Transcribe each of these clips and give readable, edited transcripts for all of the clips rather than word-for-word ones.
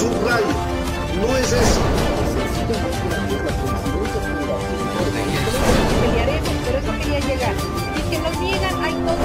subrayo, no es eso. Pelearemos, pero eso quería llegar. Y que nos niegan, hay todo.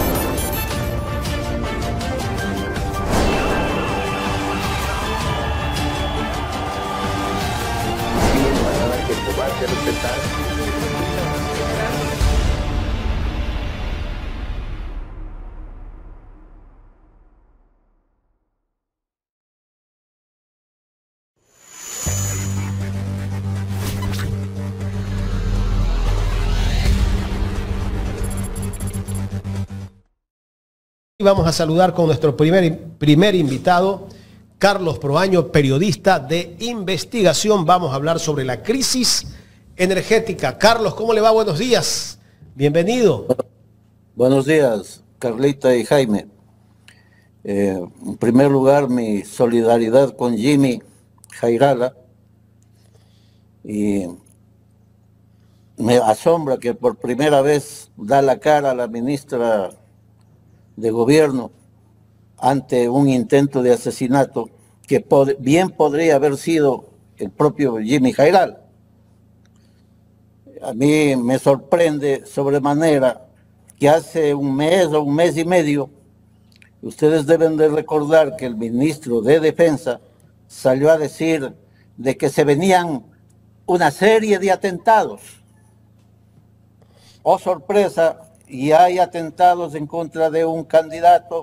Y vamos a saludar con nuestro primer invitado, Carlos Proaño, periodista de investigación. Vamos a hablar sobre la crisis energética. Carlos, ¿cómo le va? Buenos días. Bienvenido. Buenos días, Carlita y Jaime. En primer lugar, mi solidaridad con Jimmy Jairala. Y me asombra que por primera vez da la cara a la ministra de Gobierno ante un intento de asesinato que bien podría haber sido el propio Jimmy Jairala. A mí me sorprende sobremanera que hace un mes o un mes y medio, ustedes deben de recordar que el ministro de Defensa salió a decir de que se venían una serie de atentados. Oh, sorpresa, y hay atentados en contra de un candidato,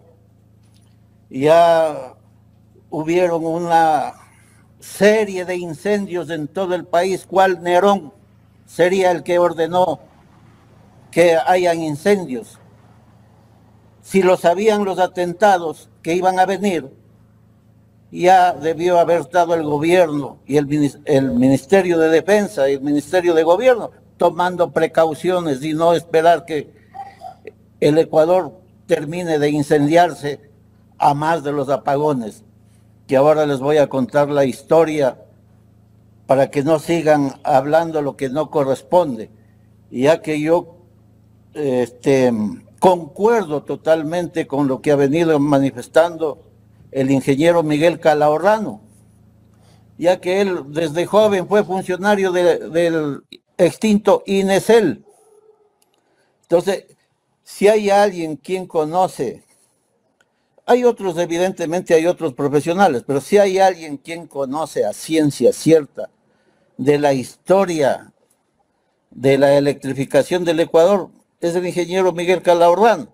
ya hubieron una serie de incendios en todo el país. ¿Cuál Nerón sería el que ordenó que hayan incendios? Si lo sabían los atentados que iban a venir, ya debió haber estado el gobierno y el Ministerio de Defensa y el Ministerio de Gobierno tomando precauciones y no esperar que el Ecuador termine de incendiarse a más de los apagones, que ahora les voy a contar la historia para que no sigan hablando lo que no corresponde, ya que yo concuerdo totalmente con lo que ha venido manifestando el ingeniero Miguel Calahorrano, ya que él desde joven fue funcionario del extinto INESEL. Entonces, si hay alguien quien conoce, hay otros, evidentemente hay otros profesionales, pero si hay alguien quien conoce a ciencia cierta de la historia de la electrificación del Ecuador, es el ingeniero Miguel Calahorrano.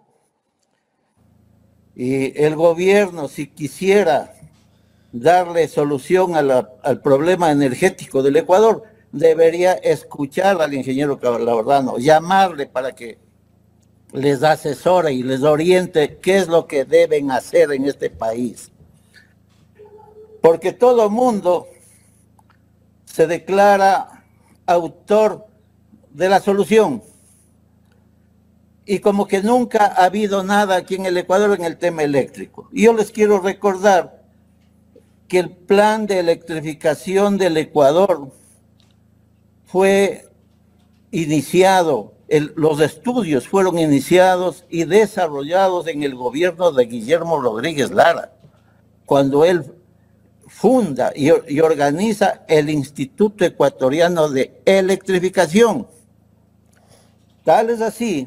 Y el gobierno, si quisiera darle solución al problema energético del Ecuador, debería escuchar al ingeniero Calahorrano, llamarle para que les asesore y les oriente qué es lo que deben hacer en este país. Porque todo mundo se declara autor de la solución. Y como que nunca ha habido nada aquí en el Ecuador en el tema eléctrico. Y yo les quiero recordar que el plan de electrificación del Ecuador fue iniciado, los estudios fueron iniciados y desarrollados en el gobierno de Guillermo Rodríguez Lara, cuando él funda y organiza el Instituto Ecuatoriano de Electrificación. Tal es así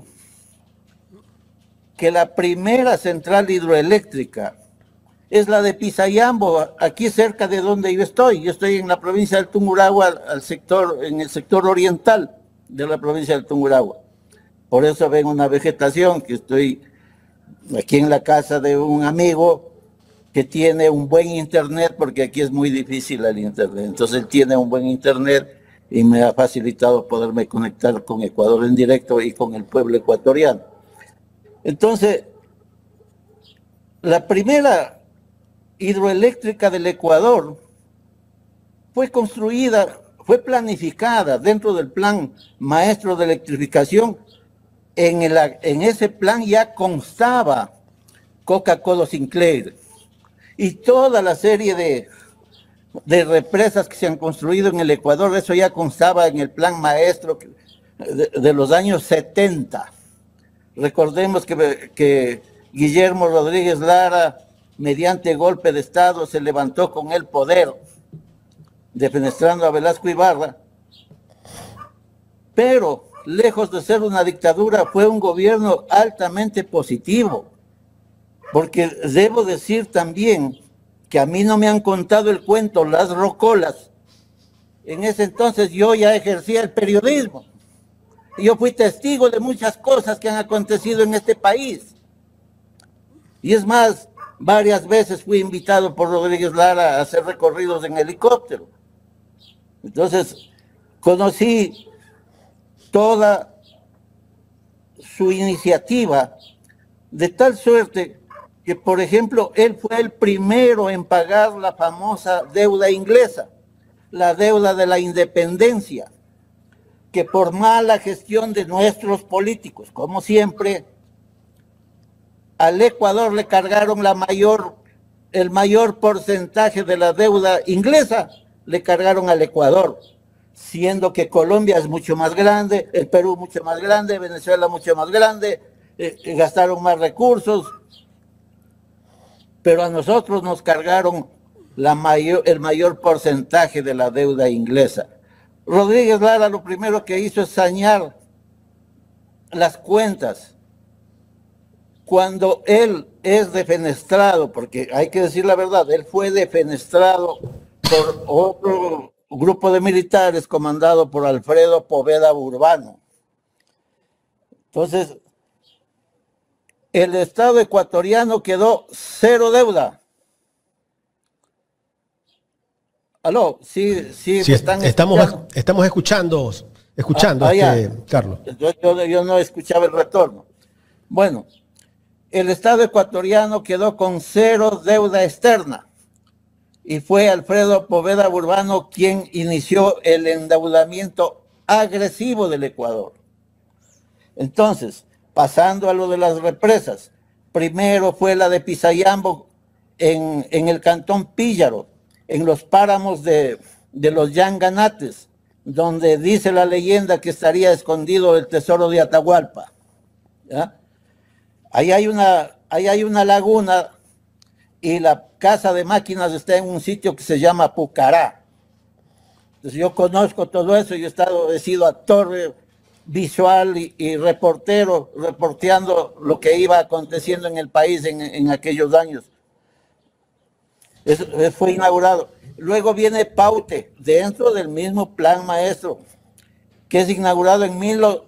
que la primera central hidroeléctrica es la de Pisayambo, aquí cerca de donde yo estoy. Yo estoy en la provincia del Tungurahua, en el sector oriental de la provincia del Tungurahua. Por eso ven una vegetación, que estoy aquí en la casa de un amigo que tiene un buen internet, porque aquí es muy difícil el internet. Entonces él tiene un buen internet y me ha facilitado poderme conectar con Ecuador en directo y con el pueblo ecuatoriano. Entonces, la primera hidroeléctrica del Ecuador fue construida, fue planificada dentro del plan maestro de electrificación. En ese plan ya constaba Coca-Cola Sinclair y toda la serie de represas que se han construido en el Ecuador. Eso ya constaba en el plan maestro de los años 70. Recordemos que Guillermo Rodríguez Lara mediante golpe de Estado, se levantó con el poder, defenestrando a Velasco Ibarra, pero lejos de ser una dictadura, fue un gobierno altamente positivo, porque debo decir también que a mí no me han contado el cuento las rocolas. En ese entonces yo ya ejercía el periodismo. Yo fui testigo de muchas cosas que han acontecido en este país. Y es más, varias veces fui invitado por Rodríguez Lara a hacer recorridos en helicóptero. Entonces, conocí toda su iniciativa, de tal suerte que, por ejemplo, él fue el primero en pagar la famosa deuda inglesa, la deuda de la independencia, que por mala gestión de nuestros políticos, como siempre, al Ecuador le cargaron el mayor porcentaje de la deuda inglesa, le cargaron al Ecuador, siendo que Colombia es mucho más grande, el Perú mucho más grande, Venezuela mucho más grande, gastaron más recursos, pero a nosotros nos cargaron el mayor porcentaje de la deuda inglesa. Rodríguez Lara lo primero que hizo es sanear las cuentas. Cuando él es defenestrado, porque hay que decir la verdad, él fue defenestrado por otro grupo de militares comandado por Alfredo Poveda Urbano. Entonces, el Estado ecuatoriano quedó cero deuda. Aló, sí, estamos escuchando, Carlos. Yo no escuchaba el retorno. Bueno, el Estado ecuatoriano quedó con cero deuda externa y fue Alfredo Poveda Urbano quien inició el endeudamiento agresivo del Ecuador. Entonces, pasando a lo de las represas, primero fue la de Pisayambo en el cantón Píllaro, en los páramos de los Yanganates, donde dice la leyenda que estaría escondido el tesoro de Atahualpa. ¿Ya? Ahí hay una laguna y la casa de máquinas está en un sitio que se llama Pucará. Entonces yo conozco todo eso, he sido actor visual y reportero, reporteando lo que iba aconteciendo en el país en aquellos años. Eso fue inaugurado. Luego viene Paute, dentro del mismo plan maestro, que es inaugurado en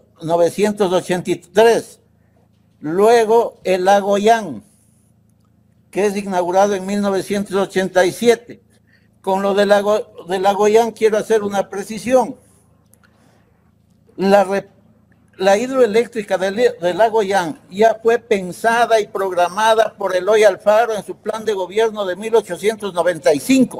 1983. Luego el Lago Yan, que es inaugurado en 1987. Con lo del Lago Yan quiero hacer una precisión. La hidroeléctrica del Lago Yan ya fue pensada y programada por Eloy Alfaro en su plan de gobierno de 1895.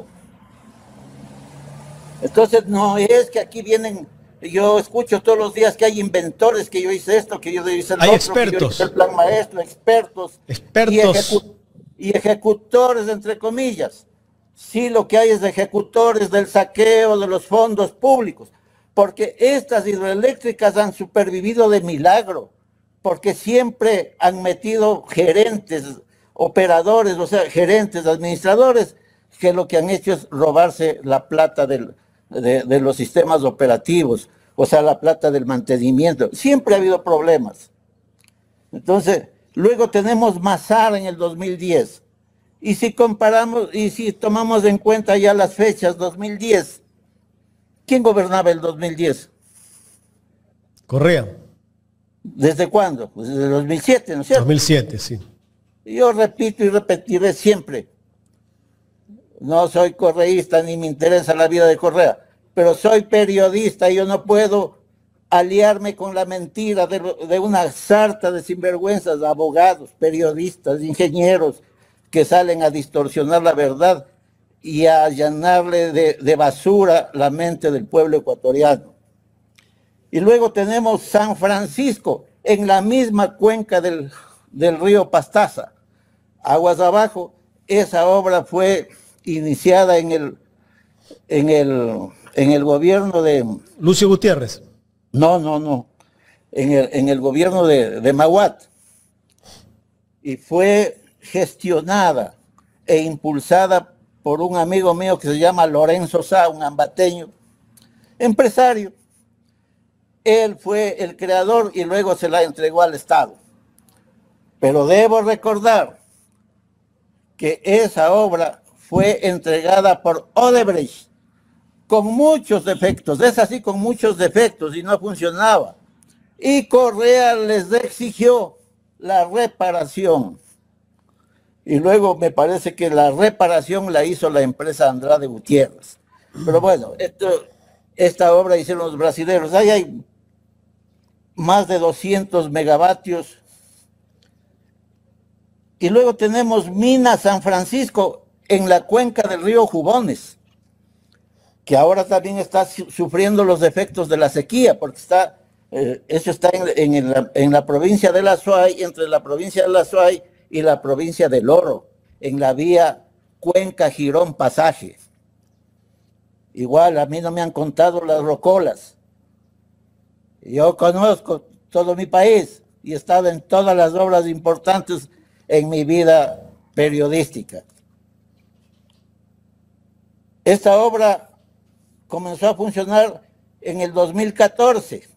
Entonces no es que aquí vienen, yo escucho todos los días que hay inventores, que yo hice esto, que yo hice el hay otro, expertos. que yo hice el plan maestro, expertos. Y ejecutores, entre comillas. Sí, lo que hay es ejecutores del saqueo de los fondos públicos, porque estas hidroeléctricas han supervivido de milagro, porque siempre han metido gerentes, operadores, o sea, gerentes, administradores, que lo que han hecho es robarse la plata de los sistemas operativos, o sea, la plata del mantenimiento. Siempre ha habido problemas. Entonces, luego tenemos Mazar en el 2010. Y si comparamos, y si tomamos en cuenta ya las fechas, 2010, ¿quién gobernaba el 2010? Correa. ¿Desde cuándo? Pues desde el 2007, ¿no es cierto? 2007, sí. Yo repito y repetiré siempre. No soy correísta ni me interesa la vida de Correa, pero soy periodista y yo no puedo aliarme con la mentira de una sarta de sinvergüenzas, de abogados, periodistas, ingenieros, que salen a distorsionar la verdad y a llenarle de basura la mente del pueblo ecuatoriano. Y luego tenemos San Francisco, en la misma cuenca del río Pastaza, aguas abajo. Esa obra fue iniciada en el gobierno de... Lucio Gutiérrez. No. En el gobierno de Maguat. Y fue gestionada e impulsada por un amigo mío que se llama Lorenzo Sá, un ambateño, empresario. Él fue el creador y luego se la entregó al Estado. Pero debo recordar que esa obra fue entregada por Odebrecht con muchos defectos, es así, con muchos defectos, y no funcionaba. Y Correa les exigió la reparación. Y luego me parece que la reparación la hizo la empresa Andrade Gutiérrez. Pero bueno, esta obra hicieron los brasileños. Ahí hay más de 200 megavatios. Y luego tenemos Mina San Francisco en la cuenca del río Jubones, que ahora también está sufriendo los efectos de la sequía, porque eso está en la provincia de La Suay, entre la provincia de La Suay y la provincia del Oro, en la vía Cuenca Girón Pasaje. Igual, a mí no me han contado las rocolas. Yo conozco todo mi país y he estado en todas las obras importantes en mi vida periodística. Esta obra comenzó a funcionar en el 2014,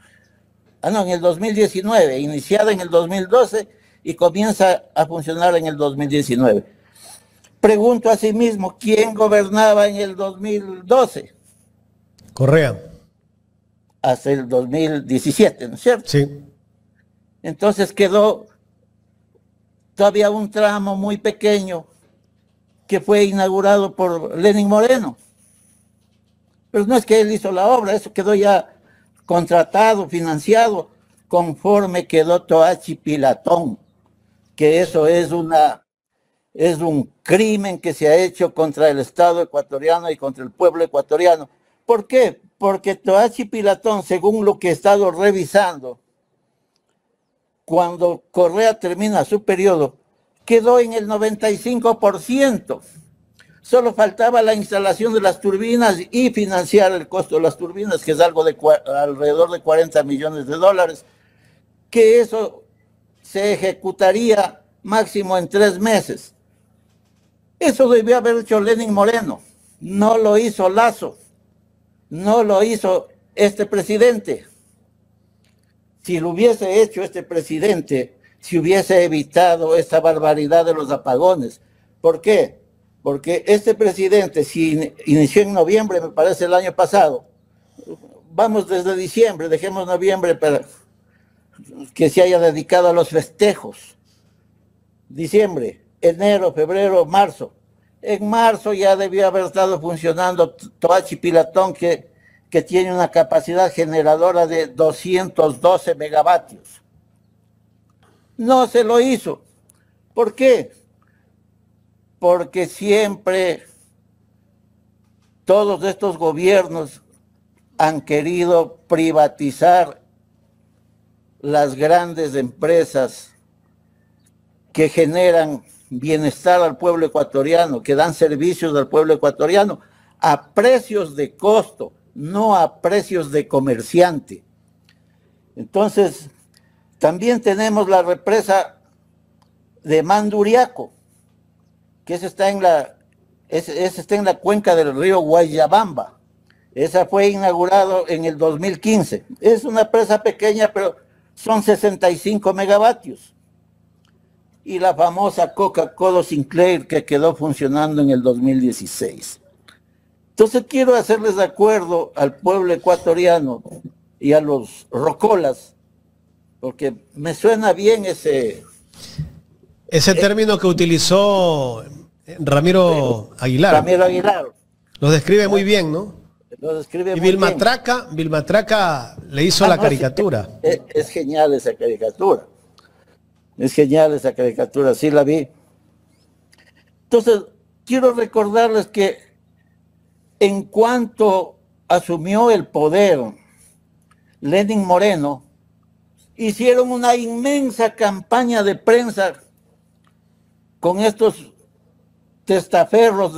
en el 2019, iniciada en el 2012 y comienza a funcionar en el 2019. Pregunto a sí mismo, ¿quién gobernaba en el 2012? Correa. Hasta el 2017, ¿no es cierto? Sí. Entonces quedó todavía un tramo muy pequeño que fue inaugurado por Lenín Moreno. Pero no es que él hizo la obra, eso quedó ya contratado, financiado, conforme quedó Toachi Pilatón, que eso es un crimen que se ha hecho contra el Estado ecuatoriano y contra el pueblo ecuatoriano. ¿Por qué? Porque Toachi Pilatón, según lo que he estado revisando, cuando Correa termina su periodo, quedó en el 95%. Solo faltaba la instalación de las turbinas y financiar el costo de las turbinas, que es algo de alrededor de 40 millones de dólares, que eso se ejecutaría máximo en 3 meses. Eso debió haber hecho Lenín Moreno. No lo hizo Lasso. No lo hizo este presidente. Si lo hubiese hecho este presidente, si hubiese evitado esta barbaridad de los apagones. ¿Por qué? Porque este presidente, si inició en noviembre, me parece el año pasado, vamos desde diciembre, dejemos noviembre para que se haya dedicado a los festejos. Diciembre, enero, febrero, marzo. En marzo ya debió haber estado funcionando Toachi Pilatón, que tiene una capacidad generadora de 212 megavatios. No se lo hizo. ¿Por qué? Porque siempre todos estos gobiernos han querido privatizar las grandes empresas que generan bienestar al pueblo ecuatoriano, que dan servicios al pueblo ecuatoriano a precios de costo, no a precios de comerciante. Entonces, también tenemos la represa de Manduriaco, que esa está en la cuenca del río Guayabamba. Esa fue inaugurado en el 2015. Es una presa pequeña, pero son 65 megavatios. Y la famosa Coca-Cola Sinclair, que quedó funcionando en el 2016. Entonces quiero hacerles de acuerdo al pueblo ecuatoriano y a los rocolas, porque me suena bien ese término que utilizó Ramiro Aguilar. Ramiro Aguilar. Lo describe muy bien, ¿no? Lo describe y muy Vilmatraca le hizo la caricatura. Es genial esa caricatura. Es genial esa caricatura, sí la vi. Entonces, quiero recordarles que en cuanto asumió el poder Lenín Moreno, hicieron una inmensa campaña de prensa con estos testaferros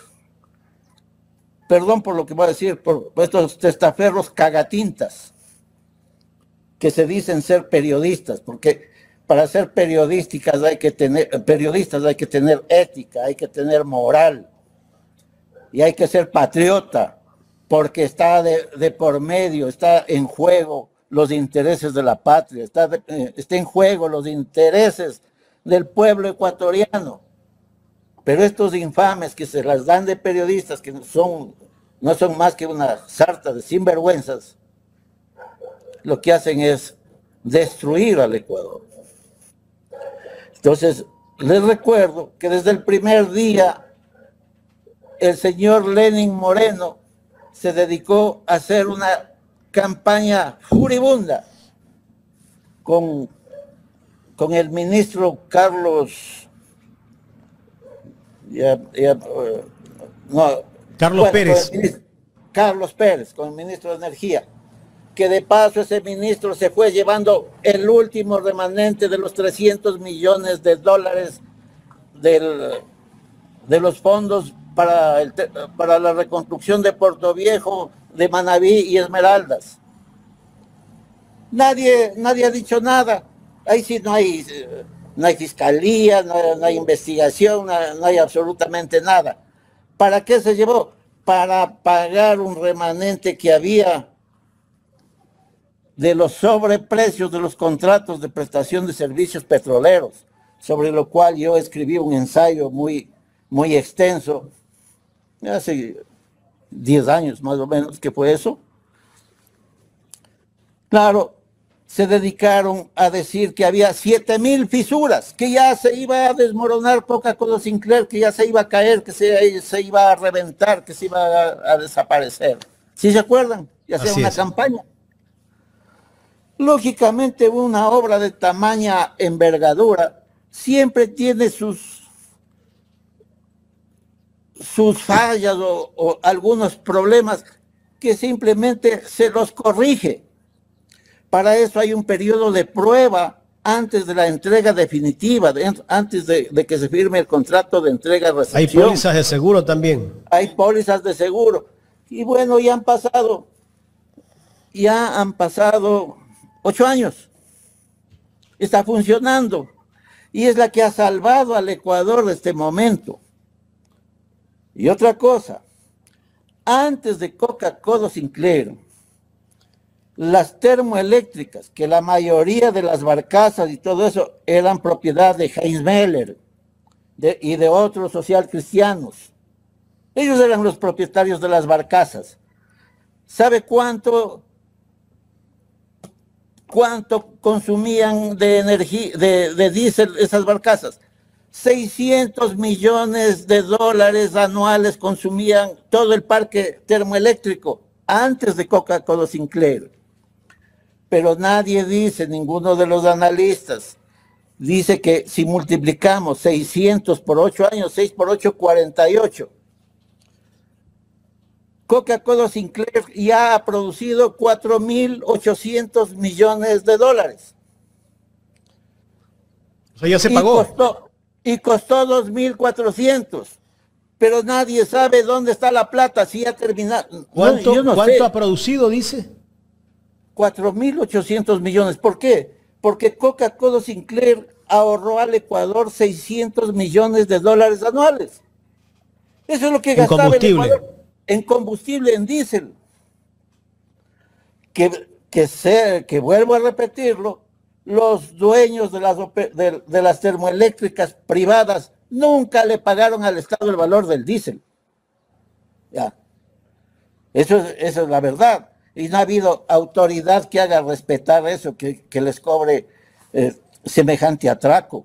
perdón por lo que voy a decir, por estos testaferros cagatintas, que se dicen ser periodistas, porque para ser periodísticas periodistas hay que tener ética, hay que tener moral y hay que ser patriota, porque está de por medio, está en juego los intereses de la patria, está en juego los intereses del pueblo ecuatoriano. Pero estos infames que se las dan de periodistas, que no son más que una sarta de sinvergüenzas, lo que hacen es destruir al Ecuador. Entonces, les recuerdo que desde el primer día el señor Lenín Moreno se dedicó a hacer una campaña furibunda con el ministro Carlos Pérez. Carlos Pérez, con el ministro de Energía, que de paso ese ministro se fue llevando el último remanente de los 300 millones de dólares de los fondos para la reconstrucción de Puerto Viejo, de Manabí y Esmeraldas. Nadie ha dicho nada. Ahí sí no hay fiscalía, no hay investigación, no hay absolutamente nada. ¿Para qué se llevó? Para pagar un remanente que había de los sobreprecios de los contratos de prestación de servicios petroleros, sobre lo cual yo escribí un ensayo muy extenso, hace 10 años más o menos que fue eso. Claro, se dedicaron a decir que había 7.000 fisuras, que ya se iba a desmoronar Coca-Cola Sinclair, que ya se iba a caer, que se iba a reventar, que se iba a desaparecer. ¿Sí se acuerdan? Y hacían una campaña. Lógicamente, una obra de tamaña envergadura siempre tiene sus fallas o algunos problemas que simplemente se los corrige. Para eso hay un periodo de prueba antes de la entrega definitiva, antes de que se firme el contrato de entrega-recepción. Hay pólizas de seguro también. Hay pólizas de seguro. Y bueno, ya han pasado 8 años. Está funcionando. Y es la que ha salvado al Ecuador de este momento. Y otra cosa, antes de Coca-Cola Sinclair, las termoeléctricas, que la mayoría de las barcazas y todo eso eran propiedad de Heinz Meller y de otros socialcristianos. Ellos eran los propietarios de las barcazas. ¿Sabe cuánto consumían de energía, de diésel esas barcazas? 600 millones de dólares anuales consumían todo el parque termoeléctrico antes de Coca-Cola Sinclair. Pero nadie dice, ninguno de los analistas, dice que si multiplicamos 600 por 8 años, 6 por 8, 48. Coca-Cola Sinclair ya ha producido 4.800 millones de dólares. O sea, ya se pagó. Y costó 2.400. Pero nadie sabe dónde está la plata, si ya terminaron. ¿Cuánto ha producido, dice? 4.800 millones. ¿Por qué? Porque Coca-Cola Sinclair ahorró al Ecuador 600 millones de dólares anuales. Eso es lo que gastaba el Ecuador en combustible, en diésel. Que vuelvo a repetirlo, los dueños de las termoeléctricas privadas nunca le pagaron al Estado el valor del diésel. Ya. Eso es la verdad. Y no ha habido autoridad que haga respetar eso, que les cobre semejante atraco.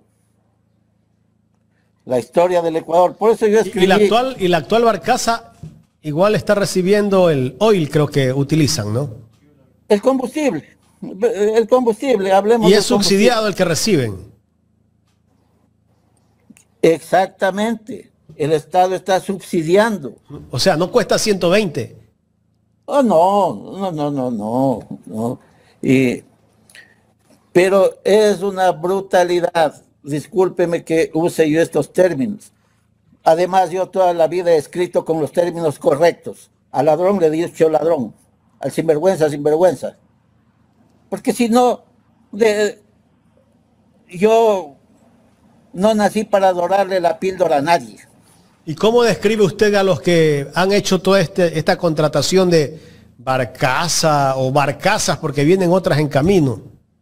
La historia del Ecuador. Por eso yo escribí... Y la actual barcaza igual está recibiendo el oil, creo que utilizan, ¿no? El combustible, hablemos. Y es subsidiado el que reciben. Exactamente, el Estado está subsidiando. O sea, no cuesta 120. Oh, no. Pero es una brutalidad. Discúlpeme que use yo estos términos. Además, yo toda la vida he escrito con los términos correctos. Al ladrón le he dicho ladrón, al sinvergüenza, sinvergüenza. Porque si no, yo no nací para dorarle la píldora a nadie. ¿Y cómo describe usted a los que han hecho toda esta contratación de barcaza o barcazas, porque vienen otras en camino?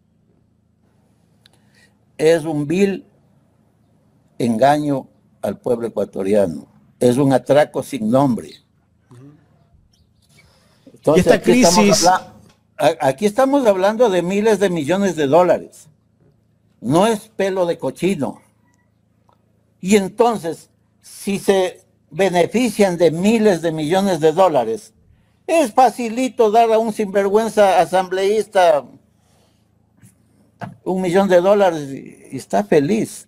Es un vil engaño al pueblo ecuatoriano. Es un atraco sin nombre. Entonces, y esta crisis... aquí estamos hablando de miles de millones de dólares. No es pelo de cochino. Y entonces, si se benefician de miles de millones de dólares, es facilito dar a un sinvergüenza asambleísta $1 millón y está feliz.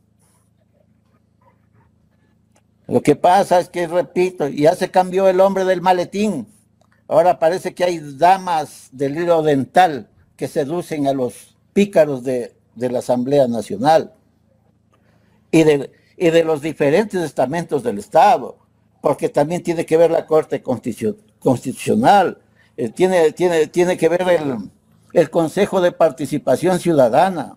Lo que pasa es que, repito, ya se cambió el hombre del maletín. Ahora parece que hay damas del hilo dental que seducen a los pícaros de la Asamblea Nacional y de los diferentes estamentos del Estado, porque también tiene que ver la Corte Constitucional, tiene que ver el Consejo de Participación Ciudadana.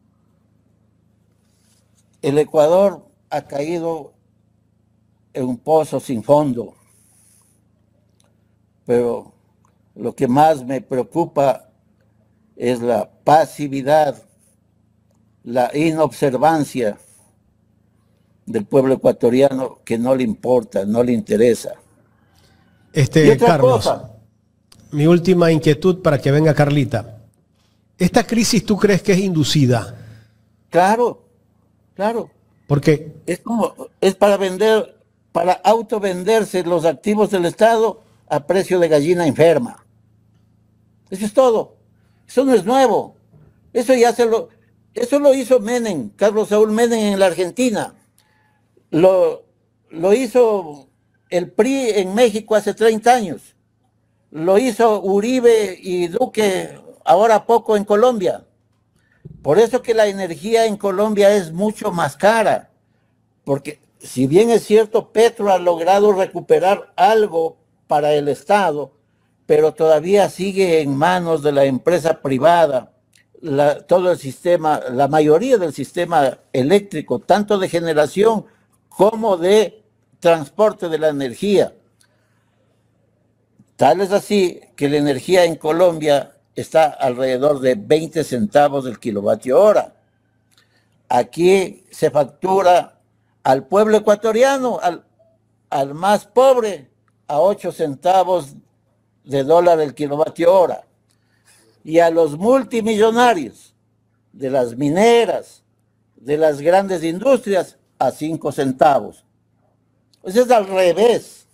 El Ecuador ha caído en un pozo sin fondo, pero lo que más me preocupa es la pasividad, la inobservancia del pueblo ecuatoriano, que no le importa, no le interesa. Y otra Carlos, cosa, mi última inquietud para que venga Carlita. ¿Esta crisis tú crees que es inducida? Claro, claro. ¿Por qué? Es para autovenderse los activos del Estado a precio de gallina enferma. Eso es todo. Eso no es nuevo. Eso lo hizo Menem, Carlos Saúl Menem en la Argentina. Lo hizo el PRI en México hace 30 años. Lo hizo Uribe y Duque ahora poco en Colombia. Por eso que la energía en Colombia es mucho más cara. Porque si bien es cierto, Petro ha logrado recuperar algo para el Estado, pero todavía sigue en manos de la empresa privada. Todo el sistema, la mayoría del sistema eléctrico, tanto de generación como de transporte de la energía. Tal es así que la energía en Colombia está alrededor de 20 centavos del kilovatio hora. Aquí se factura al pueblo ecuatoriano, al más pobre, a 8 centavos de dólar el kilovatio hora. Y a los multimillonarios de las mineras, de las grandes industrias, a 5 centavos. Pues es al revés.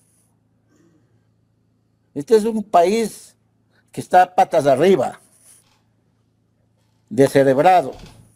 Este es un país que está patas arriba, descerebrado.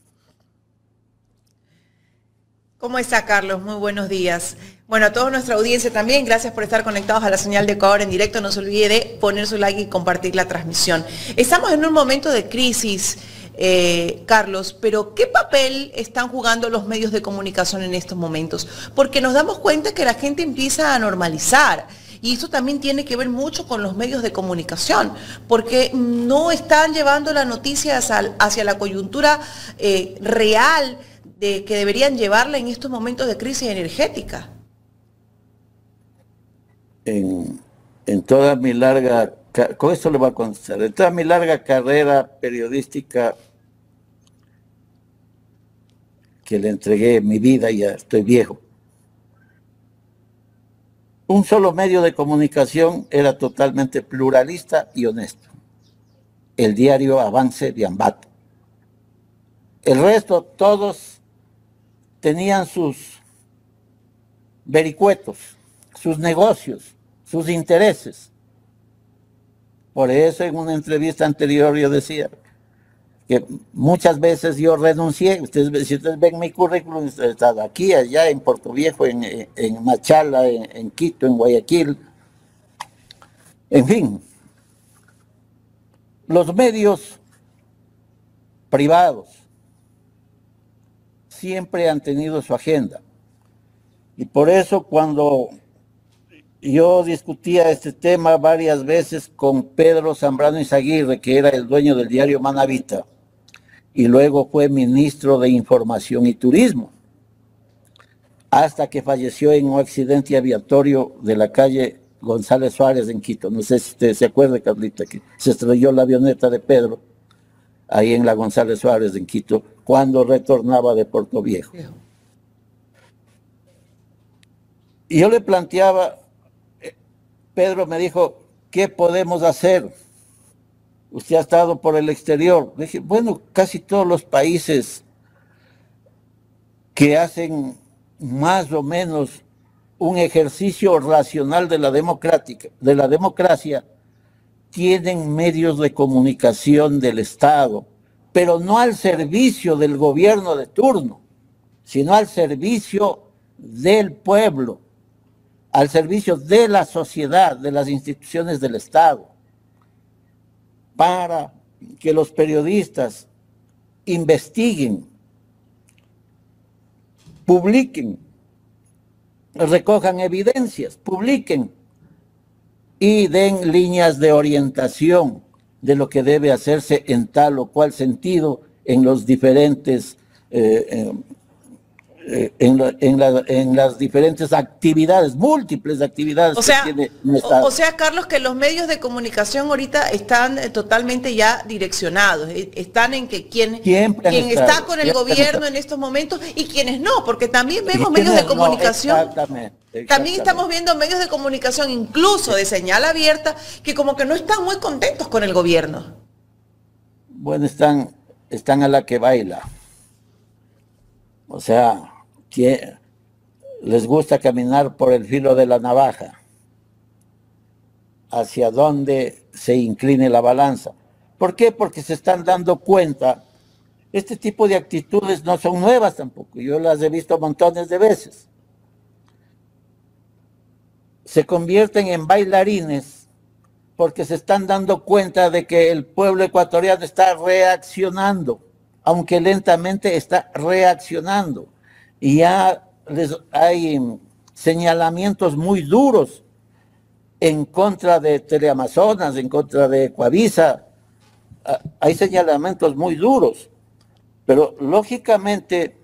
¿Cómo está, Carlos? Muy buenos días. Bueno, a toda nuestra audiencia también, gracias por estar conectados a la señal de Ecuador en directo. No se olvide de poner su like y compartir la transmisión. Estamos en un momento de crisis, Carlos, pero ¿qué papel están jugando los medios de comunicación en estos momentos? Porque nos damos cuenta que la gente empieza a normalizar. Y eso también tiene que ver mucho con los medios de comunicación, porque no están llevando las noticias hacia la coyuntura real que deberían llevarla en estos momentos de crisis energética. En toda mi larga, con esto le voy a contestar, en toda mi larga carrera periodística, que le entregué mi vida, ya estoy viejo, un solo medio de comunicación era totalmente pluralista y honesto: el diario Avance de Ambato. El resto, todos tenían sus vericuetos, sus negocios, sus intereses. Por eso en una entrevista anterior yo decía que muchas veces yo renuncié. Si ustedes ven mi currículum, he estado aquí, allá, en Puerto Viejo, en Machala, en Quito, en Guayaquil. En fin, los medios privados siempre han tenido su agenda. Y por eso cuando yo discutía este tema varias veces con Pedro Zambrano Izaguirre, que era el dueño del diario Manavita, y luego fue ministro de Información y Turismo, hasta que falleció en un accidente aviatorio de la calle González Suárez en Quito. No sé si usted se acuerda, Carlita, que se estrelló la avioneta de Pedro ahí en la González Suárez en Quito cuando retornaba de Puerto Viejo. Y yo le planteaba, Pedro me dijo, ¿qué podemos hacer? Usted ha estado por el exterior. Le dije, bueno, casi todos los países que hacen más o menos un ejercicio racional de la democracia, tienen medios de comunicación del Estado, pero no al servicio del gobierno de turno, sino al servicio del pueblo, al servicio de la sociedad, de las instituciones del Estado, para que los periodistas investiguen, publiquen, recojan evidencias, publiquen y den líneas de orientación de lo que debe hacerse en tal o cual sentido en los diferentes en las diferentes actividades, múltiples actividades que tiene un Estado. O sea, Carlos, que los medios de comunicación ahorita están totalmente ya direccionados, están en que quien está con el gobierno en estos momentos y quienes no, porque también vemos medios de comunicación. Exactamente. También estamos viendo medios de comunicación, incluso de señal abierta, que como que no están muy contentos con el gobierno. Bueno, están a la que baila. O sea, que les gusta caminar por el filo de la navaja, hacia donde se incline la balanza. ¿Por qué? Porque se están dando cuenta, este tipo de actitudes no son nuevas tampoco, yo las he visto montones de veces. Se convierten en bailarines porque se están dando cuenta de que el pueblo ecuatoriano está reaccionando, aunque lentamente está reaccionando. Y ya hay señalamientos muy duros en contra de Teleamazonas, en contra de Ecuavisa. Hay señalamientos muy duros, pero lógicamente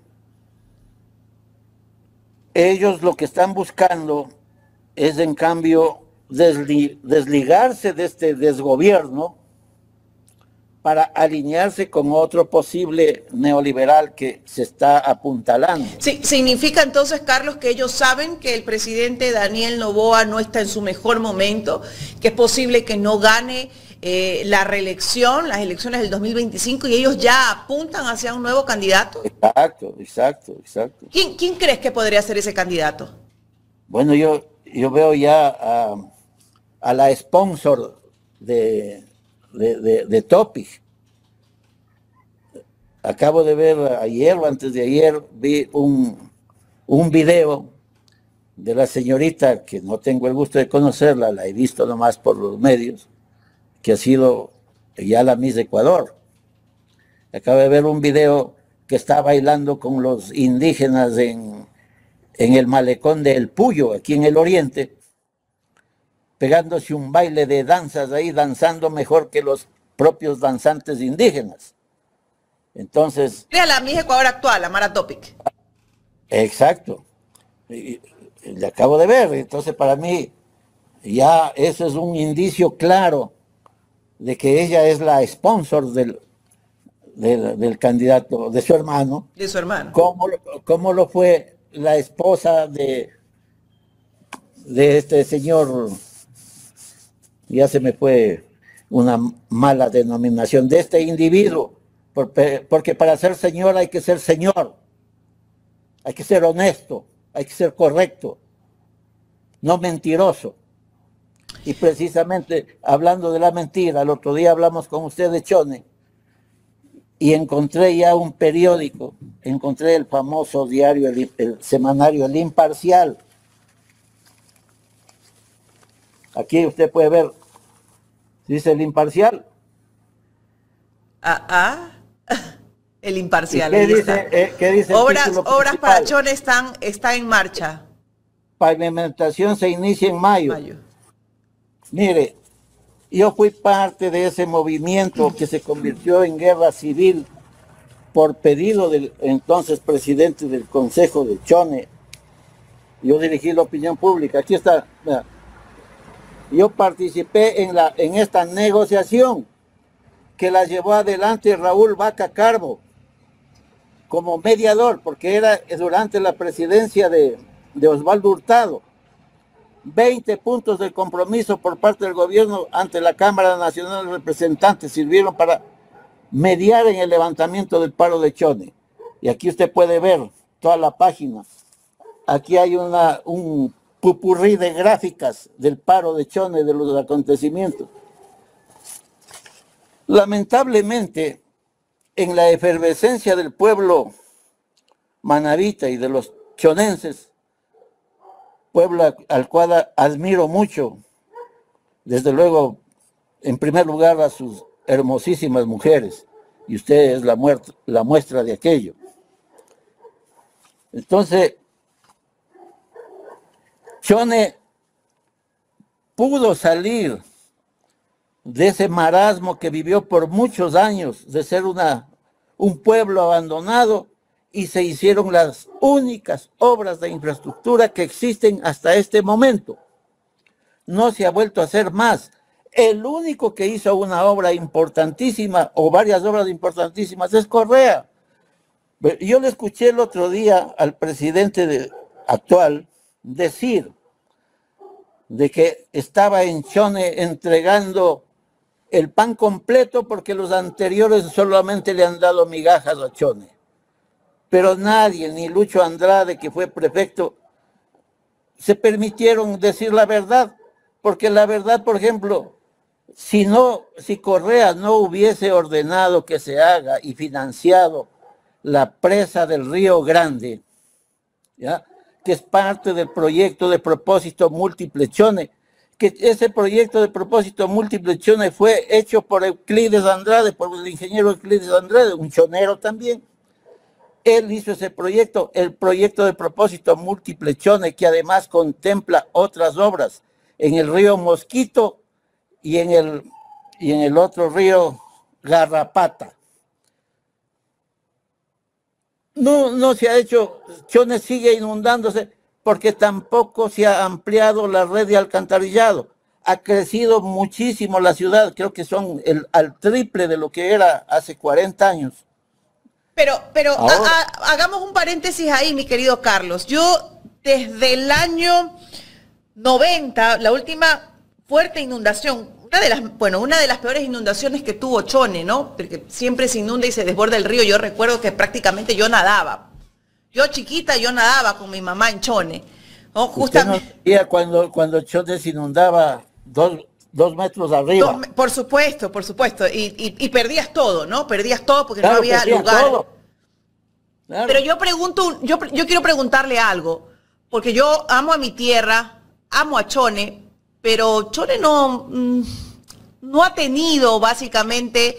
ellos lo que están buscando es en cambio desligarse de este desgobierno para alinearse con otro posible neoliberal que se está apuntalando. Sí, significa entonces, Carlos, que ellos saben que el presidente Daniel Noboa no está en su mejor momento, que es posible que no gane la reelección, las elecciones del 2025, y ellos ya apuntan hacia un nuevo candidato. Exacto. ¿Quién crees que podría ser ese candidato? Bueno, yo veo ya a la sponsor de Topic. Acabo de ver ayer o antes de ayer, vi un video de la señorita, que no tengo el gusto de conocerla, la he visto nomás por los medios, que ha sido ya la Miss Ecuador. Acabo de ver un video que está bailando con los indígenas en el malecón de El Puyo, aquí en el oriente, pegándose un baile de danzas ahí, danzando mejor que los propios danzantes indígenas. Entonces... Mira la Miss Ecuador actual, la Mara Topic. Exacto. Y le acabo de ver. Entonces, para mí, ya eso es un indicio claro de que ella es la sponsor del candidato, de su hermano. De su hermano. Como lo fue la esposa de este señor... Ya se me fue una mala denominación de este individuo, porque para ser señor hay que ser señor, hay que ser honesto, hay que ser correcto, no mentiroso. Y precisamente hablando de la mentira, el otro día hablamos con usted de Chone y encontré ya un periódico, encontré el famoso diario, el semanario El Imparcial. Aquí usted puede ver, dice El Imparcial. El Imparcial. ¿Qué dice? Obras para Chone está en marcha. Pavimentación se inicia en mayo. Mire, yo fui parte de ese movimiento que se convirtió en guerra civil por pedido del entonces presidente del Consejo de Chone, yo dirigí la opinión pública. Aquí está. Mira. Yo participé en esta negociación que la llevó adelante Raúl Vaca Carbo como mediador, porque era durante la presidencia de Osvaldo Hurtado. 20 puntos de compromiso por parte del gobierno ante la Cámara Nacional de Representantes sirvieron para mediar en el levantamiento del paro de Chone. Y aquí usted puede ver toda la página. Aquí hay un pupurrí de gráficas del paro de Chone, de los acontecimientos. Lamentablemente, en la efervescencia del pueblo manabita y de los chonenses, pueblo al cual admiro mucho, desde luego, en primer lugar, a sus hermosísimas mujeres, y usted es la muestra de aquello. Entonces, Chone pudo salir de ese marasmo que vivió por muchos años, de ser un pueblo abandonado, y se hicieron las únicas obras de infraestructura que existen hasta este momento. No se ha vuelto a hacer más. El único que hizo una obra importantísima, o varias obras importantísimas, es Correa. Yo le escuché el otro día al presidente actual decir de que estaba en Chone entregando el pan completo porque los anteriores solamente le han dado migajas a Chone. Pero nadie, ni Lucho Andrade, que fue prefecto, se permitieron decir la verdad, porque la verdad, por ejemplo, si Correa no hubiese ordenado que se haga y financiado la presa del Río Grande, ¿ya?, que es parte del proyecto de propósito múltiple Chone, que ese proyecto de propósito múltiple Chone fue hecho por Euclides Andrade, por el ingeniero Euclides Andrade, un chonero también. Él hizo ese proyecto, el proyecto de propósito múltiple Chone, que además contempla otras obras en el río Mosquito y en el otro río Garrapata. No se ha hecho, Chone sigue inundándose porque tampoco se ha ampliado la red de alcantarillado. Ha crecido muchísimo la ciudad, creo que son al triple de lo que era hace 40 años. Pero hagamos un paréntesis ahí, mi querido Carlos. Yo desde el año 90, la última fuerte inundación, una de las peores inundaciones que tuvo Chone, ¿no? Porque siempre se inunda y se desborda el río. Yo recuerdo que prácticamente yo nadaba. Yo chiquita, yo nadaba con mi mamá en Chone, ¿no? Justamente. Cuando Chone se inundaba 2 metros arriba. Por supuesto. Y perdías todo, ¿no? Perdías todo porque claro, no había lugar. Claro. Pero yo quiero preguntarle algo, porque yo amo a mi tierra, amo a Chone, pero Chone no ha tenido básicamente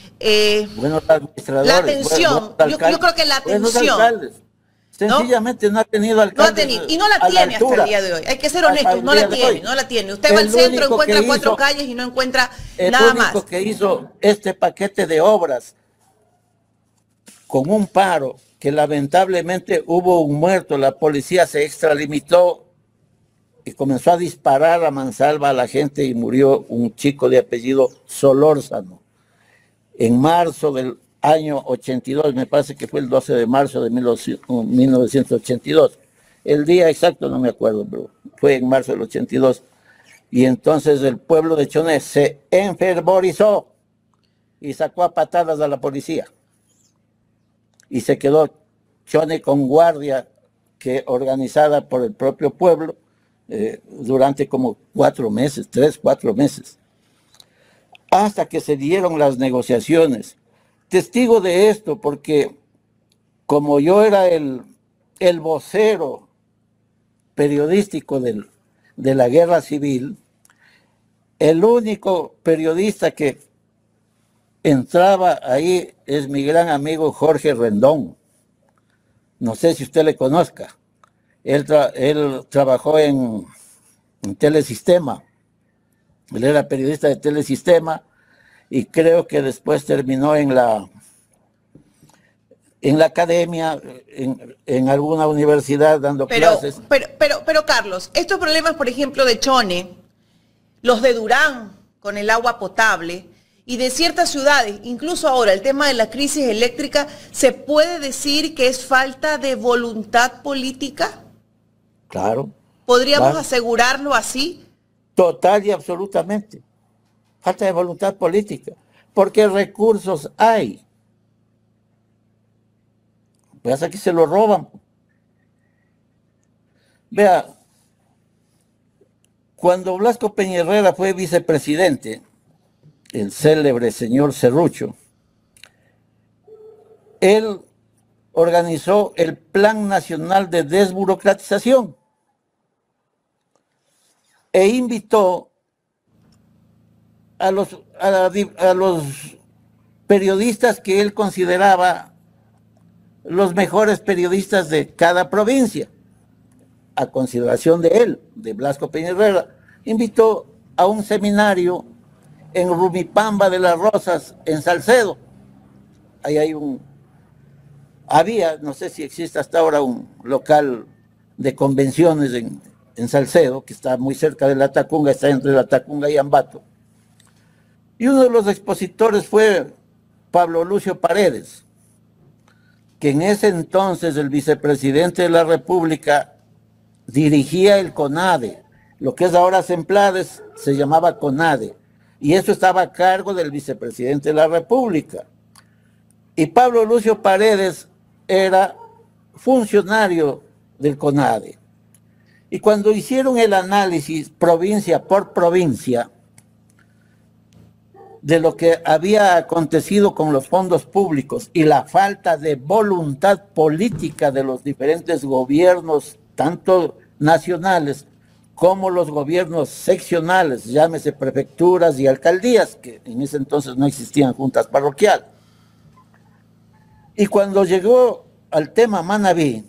la atención. Yo creo que la atención. Sencillamente no ha tenido alcalde. No ha tenido, y no la tiene hasta el día de hoy. Hay que ser honestos, no la tiene. Usted va al centro, encuentra 4 calles y no encuentra nada más. El único que hizo este paquete de obras con un paro, que lamentablemente hubo un muerto, la policía se extralimitó y comenzó a disparar a mansalva a la gente y murió un chico de apellido Solórzano. En marzo del año 82, me parece que fue el 12 de marzo de 1982. El día exacto no me acuerdo, pero fue en marzo del 82. Y entonces el pueblo de Chone se enfervorizó y sacó a patadas a la policía. Y se quedó Chone con guardia organizada por el propio pueblo durante como 4 meses, 3, 4 meses. Hasta que se dieron las negociaciones. Testigo de esto, porque como yo era el vocero periodístico de la guerra civil, el único periodista que entraba ahí es mi gran amigo Jorge Rendón. No sé si usted le conozca. Él trabajó en Telesistema. Él era periodista de Telesistema y creo que después terminó en en la academia, en alguna universidad dando clases. Pero Carlos, estos problemas, por ejemplo, de Chone, los de Durán con el agua potable y de ciertas ciudades, incluso ahora el tema de la crisis eléctrica, ¿se puede decir que es falta de voluntad política? Claro. ¿Podríamos claro. asegurarlo así? Total y absolutamente. Falta de voluntad política. Porque recursos hay. Pasa que se lo roban. Vea, cuando Blasco Peña fue vicepresidente, el célebre señor Serrucho, él organizó el Plan Nacional de Desburocratización e invitó a los periodistas que él consideraba los mejores periodistas de cada provincia, a consideración de él, de Blasco Peña Herrera. Invitó a un seminario en Rumipamba de las Rosas, en Salcedo. Ahí hay había, no sé si existe hasta ahora, un local de convenciones en Salcedo, que está muy cerca de la Tacunga, está entre la Tacunga y Ambato. Y uno de los expositores fue Pablo Lucio Paredes, que en ese entonces el vicepresidente de la República dirigía el CONADE. Lo que es ahora Semplades se llamaba CONADE, y eso estaba a cargo del vicepresidente de la República. Y Pablo Lucio Paredes era funcionario del CONADE. Y cuando hicieron el análisis provincia por provincia de lo que había acontecido con los fondos públicos y la falta de voluntad política de los diferentes gobiernos, tanto nacionales como los gobiernos seccionales, llámese prefecturas y alcaldías, que en ese entonces no existían juntas parroquiales. Y cuando llegó al tema Manabí,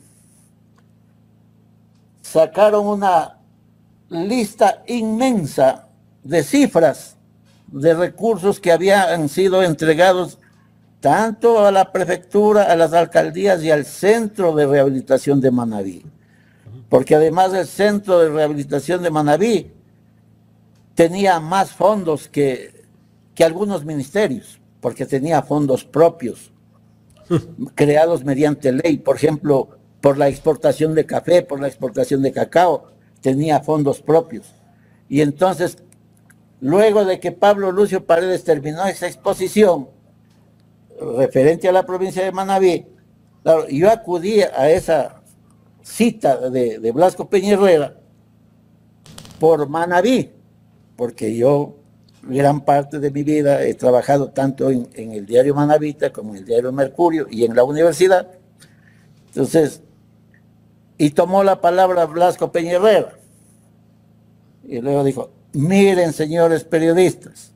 sacaron una lista inmensa de cifras de recursos que habían sido entregados tanto a la prefectura, a las alcaldías y al Centro de Rehabilitación de Manabí. Porque además el Centro de Rehabilitación de Manabí tenía más fondos que algunos ministerios, porque tenía fondos propios, creados mediante ley. Por ejemplo, por la exportación de café, por la exportación de cacao, tenía fondos propios. Y entonces, luego de que Pablo Lucio Paredes terminó esa exposición referente a la provincia de Manabí, claro, yo acudí a esa cita de Blasco Peña Herrera por Manabí, porque yo gran parte de mi vida he trabajado tanto en el diario Manabita como en el diario Mercurio y en la universidad. Entonces, y tomó la palabra Blasco Peña Herrera y luego dijo: miren, señores periodistas,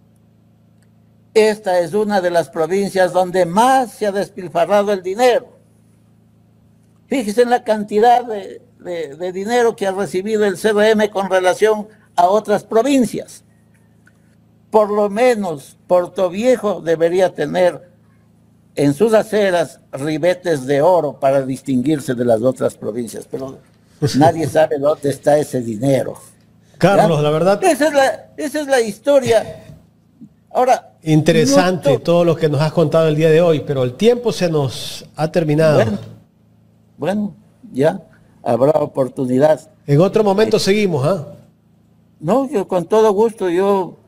esta es una de las provincias donde más se ha despilfarrado el dinero. Fíjense en la cantidad de dinero que ha recibido el CRM con relación a otras provincias. Por lo menos Portoviejo debería tener en sus aceras ribetes de oro para distinguirse de las otras provincias, pero nadie sabe dónde está ese dinero. Carlos, ¿ya? la verdad... Esa es la historia. Ahora... Interesante todo lo que nos has contado el día de hoy, pero el tiempo se nos ha terminado. Bueno, ya habrá oportunidad. En otro momento seguimos, ¿ah? No, yo con todo gusto, yo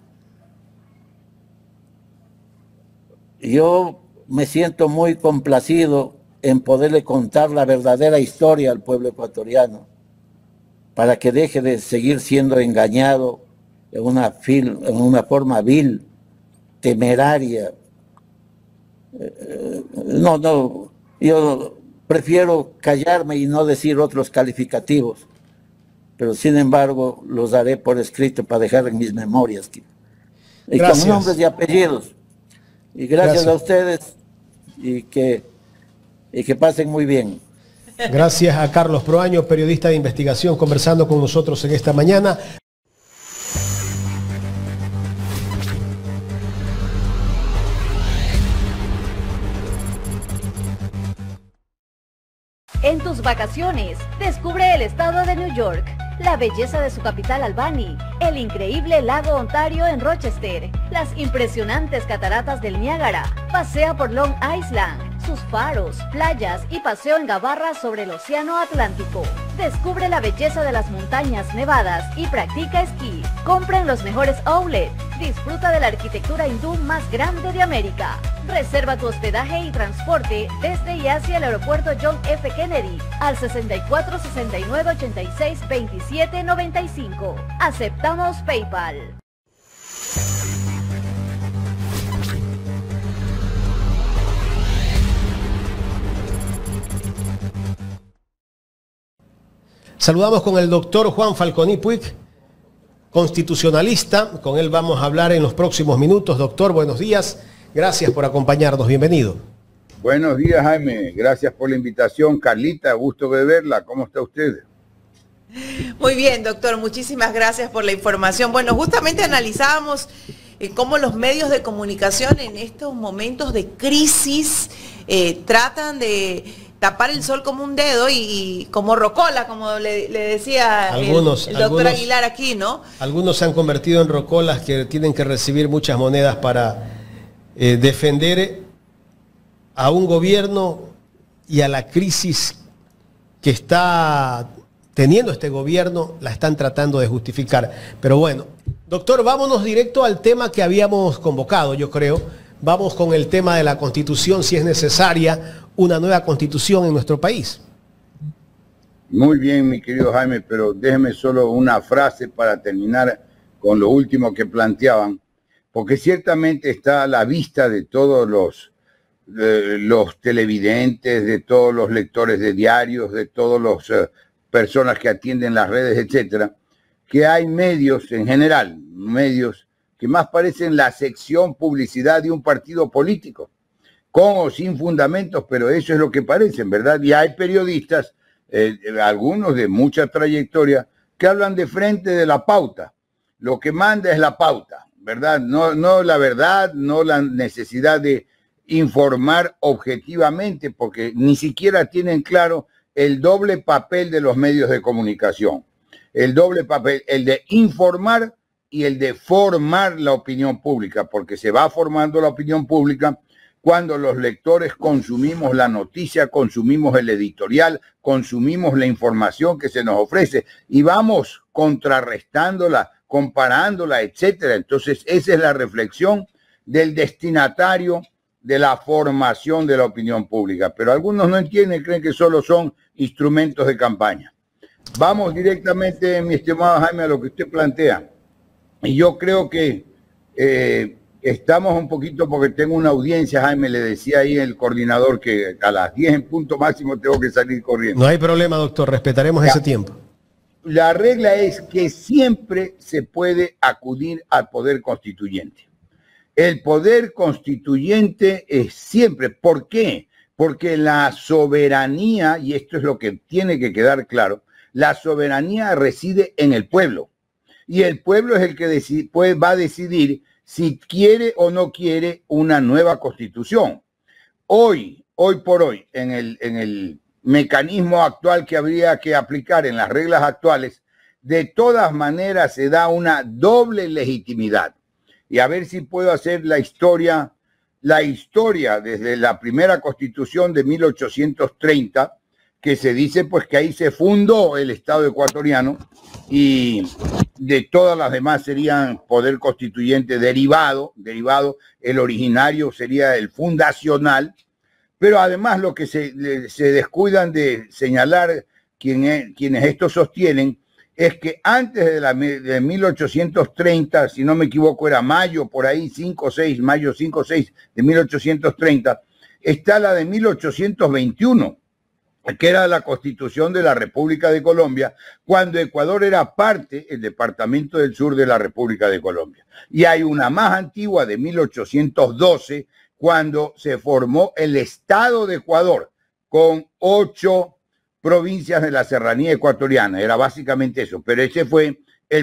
me siento muy complacido en poderle contar la verdadera historia al pueblo ecuatoriano, para que deje de seguir siendo engañado en una forma vil, temeraria. No, yo prefiero callarme y no decir otros calificativos, pero sin embargo los daré por escrito para dejar en mis memorias. Y con nombres y apellidos. Y gracias a ustedes y que pasen muy bien. Gracias a Carlos Proaño, periodista de investigación, conversando con nosotros en esta mañana. en tus vacaciones. Descubre el estado de New York, la belleza de su capital Albany, el increíble lago Ontario en Rochester, las impresionantes cataratas del Niágara. Pasea por Long Island, sus faros, playas y paseo en Gabarra sobre el Océano Atlántico. Descubre la belleza de las montañas nevadas y practica esquí. Compra en los mejores outlets. Disfruta de la arquitectura hindú más grande de América. Reserva tu hospedaje y transporte desde y hacia el aeropuerto John F. Kennedy al 64 69 86 27 95. Aceptamos PayPal. Saludamos con el doctor Juan Falconi Puig, constitucionalista. Con él vamos a hablar en los próximos minutos. Doctor, buenos días. Gracias por acompañarnos. Bienvenido. Buenos días, Jaime. Gracias por la invitación. Carlita, gusto de verla. ¿Cómo está usted? Muy bien, doctor. Muchísimas gracias por la información. Bueno, justamente analizábamos cómo los medios de comunicación en estos momentos de crisis tratan de tapar el sol como un dedo y como rocola, como le decía el doctor Aguilar aquí, ¿no? Algunos se han convertido en rocolas que tienen que recibir muchas monedas para defender a un gobierno y a la crisis que está teniendo este gobierno, la están tratando de justificar. Pero bueno, doctor, vámonos directo al tema que habíamos convocado, yo creo. Vamos con el tema de la Constitución, si es necesaria una nueva Constitución en nuestro país. Muy bien, mi querido Jaime, pero déjeme solo una frase para terminar con lo último que planteaban, porque ciertamente está a la vista de todos los televidentes, de todos los lectores de diarios, de todas las personas que atienden las redes, etcétera, que hay medios en general, medios que más parecen la sección publicidad de un partido político, con o sin fundamentos, pero eso es lo que parecen, ¿verdad? Y hay periodistas, algunos de mucha trayectoria, que hablan de frente de la pauta. Lo que manda es la pauta, ¿verdad? No la verdad, no la necesidad de informar objetivamente, porque ni siquiera tienen claro el doble papel de los medios de comunicación. El doble papel, el de informar y el de formar la opinión pública, porque se va formando la opinión pública cuando los lectores consumimos la noticia, consumimos el editorial, consumimos la información que se nos ofrece y vamos contrarrestándola, comparándola, etcétera. Entonces, esa es la reflexión del destinatario de la formación de la opinión pública. Pero algunos no entienden, creen que solo son instrumentos de campaña. Vamos directamente, mi estimado Jaime, a lo que usted plantea. Y yo creo que estamos un poquito, porque tengo una audiencia, Jaime, le decía ahí el coordinador que a las 10 en punto máximo tengo que salir corriendo. No hay problema, doctor, respetaremos ese tiempo. La regla es que siempre se puede acudir al poder constituyente. El poder constituyente es siempre. ¿Por qué? Porque la soberanía, y esto es lo que tiene que quedar claro, la soberanía reside en el pueblo. Y el pueblo es el que va a decidir si quiere o no quiere una nueva constitución. Hoy por hoy, en el mecanismo actual que habría que aplicar en las reglas actuales, de todas maneras se da una doble legitimidad. Y a ver si puedo hacer la historia desde la primera constitución de 1830, que se dice pues que ahí se fundó el Estado ecuatoriano y de todas las demás serían poder constituyente derivado, el originario sería el fundacional, pero además lo que se descuidan de señalar quienes esto sostienen es que antes de 1830, si no me equivoco era mayo, por ahí 5 o 6, mayo 5 o 6 de 1830, está la de 1821, que era la Constitución de la República de Colombia, cuando Ecuador era parte, el departamento del sur de la República de Colombia. Y hay una más antigua de 1812, cuando se formó el Estado de Ecuador, con 8 provincias de la serranía ecuatoriana. Era básicamente eso, pero ese fue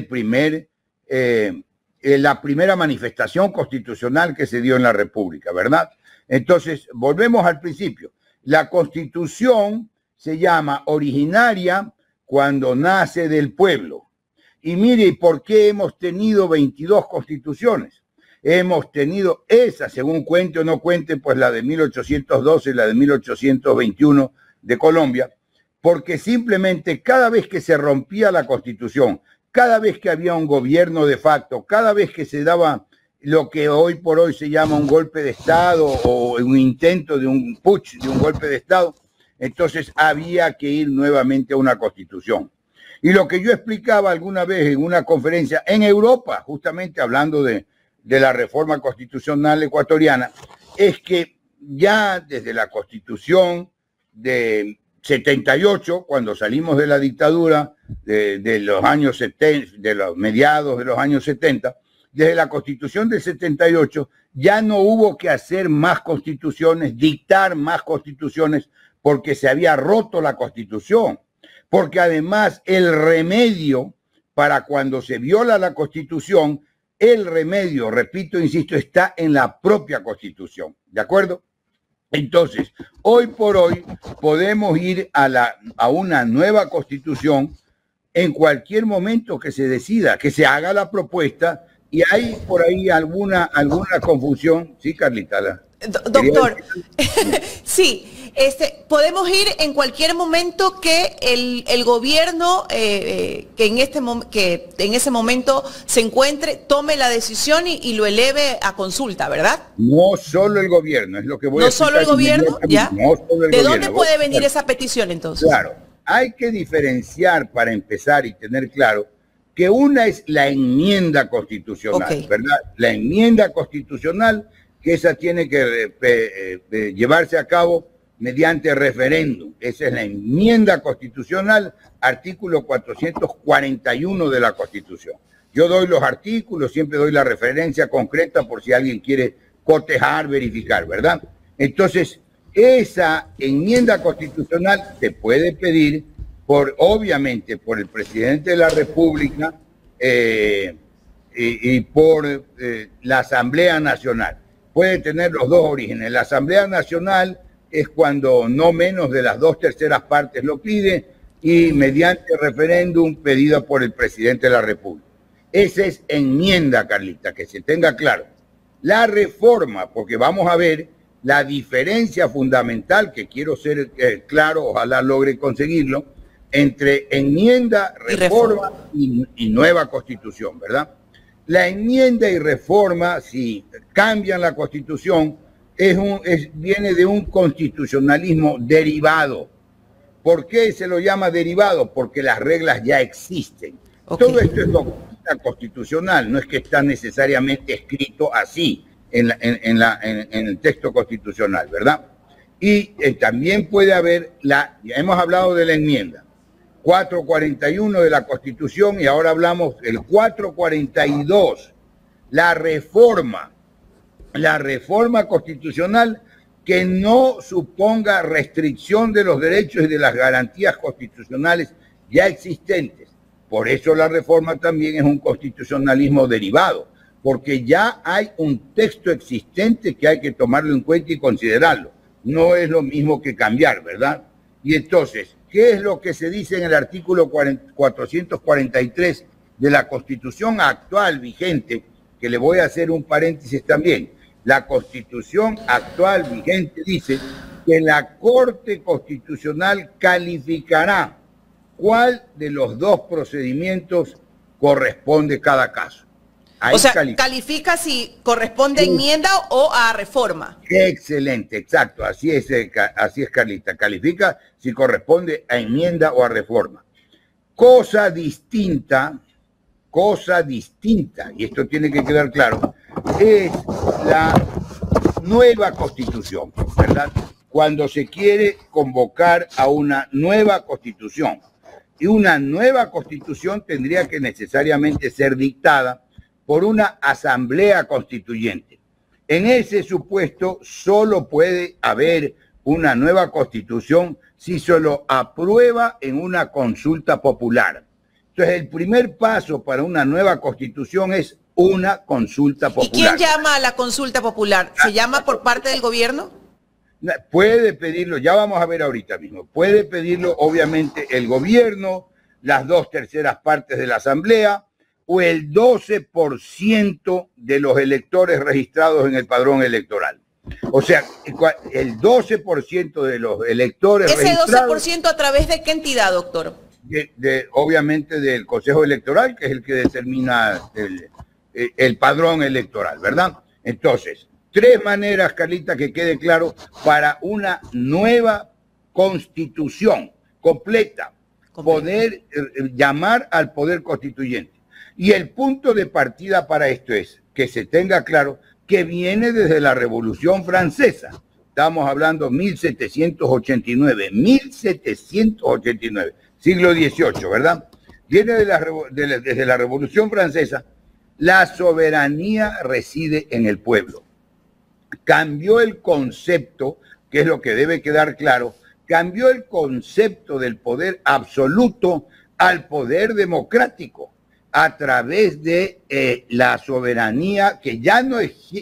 la primera manifestación constitucional que se dio en la República, ¿verdad? Entonces, volvemos al principio. La Constitución se llama originaria cuando nace del pueblo. Y mire, ¿por qué hemos tenido 22 constituciones? Hemos tenido esa, según cuente o no cuente, pues la de 1812 y la de 1821 de Colombia, porque simplemente cada vez que se rompía la Constitución, cada vez que había un gobierno de facto, cada vez que se daba lo que hoy por hoy se llama un golpe de Estado o un intento de un putsch, de un golpe de Estado, entonces había que ir nuevamente a una Constitución. Y lo que yo explicaba alguna vez en una conferencia en Europa, justamente hablando de la reforma constitucional ecuatoriana, es que ya desde la Constitución de 78, cuando salimos de la dictadura de los años 70, de los mediados de los años 70, desde la Constitución del 78 ya no hubo que hacer más constituciones, dictar más constituciones, porque se había roto la Constitución. Porque además el remedio para cuando se viola la Constitución, el remedio, repito, insisto, está en la propia Constitución. ¿De acuerdo? Entonces, hoy por hoy podemos ir a una nueva Constitución en cualquier momento que se decida, que se haga la propuesta, y hay por ahí alguna confusión. Sí, Carlita. Doctor, sí, podemos ir en cualquier momento que el gobierno que en ese momento se encuentre, tome la decisión y lo eleve a consulta, ¿verdad? No solo el gobierno, es lo que voy a explicar. ¿No solo el gobierno? ¿Ya? No solo el ¿De gobierno. dónde puede venir esa petición entonces? Claro, hay que diferenciar para empezar y tener claro que una es la enmienda constitucional, ¿verdad? La enmienda constitucional, que esa tiene que llevarse a cabo mediante referéndum. Esa es la enmienda constitucional, artículo 441 de la Constitución. Yo doy los artículos, siempre doy la referencia concreta por si alguien quiere cotejar, verificar, ¿verdad? Entonces, esa enmienda constitucional se puede pedir obviamente por el presidente de la República y por la Asamblea Nacional. Puede tener los dos orígenes. La Asamblea Nacional es cuando no menos de las 2/3 partes lo pide, y mediante referéndum pedida por el presidente de la República. Esa es enmienda, Carlita, que se tenga claro. La reforma, porque vamos a ver la diferencia fundamental, que quiero ser claro, ojalá logre conseguirlo, entre enmienda, reforma y nueva Constitución, ¿verdad? La enmienda y reforma, si cambian la Constitución, viene de un constitucionalismo derivado. ¿Por qué se lo llama derivado? Porque las reglas ya existen. Todo esto es doctrina constitucional, no es que está necesariamente escrito así en el texto constitucional, ¿verdad? Y también puede haber, ya hemos hablado de la enmienda, 441 de la Constitución, y ahora hablamos del 442, la reforma constitucional que no suponga restricción de los derechos y de las garantías constitucionales ya existentes. Por eso la reforma también es un constitucionalismo derivado, porque ya hay un texto existente que hay que tomarlo en cuenta y considerarlo. No es lo mismo que cambiar, ¿verdad? Y entonces, ¿qué es lo que se dice en el artículo 443 de la Constitución actual vigente? Que le voy a hacer un paréntesis también. La Constitución actual vigente dice que la Corte Constitucional calificará cuál de los dos procedimientos corresponde cada caso. Ahí o sea, califica si corresponde a enmienda o a reforma. Excelente, exacto, así es, Carlita. Califica si corresponde a enmienda o a reforma. Cosa distinta, y esto tiene que quedar claro, es la nueva Constitución, ¿verdad? Cuando se quiere convocar a una nueva Constitución. Y una nueva Constitución tendría que necesariamente ser dictada por una asamblea constituyente. En ese supuesto solo puede haber una nueva Constitución si se lo aprueba en una consulta popular. Entonces, el primer paso para una nueva Constitución es una consulta popular. ¿Y quién llama a la consulta popular? ¿Se llama por parte del gobierno? Puede pedirlo, ya vamos a ver ahorita mismo, puede pedirlo obviamente el gobierno, las 2/3 partes de la asamblea o el 12% de los electores registrados en el padrón electoral. O sea, el 12% de los electores ¿Ese registrados... 12% a través de qué entidad, doctor? Obviamente del Consejo Electoral, que es el que determina el padrón electoral, ¿verdad? Entonces, 3 maneras, Carlita, que quede claro, para una nueva constitución completa. Poder llamar al poder constituyente. Y el punto de partida para esto es que se tenga claro que viene desde la Revolución Francesa. Estamos hablando 1789, siglo XVIII, ¿verdad? Viene desde la Revolución Francesa. La soberanía reside en el pueblo. Cambió el concepto, que es lo que debe quedar claro, cambió el concepto del poder absoluto al poder democrático a través de la soberanía que ya no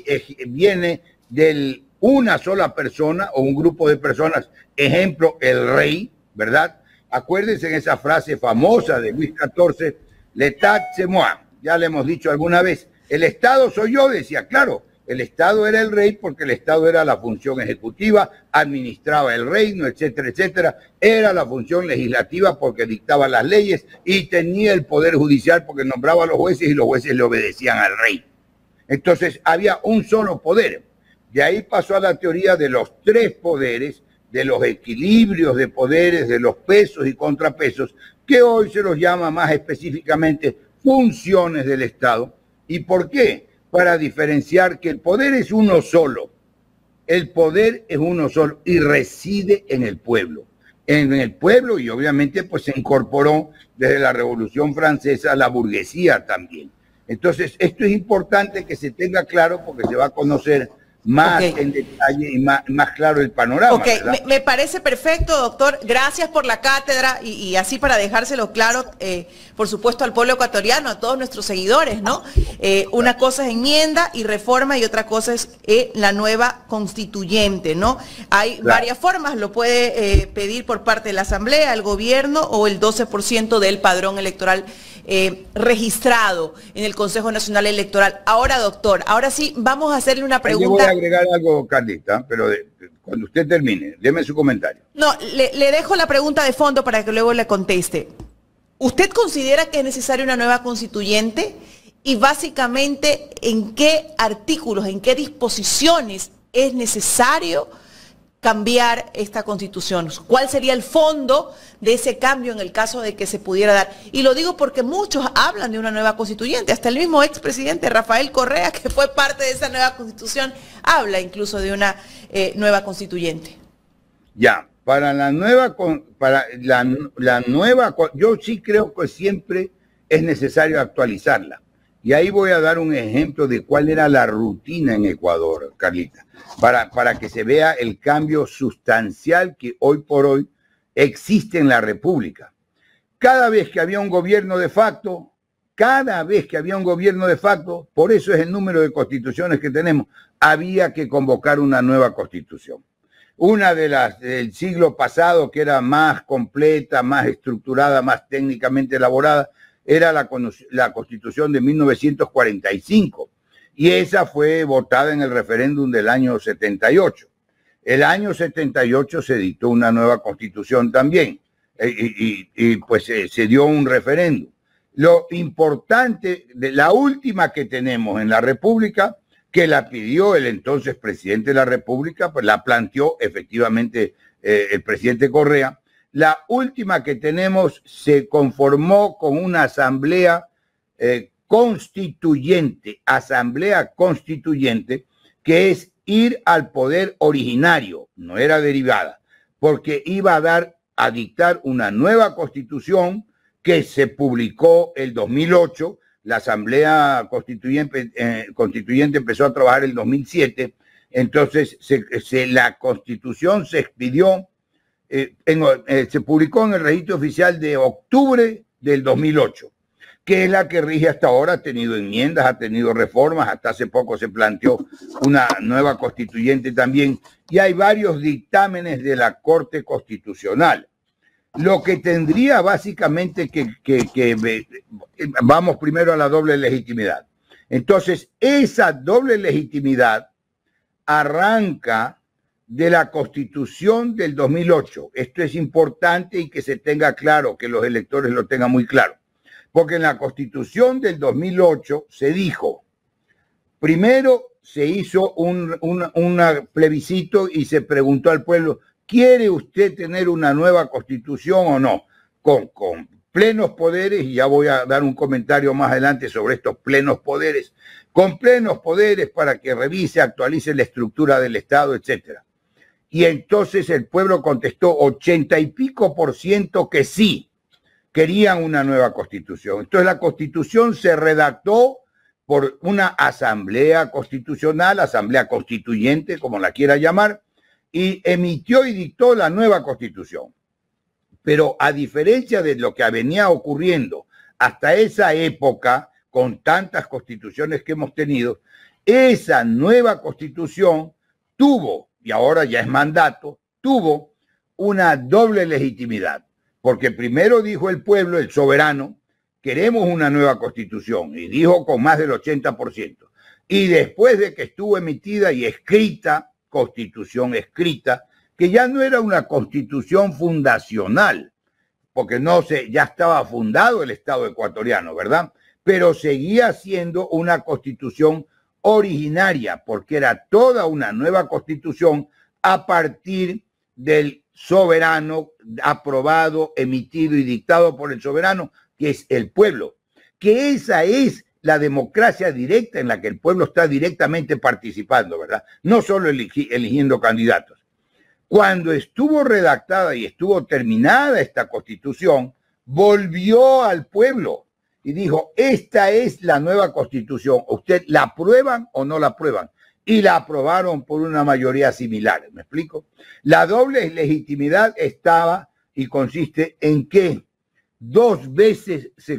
viene de una sola persona o un grupo de personas, ejemplo, el rey, ¿verdad? Acuérdense en esa frase famosa de Luis XIV, l'État c'est moi, ya le hemos dicho alguna vez, el Estado soy yo, decía, claro, el Estado era el rey porque el Estado era la función ejecutiva, administraba el reino, etcétera, etcétera. Era la función legislativa porque dictaba las leyes y tenía el poder judicial porque nombraba a los jueces y los jueces le obedecían al rey. Entonces había un solo poder. De ahí pasó a la teoría de los 3 poderes, de los equilibrios de poderes, de los pesos y contrapesos, que hoy se los llama más específicamente funciones del Estado. ¿Y por qué? Para diferenciar que el poder es uno solo. El poder es uno solo y reside en el pueblo. En el pueblo y obviamente pues se incorporó desde la Revolución Francesa la burguesía también. Entonces esto es importante que se tenga claro porque se va a conocer más en detalle y más claro el panorama. Me parece perfecto, doctor. Gracias por la cátedra y así para dejárselo claro, por supuesto, al pueblo ecuatoriano, a todos nuestros seguidores, ¿no? Una cosa es enmienda y reforma y otra cosa es la nueva constituyente, ¿no? Hay varias formas, lo puede pedir por parte de la Asamblea, el gobierno o el 12% del padrón electoral registrado en el Consejo Nacional Electoral. Ahora, doctor, ahora sí, vamos a hacerle una pregunta. Yo voy a agregar algo, Carlita, pero cuando usted termine, deme su comentario. No, le dejo la pregunta de fondo para que luego le conteste. ¿Usted considera que es necesaria una nueva constituyente? Y básicamente, ¿en qué artículos, en qué disposiciones es necesario cambiar esta constitución? ¿Cuál sería el fondo de ese cambio en el caso de que se pudiera dar? Y lo digo porque muchos hablan de una nueva constituyente, hasta el mismo expresidente Rafael Correa, que fue parte de esa nueva constitución, habla incluso de una nueva constituyente. Ya, yo sí creo que siempre es necesario actualizarla. Y ahí voy a dar un ejemplo de cuál era la rutina en Ecuador, Carlita, para que se vea el cambio sustancial que hoy por hoy existe en la República. Cada vez que había un gobierno de facto, por eso es el número de constituciones que tenemos, había que convocar una nueva constitución. Una de las del siglo pasado, que era más completa, más estructurada, más técnicamente elaborada, era la Constitución de 1945. Y esa fue votada en el referéndum del año 78. El año 78 se dictó una nueva Constitución también. Y pues se dio un referéndum. Lo importante, la última que tenemos en la República, que la pidió el entonces presidente de la República, pues la planteó efectivamente el presidente Correa. La última que tenemos se conformó con una asamblea constituyente, que es ir al poder originario, no era derivada, porque iba a dictar una nueva constitución que se publicó el 2008, la asamblea constituyente empezó a trabajar el 2007, entonces la constitución se expidió, se publicó en el registro oficial de octubre del 2008. que es la que rige hasta ahora, ha tenido enmiendas, ha tenido reformas, hasta hace poco se planteó una nueva constituyente también, y hay varios dictámenes de la Corte Constitucional. Lo que tendría básicamente vamos primero a la doble legitimidad. Entonces, esa doble legitimidad arranca de la Constitución del 2008. Esto es importante y que se tenga claro, que los electores lo tengan muy claro. Porque en la Constitución del 2008 se dijo, primero se hizo un plebiscito y se preguntó al pueblo, ¿quiere usted tener una nueva Constitución o no? Con plenos poderes, y ya voy a dar un comentario más adelante sobre estos plenos poderes, con plenos poderes para que revise, actualice la estructura del Estado, etcétera. Y entonces el pueblo contestó 80 y pico % que sí, querían una nueva constitución. Entonces la constitución se redactó por una asamblea constitucional, asamblea constituyente, como la quiera llamar, y emitió y dictó la nueva constitución. Pero a diferencia de lo que venía ocurriendo hasta esa época, con tantas constituciones que hemos tenido, esa nueva constitución tuvo, y ahora ya es mandato, tuvo una doble legitimidad. Porque primero dijo el pueblo, el soberano, queremos una nueva constitución, y dijo con más del 80%. Y después de que estuvo emitida y escrita, constitución escrita, que ya no era una constitución fundacional, porque ya estaba fundado el Estado ecuatoriano, ¿verdad? Pero seguía siendo una constitución originaria, porque era toda una nueva constitución a partir del soberano, aprobado, emitido y dictado por el soberano, que es el pueblo. Que esa es la democracia directa en la que el pueblo está directamente participando, ¿verdad? No solo eligiendo candidatos. Cuando estuvo redactada y estuvo terminada esta constitución, volvió al pueblo y dijo, esta es la nueva constitución, ¿usted la aprueban o no la aprueban? Y la aprobaron por una mayoría similar, ¿me explico? La doble legitimidad estaba y consiste en que 2 veces se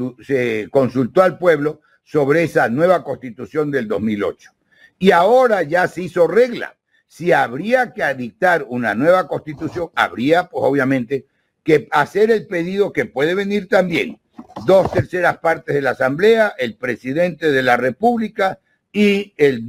consultó al pueblo sobre esa nueva constitución del 2008. Y ahora ya se hizo regla. Si habría que dictar una nueva constitución, habría, pues obviamente, que hacer el pedido, que puede venir también 2/3 partes de la Asamblea, el presidente de la República y el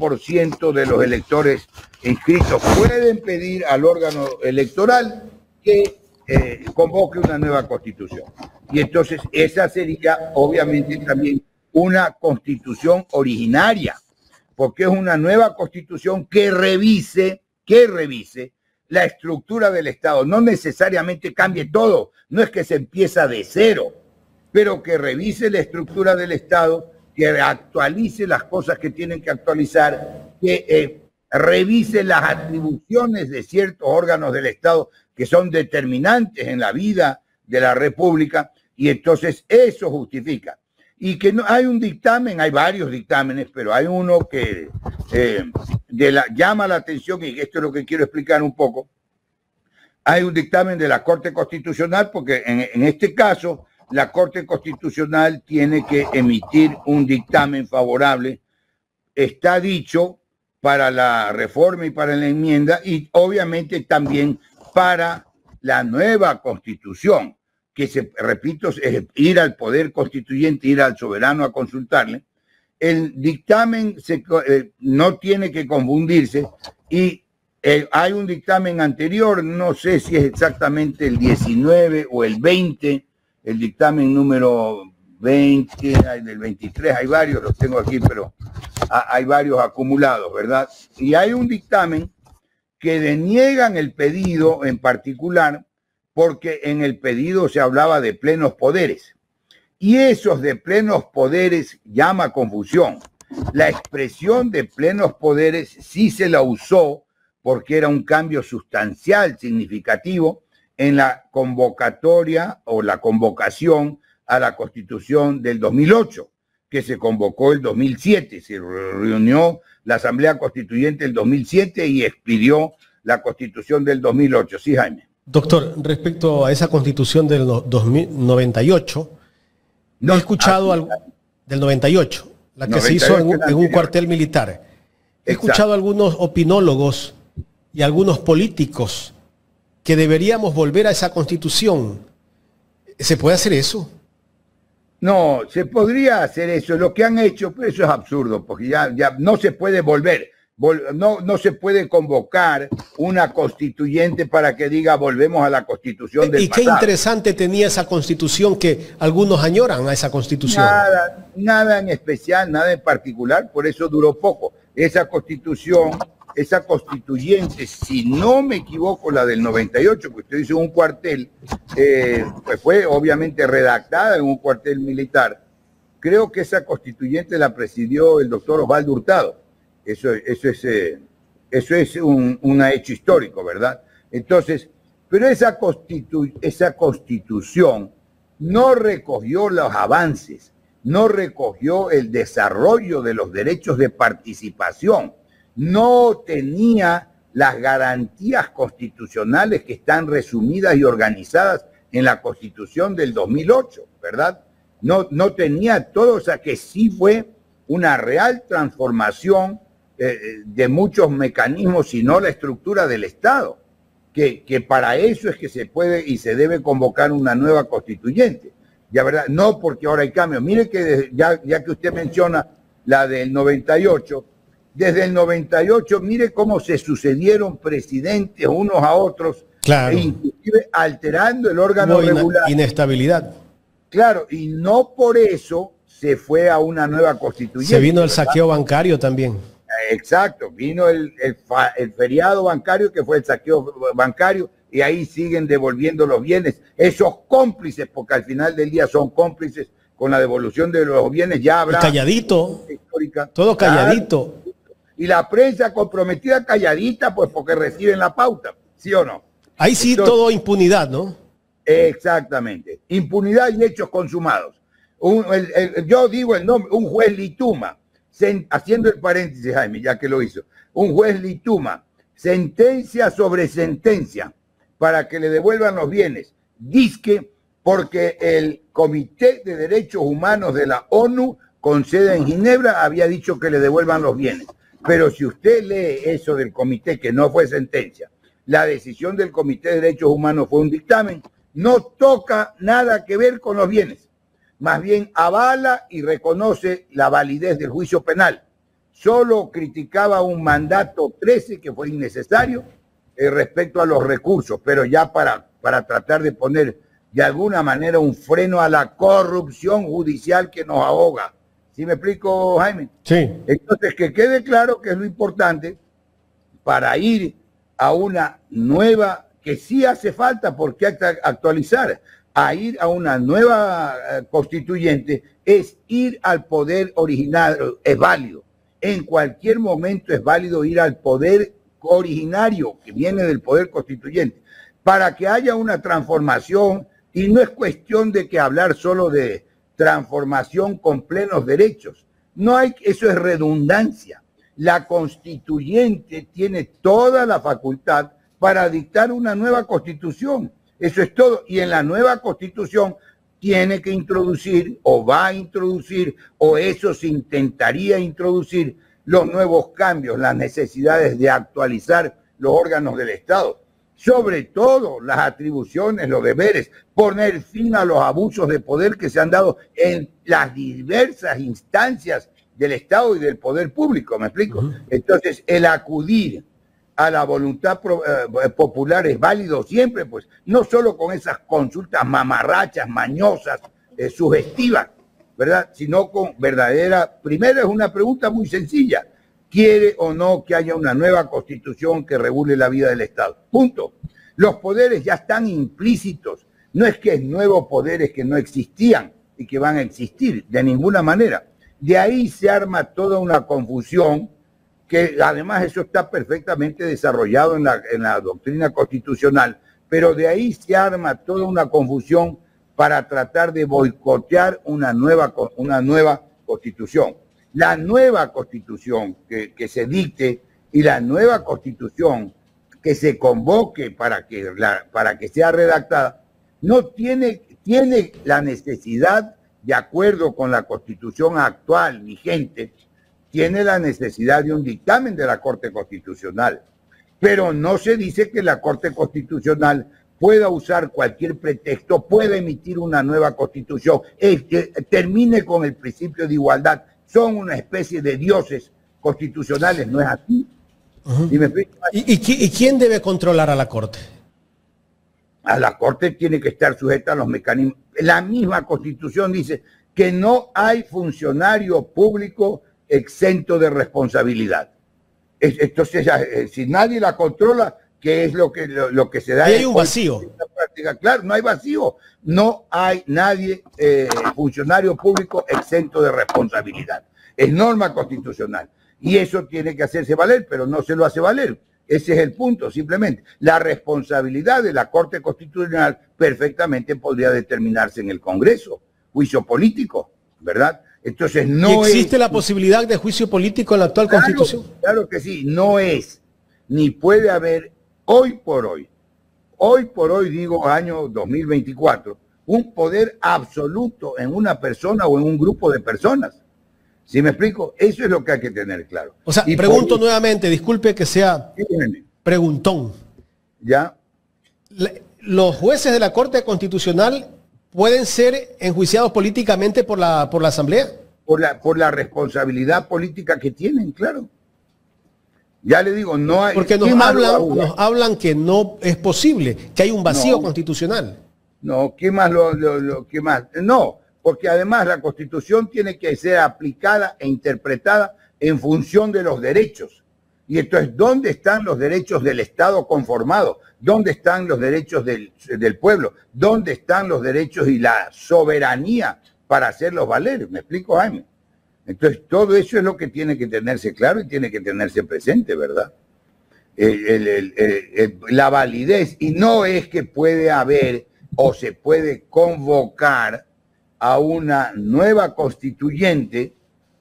12% de los electores inscritos pueden pedir al órgano electoral que convoque una nueva constitución. Y entonces esa sería obviamente también una constitución originaria, porque es una nueva constitución que revise la estructura del Estado. No necesariamente cambie todo, no es que se empieza de cero, pero que revise la estructura del Estado, que actualice las cosas que tienen que actualizar, que revise las atribuciones de ciertos órganos del Estado que son determinantes en la vida de la República, y entonces eso justifica. Y que no hay un dictamen, hay varios dictámenes, pero hay uno que llama la atención, y esto es lo que quiero explicar un poco. Hay un dictamen de la Corte Constitucional, porque en este caso la Corte Constitucional tiene que emitir un dictamen favorable, está dicho, para la reforma y para la enmienda, y obviamente también para la nueva Constitución, que repito, es ir al poder constituyente, ir al soberano a consultarle. El dictamen no tiene que confundirse, y hay un dictamen anterior, no sé si es exactamente el 19 o el 20, el dictamen número 20, hay del 23, hay varios, los tengo aquí, pero hay varios acumulados, ¿verdad? Y hay un dictamen que deniegan el pedido en particular, porque en el pedido se hablaba de plenos poderes. Y esos de plenos poderes llama confusión. La expresión de plenos poderes sí se la usó porque era un cambio sustancial, significativo, en la convocatoria o la convocación a la Constitución del 2008, que se convocó el 2007. Se reunió la Asamblea Constituyente el 2007 y expidió la Constitución del 2008. Sí, Jaime. Doctor, respecto a esa Constitución del 98, No he escuchado del 98, la que se hizo en un cuartel militar. He escuchado a algunos opinólogos y algunos políticos que deberíamos volver a esa constitución. ¿Se puede hacer eso? No, se podría hacer eso. Lo que han hecho, pero eso es absurdo, porque ya no se puede volver. No se puede convocar una constituyente para que diga volvemos a la constitución del pasado. Y qué interesante tenía esa constitución que algunos añoran a esa constitución. Nada en especial, nada en particular, por eso duró poco. Esa constitución, esa constituyente, si no me equivoco, la del 98, que usted dice un cuartel, pues fue obviamente redactada en un cuartel militar. Creo que esa constituyente la presidió el doctor Osvaldo Hurtado. Eso es un hecho histórico, ¿verdad? Entonces, pero esa constitución no recogió los avances, no recogió el desarrollo de los derechos de participación, no tenía las garantías constitucionales que están resumidas y organizadas en la Constitución del 2008, ¿verdad? No tenía todo, o sea que sí fue una real transformación de muchos mecanismos, sino la estructura del Estado, que para eso es que se puede y se debe convocar una nueva constituyente. Ya verdad, no porque ahora hay cambios. Mire que ya que usted menciona la del 98, desde el 98, mire cómo se sucedieron presidentes unos a otros, claro, inclusive alterando el órgano regular. Inestabilidad. Claro, y no por eso se fue a una nueva constituyente. Se vino el saqueo bancario también. Exacto, vino el feriado bancario, que fue el saqueo bancario, y ahí siguen devolviendo los bienes. Esos cómplices, porque al final del día son cómplices con la devolución de los bienes, ya habrá... Y calladito, histórica. todo calladito. Y la prensa comprometida calladita, pues porque reciben la pauta, ¿sí o no? Ahí sí. Entonces, todo impunidad, ¿no? Exactamente, impunidad y hechos consumados. Yo digo el nombre, un juez Lituma, haciendo el paréntesis, Jaime, ya que lo hizo, un juez Lituma, sentencia sobre sentencia para que le devuelvan los bienes, dizque porque el Comité de Derechos Humanos de la ONU, con sede en Ginebra, había dicho que le devuelvan los bienes. Pero si usted lee eso del comité, que no fue sentencia, la decisión del Comité de Derechos Humanos fue un dictamen, no toca nada que ver con los bienes. Más bien avala y reconoce la validez del juicio penal. Solo criticaba un mandato 13 que fue innecesario respecto a los recursos, pero ya para tratar de poner de alguna manera un freno a la corrupción judicial que nos ahoga. ¿Sí me explico, Jaime? Sí. Entonces, que quede claro que es lo importante para ir a una nueva, que sí hace falta porque hay que actualizar, a ir a una nueva constituyente, es ir al poder originario, es válido. En cualquier momento es válido ir al poder originario que viene del poder constituyente, para que haya una transformación, y no es cuestión de que hablar solo de transformación con plenos derechos. No hay, eso es redundancia. La constituyente tiene toda la facultad para dictar una nueva constitución. Eso es todo. Y en la nueva constitución tiene que introducir, o va a introducir, o eso se intentaría introducir, los nuevos cambios, las necesidades de actualizar los órganos del Estado. Sobre todo las atribuciones, los deberes, poner fin a los abusos de poder que se han dado en las diversas instancias del Estado y del poder público, ¿me explico? Entonces, el acudir a la voluntad popular es válido siempre, pues, no solo con esas consultas mamarrachas, mañosas, sugestivas, ¿verdad? Sino con verdadera... Primero es una pregunta muy sencilla. ¿Quiere o no que haya una nueva constitución que regule la vida del Estado? Punto. Los poderes ya están implícitos. No es que es nuevos poderes que no existían y que van a existir, de ninguna manera. De ahí se arma toda una confusión, que además eso está perfectamente desarrollado en la doctrina constitucional, pero de ahí se arma toda una confusión para tratar de boicotear una nueva constitución. La nueva constitución que se dicte y la nueva constitución que se convoque para que sea redactada, no tiene la necesidad de acuerdo con la Constitución actual vigente, tiene la necesidad de un dictamen de la Corte Constitucional. Pero no se dice que la Corte Constitucional pueda usar cualquier pretexto, pueda emitir una nueva constitución, que termine con el principio de igualdad. Son una especie de dioses constitucionales, ¿no es así? ¿Sí me explico? ¿Y quién debe controlar a la Corte? A la Corte tiene que estar sujeta a los mecanismos. La misma Constitución dice que no hay funcionario público exento de responsabilidad. Entonces, si nadie la controla, ¿qué es lo que se da? Ahí hay un vacío. Claro, no hay vacío. No hay nadie, funcionario público exento de responsabilidad. Es norma constitucional. Y eso tiene que hacerse valer, pero no se lo hace valer. Ese es el punto, simplemente. La responsabilidad de la Corte Constitucional perfectamente podría determinarse en el Congreso. Juicio político, ¿verdad? Entonces no ¿Existe la posibilidad de juicio político en la actual Constitución? Claro que sí, no es, ni puede haber hoy por hoy digo año 2024, un poder absoluto en una persona o en un grupo de personas. ¿Sí me explico? Eso es lo que hay que tener claro. O sea, pregunto nuevamente, disculpe que sea preguntón. ¿Ya? ¿Los jueces de la Corte Constitucional pueden ser enjuiciados políticamente por la Asamblea? Por la responsabilidad política que tienen, claro. Ya le digo, no hay... Porque nos hablan que no es posible, que hay un vacío constitucional. No, ¿qué más qué más? No, porque además la Constitución tiene que ser aplicada e interpretada en función de los derechos. Y entonces, ¿dónde están los derechos del Estado conformado? ¿Dónde están los derechos del pueblo? ¿Dónde están los derechos y la soberanía para hacerlos valer? ¿Me explico, Jaime? Entonces, todo eso es lo que tiene que tenerse claro y tiene que tenerse presente, ¿verdad? La validez, y no es que puede haber o se puede convocar a una nueva constituyente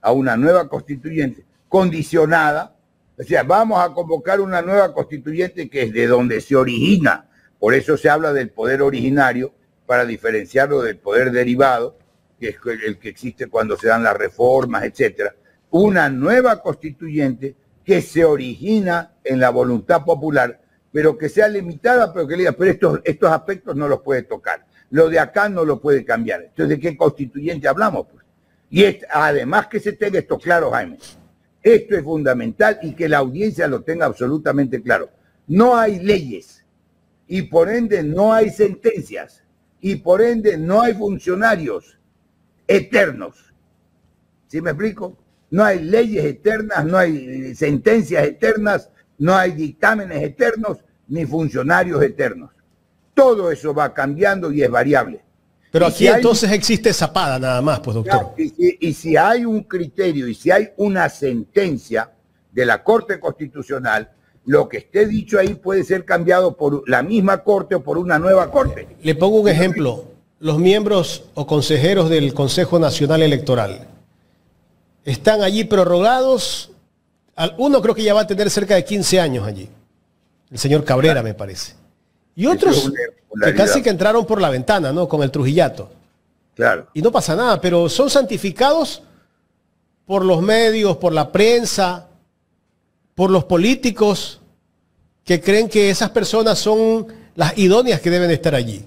condicionada. O sea, vamos a convocar una nueva constituyente que es de donde se origina. Por eso se habla del poder originario, para diferenciarlo del poder derivado, que es el que existe cuando se dan las reformas, etcétera. Una nueva constituyente que se origina en la voluntad popular, pero que sea limitada, pero que le diga, pero estos aspectos no los puede tocar. Lo de acá no lo puede cambiar. Entonces, ¿de qué constituyente hablamos? Pues? Y además que se tenga esto claro, Jaime. Esto es fundamental y que la audiencia lo tenga absolutamente claro. No hay leyes y por ende no hay sentencias y por ende no hay funcionarios eternos. ¿Sí me explico? No hay leyes eternas, no hay sentencias eternas, no hay dictámenes eternos ni funcionarios eternos. Todo eso va cambiando y es variable. Pero aquí entonces existe zapada nada más, pues, doctor. Y si hay un criterio y si hay una sentencia de la Corte Constitucional, lo que esté dicho ahí puede ser cambiado por la misma Corte o por una nueva Corte. Le pongo un ejemplo. Los miembros o consejeros del Consejo Nacional Electoral están allí prorrogados. Uno creo que ya va a tener cerca de 15 años allí. El señor Cabrera, me parece. Y otros que casi que entraron por la ventana, ¿no? Con el Trujillato. Claro. Y no pasa nada, pero son santificados por los medios, por la prensa, por los políticos que creen que esas personas son las idóneas que deben estar allí.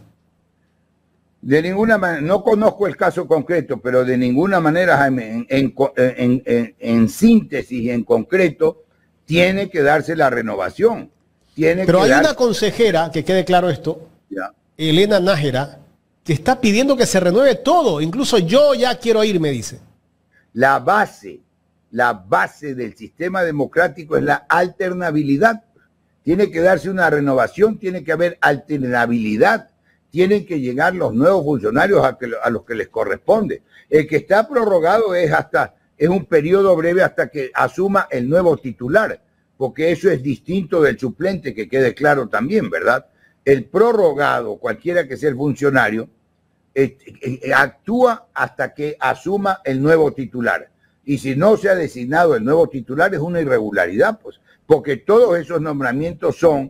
De ninguna manera, no conozco el caso concreto, pero de ninguna manera, Jaime, en síntesis y en concreto, tiene que darse la renovación. Pero hay una consejera, que quede claro esto, Elena Nájera, que está pidiendo que se renueve todo. Incluso yo ya quiero ir, me dice. La base del sistema democrático es la alternabilidad. Tiene que darse una renovación, tiene que haber alternabilidad. Tienen que llegar los nuevos funcionarios a los que les corresponde. El que está prorrogado es un periodo breve hasta que asuma el nuevo titular, porque eso es distinto del suplente, que quede claro también, ¿verdad? El prorrogado, cualquiera que sea el funcionario, actúa hasta que asuma el nuevo titular. Y si no se ha designado el nuevo titular, es una irregularidad, pues, porque todos esos nombramientos son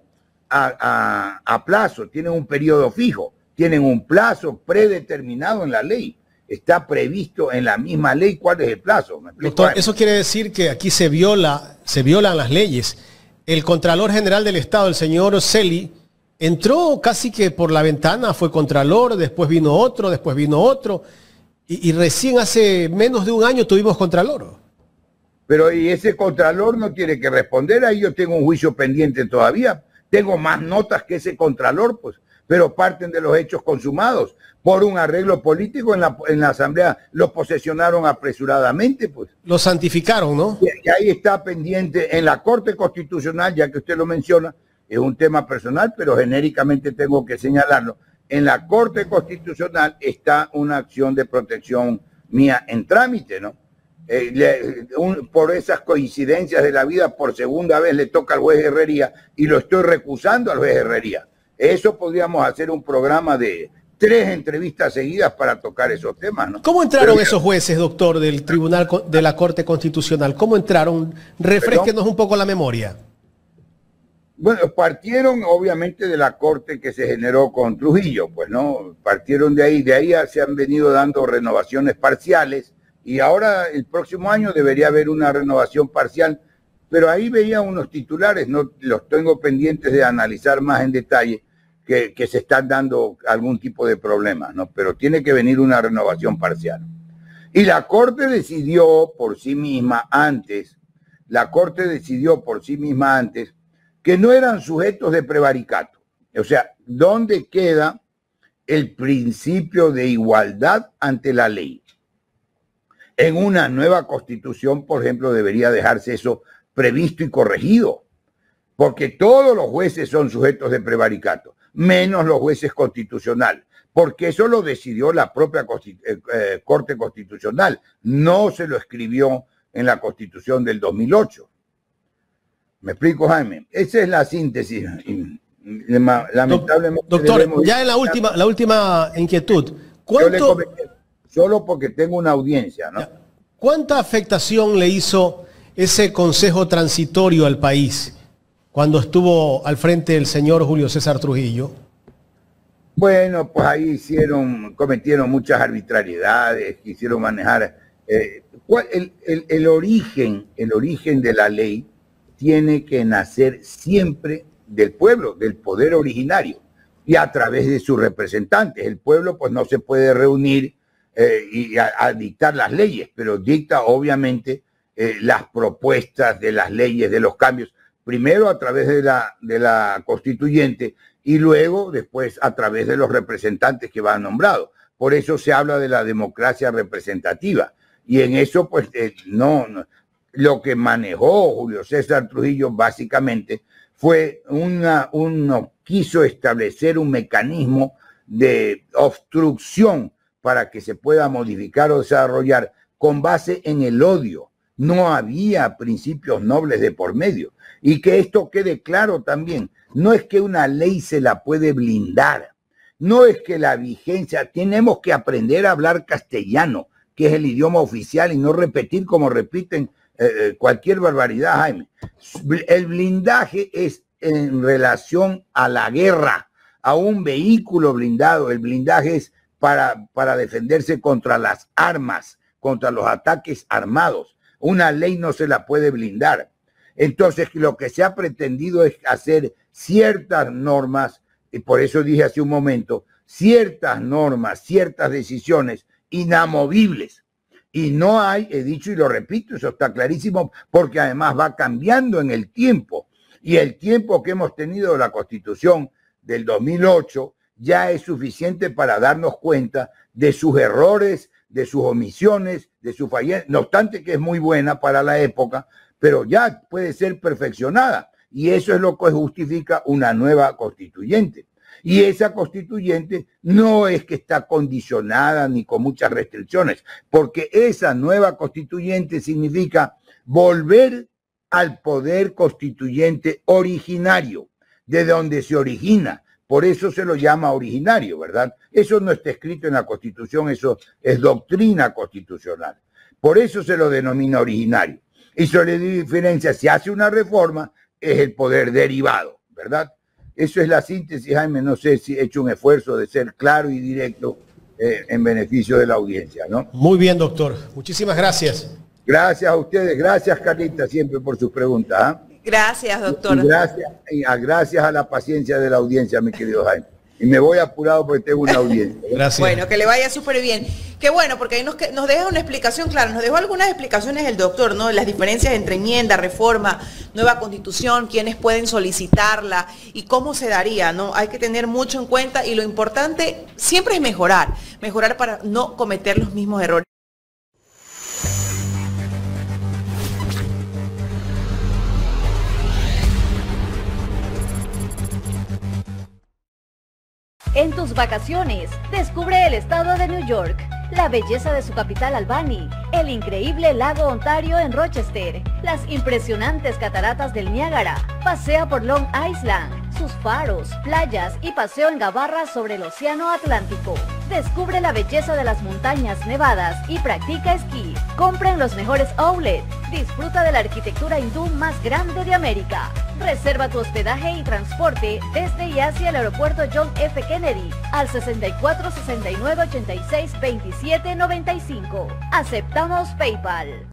a plazo, tienen un periodo fijo, tienen un plazo predeterminado en la ley. está previsto en la misma ley cuál es el plazo. ¿Me explico? Doctor, eso quiere decir que aquí se violan las leyes. El Contralor General del Estado, el señor Celi, entró casi que por la ventana, fue Contralor, después vino otro, y recién hace menos de un año tuvimos Contralor. Pero y ese Contralor no tiene que responder, ahí yo tengo un juicio pendiente todavía, tengo más notas que ese Contralor, pues, pero parten de los hechos consumados por un arreglo político en la Asamblea, los posesionaron apresuradamente, pues. Lo santificaron, ¿no? Y ahí está pendiente en la Corte Constitucional, ya que usted lo menciona, es un tema personal, pero genéricamente tengo que señalarlo. En la Corte Constitucional está una acción de protección mía en trámite, ¿no? Por esas coincidencias de la vida, por segunda vez le toca al juez Herrería y lo estoy recusando al juez Herrería. Eso podríamos hacer un programa de 3 entrevistas seguidas para tocar esos temas, ¿no? ¿Cómo entraron esos jueces, doctor, del Tribunal de la Corte Constitucional? ¿Cómo entraron? Refrésquenos un poco la memoria. Bueno, partieron obviamente de la corte que se generó con Trujillo, pues, ¿no? Partieron de ahí se han venido dando renovaciones parciales y ahora el próximo año debería haber una renovación parcial, pero ahí veía unos titulares, no los tengo pendientes de analizar más en detalle, que se están dando algún tipo de problemas, ¿no? Pero tiene que venir una renovación parcial. Y la Corte decidió por sí misma antes, que no eran sujetos de prevaricato. O sea, ¿dónde queda el principio de igualdad ante la ley? En una nueva constitución, por ejemplo, debería dejarse eso previsto y corregido, porque todos los jueces son sujetos de prevaricato, menos los jueces constitucionales, porque eso lo decidió la propia Corte Constitucional, no se lo escribió en la Constitución del 2008. ¿Me explico, Jaime? Esa es la síntesis. Lamentablemente. Doctor, ya en la última inquietud. ¿Cuánto, solo porque tengo una audiencia, ¿no? ¿Cuánta afectación le hizo ese consejo transitorio al país cuando estuvo al frente el señor Julio César Trujillo? Bueno, pues ahí cometieron muchas arbitrariedades, quisieron manejar. El origen de la ley tiene que nacer siempre del pueblo, del poder originario, y a través de sus representantes. El pueblo pues no se puede reunir a dictar las leyes, pero dicta obviamente las propuestas de las leyes, de los cambios, primero a través de la constituyente y luego después a través de los representantes que van nombrados. Por eso se habla de la democracia representativa, y en eso pues lo que manejó Julio César Trujillo básicamente fue quiso establecer un mecanismo de obstrucción para que se pueda modificar o desarrollar con base en el odio. No había principios nobles de por medio. Y que esto quede claro también, no es que una ley se la puede blindar, no es que la vigencia, tenemos que aprender a hablar castellano, que es el idioma oficial, y no repetir como repiten cualquier barbaridad, Jaime. El blindaje es en relación a la guerra, a un vehículo blindado. El blindaje es para defenderse contra las armas, contra los ataques armados. Una ley no se la puede blindar. Entonces, lo que se ha pretendido es hacer ciertas normas, y por eso dije hace un momento, ciertas normas, ciertas decisiones inamovibles. Y no hay, he dicho y lo repito, eso está clarísimo, porque además va cambiando en el tiempo. Y el tiempo que hemos tenido de la Constitución del 2008 ya es suficiente para darnos cuenta de sus errores, de sus omisiones, de su falla. No obstante que es muy buena para la época, pero ya puede ser perfeccionada. Y eso es lo que justifica una nueva constituyente. Y esa constituyente no es que está condicionada ni con muchas restricciones, porque esa nueva constituyente significa volver al poder constituyente originario, de donde se origina. Por eso se lo llama originario, ¿verdad? Eso no está escrito en la Constitución, eso es doctrina constitucional. Por eso se lo denomina originario. Y se le diferencia, si hace una reforma, es el poder derivado, ¿verdad? Eso es la síntesis, Jaime. No sé si he hecho un esfuerzo de ser claro y directo en beneficio de la audiencia, ¿no? Muy bien, doctor. Muchísimas gracias. Gracias a ustedes, gracias Carlita siempre por sus preguntas. ¿Ah? Gracias, doctor. Gracias a la paciencia de la audiencia, mi querido Jaime. Y me voy apurado porque tengo una audiencia. Gracias. Bueno, que le vaya súper bien. Qué bueno, porque ahí nos deja una explicación clara, nos dejó algunas explicaciones el doctor, ¿no? Las diferencias entre enmienda, reforma, nueva constitución, quiénes pueden solicitarla y cómo se daría, ¿no? Hay que tener mucho en cuenta y lo importante siempre es mejorar para no cometer los mismos errores. En tus vacaciones, descubre el estado de New York, la belleza de su capital Albany, el increíble lago Ontario en Rochester, las impresionantes cataratas del Niágara, pasea por Long Island, sus faros, playas y paseo en Gabarra sobre el Océano Atlántico. Descubre la belleza de las montañas nevadas y practica esquí. Compra en los mejores outlets. Disfruta de la arquitectura hindú más grande de América. Reserva tu hospedaje y transporte desde y hacia el aeropuerto John F. Kennedy al 64 69 86 27 95. Aceptamos PayPal.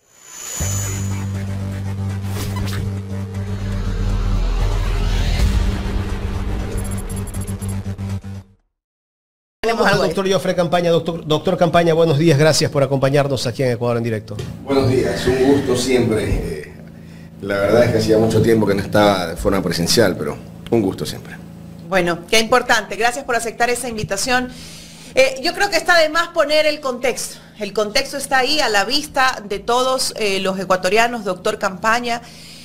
Tenemos al doctor Joffre Campaña. Doctor Campaña, buenos días, gracias por acompañarnos aquí en Ecuador en directo. Buenos días, un gusto siempre. La verdad es que hacía mucho tiempo que no estaba de forma presencial, pero un gusto siempre. Bueno, qué importante, gracias por aceptar esa invitación. Yo creo que está de más poner el contexto. El contexto está ahí a la vista de todos los ecuatorianos, doctor Campaña.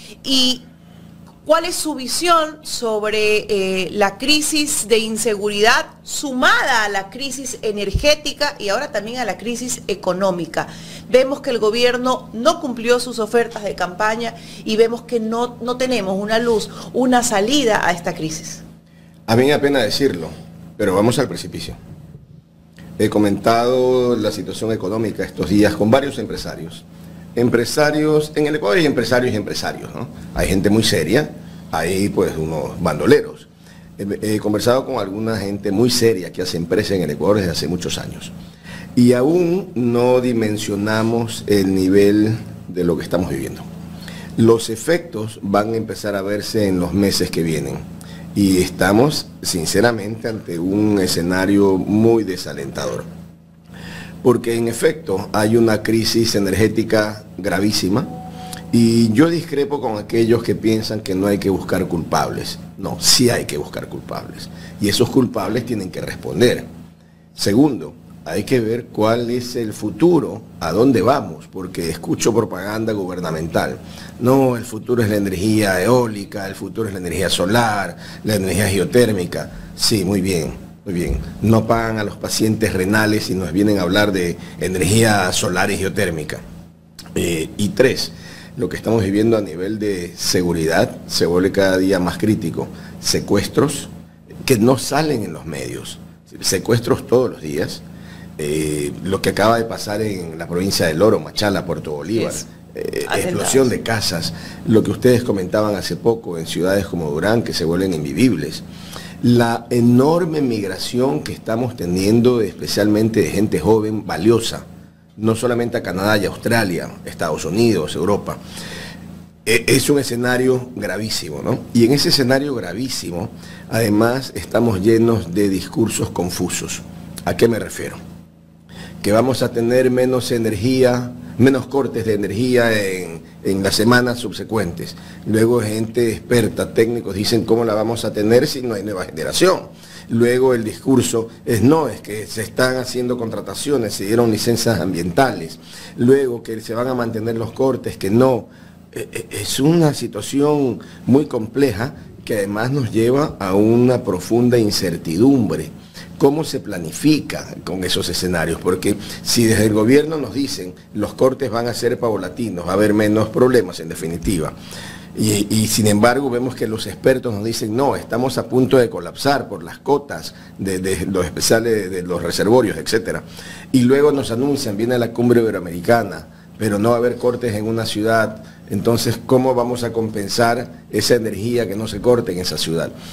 Y ¿cuál es su visión sobre la crisis de inseguridad sumada a la crisis energética y ahora también a la crisis económica? Vemos que el gobierno no cumplió sus ofertas de campaña y vemos que no tenemos una luz, una salida a esta crisis. A mí me da pena decirlo, pero vamos al precipicio. He comentado la situación económica estos días con varios empresarios. Empresarios, en el Ecuador hay empresarios y empresarios, ¿no? Hay gente muy seria, hay pues unos bandoleros. He conversado con alguna gente muy seria que hace empresa en el Ecuador desde hace muchos años. Y aún no dimensionamos el nivel de lo que estamos viviendo. Los efectos van a empezar a verse en los meses que vienen. Y estamos, sinceramente, ante un escenario muy desalentador. Porque en efecto hay una crisis energética gravísima y yo discrepo con aquellos que piensan que no hay que buscar culpables. No, sí hay que buscar culpables y esos culpables tienen que responder. Segundo, hay que ver cuál es el futuro, a dónde vamos, porque escucho propaganda gubernamental. No, el futuro es la energía eólica, el futuro es la energía solar, la energía geotérmica. Sí, muy bien. Muy bien, no pagan a los pacientes renales y nos vienen a hablar de energía solar y geotérmica. Y tres, lo que estamos viviendo a nivel de seguridad se vuelve cada día más crítico. Secuestros que no salen en los medios, secuestros todos los días. Lo que acaba de pasar en la provincia del Oro, Machala, Puerto Bolívar. Explosión de casas, lo que ustedes comentaban hace poco en ciudades como Durán que se vuelven invivibles. La enorme migración que estamos teniendo, especialmente de gente joven, valiosa, no solamente a Canadá y Australia, Estados Unidos, Europa. Es un escenario gravísimo, ¿no? Y en ese escenario gravísimo, además, estamos llenos de discursos confusos. ¿A qué me refiero? Que vamos a tener menos energía, menos cortes de energía en las semanas subsecuentes. Luego gente experta, técnicos, dicen cómo la vamos a tener si no hay nueva generación. Luego el discurso es no, es que se están haciendo contrataciones, se dieron licencias ambientales. Luego que se van a mantener los cortes, que no. Es una situación muy compleja que además nos lleva a una profunda incertidumbre. ¿Cómo se planifica con esos escenarios? Porque si desde el gobierno nos dicen los cortes van a ser paulatinos, va a haber menos problemas en definitiva. Y sin embargo vemos que los expertos nos dicen no, estamos a punto de colapsar por las cotas de los especiales de los reservorios, etc. Y luego nos anuncian, viene la cumbre iberoamericana, pero no va a haber cortes en una ciudad. Entonces, ¿cómo vamos a compensar esa energía que no se corte en esa ciudad?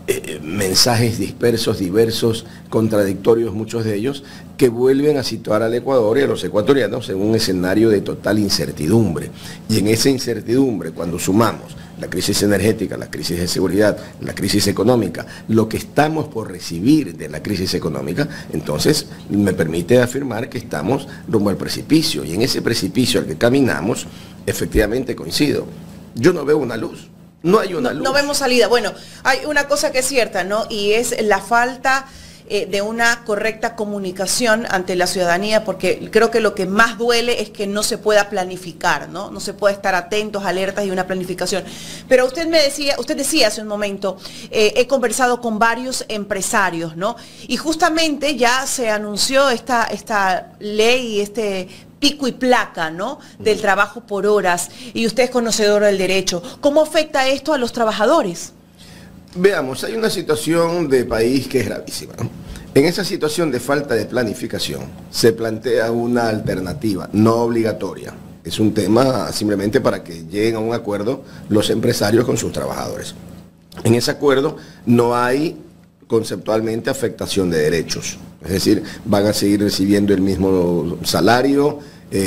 mensajes dispersos, diversos, contradictorios, muchos de ellos, que vuelven a situar al Ecuador y a los ecuatorianos en un escenario de total incertidumbre. Y en esa incertidumbre, cuando sumamos la crisis energética, la crisis de seguridad, la crisis económica, lo que estamos por recibir de la crisis económica, entonces me permite afirmar que estamos rumbo al precipicio. Y en ese precipicio al que caminamos, efectivamente coincido. Yo no veo una luz. No hay una luz. No vemos salida. Bueno, hay una cosa que es cierta, ¿no? Y es la falta de una correcta comunicación ante la ciudadanía, porque creo que lo que más duele es que no se pueda planificar, ¿no? No se puede estar atentos, alertas y una planificación. Pero usted decía hace un momento, he conversado con varios empresarios, ¿no? Y justamente ya se anunció esta ley, pico y placa, ¿no? Del trabajo por horas, y usted es conocedor del derecho. ¿Cómo afecta esto a los trabajadores? Veamos, hay una situación de país que es gravísima, ¿no? En esa situación de falta de planificación se plantea una alternativa no obligatoria. Es un tema simplemente para que lleguen a un acuerdo los empresarios con sus trabajadores. En ese acuerdo no hay conceptualmente afectación de derechos. Es decir, van a seguir recibiendo el mismo salario,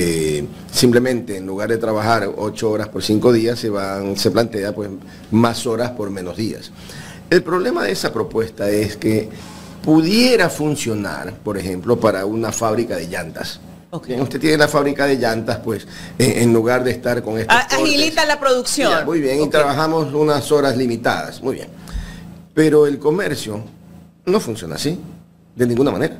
simplemente en lugar de trabajar 8 horas por 5 días, se plantea pues más horas por menos días. El problema de esa propuesta es que pudiera funcionar, por ejemplo, para una fábrica de llantas. Okay. Usted tiene la fábrica de llantas, pues, en lugar de estar con estos agilita la producción. Ya, muy bien, okay. Y trabajamos unas horas limitadas, muy bien. Pero el comercio no funciona así, de ninguna manera.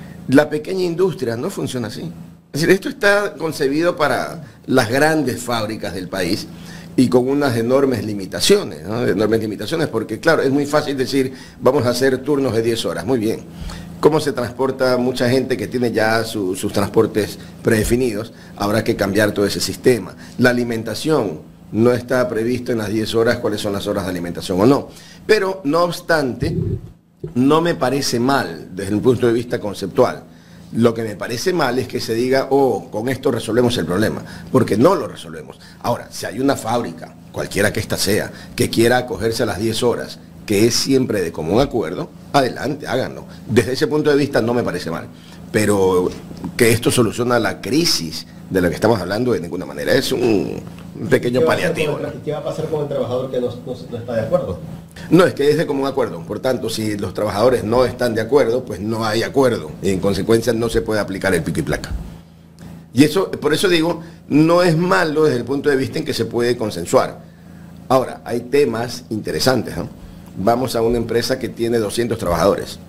La pequeña industria no funciona así. Es decir, esto está concebido para las grandes fábricas del país y con unas enormes limitaciones, ¿no? Enormes limitaciones, porque claro, es muy fácil decir, vamos a hacer turnos de 10 horas, muy bien. ¿Cómo se transporta mucha gente que tiene ya sus transportes predefinidos? Habrá que cambiar todo ese sistema. La alimentación no está previsto en las 10 horas cuáles son las horas de alimentación o no. Pero, no obstante, no me parece mal desde un punto de vista conceptual. Lo que me parece mal es que se diga, oh, con esto resolvemos el problema, porque no lo resolvemos. Ahora, si hay una fábrica, cualquiera que ésta sea, que quiera acogerse a las 10 horas, que es siempre de común acuerdo, adelante, háganlo. Desde ese punto de vista no me parece mal. Pero que esto soluciona la crisis de la que estamos hablando de ninguna manera. Es un pequeño paliativo. ¿Qué va a pasar con el trabajador que no está de acuerdo? No, es que es de común acuerdo. Por tanto, si los trabajadores no están de acuerdo, pues no hay acuerdo. Y en consecuencia no se puede aplicar el pico y placa. Y eso, por eso digo, no es malo desde el punto de vista en que se puede consensuar. Ahora, hay temas interesantes, ¿no? Vamos a una empresa que tiene 200 trabajadores.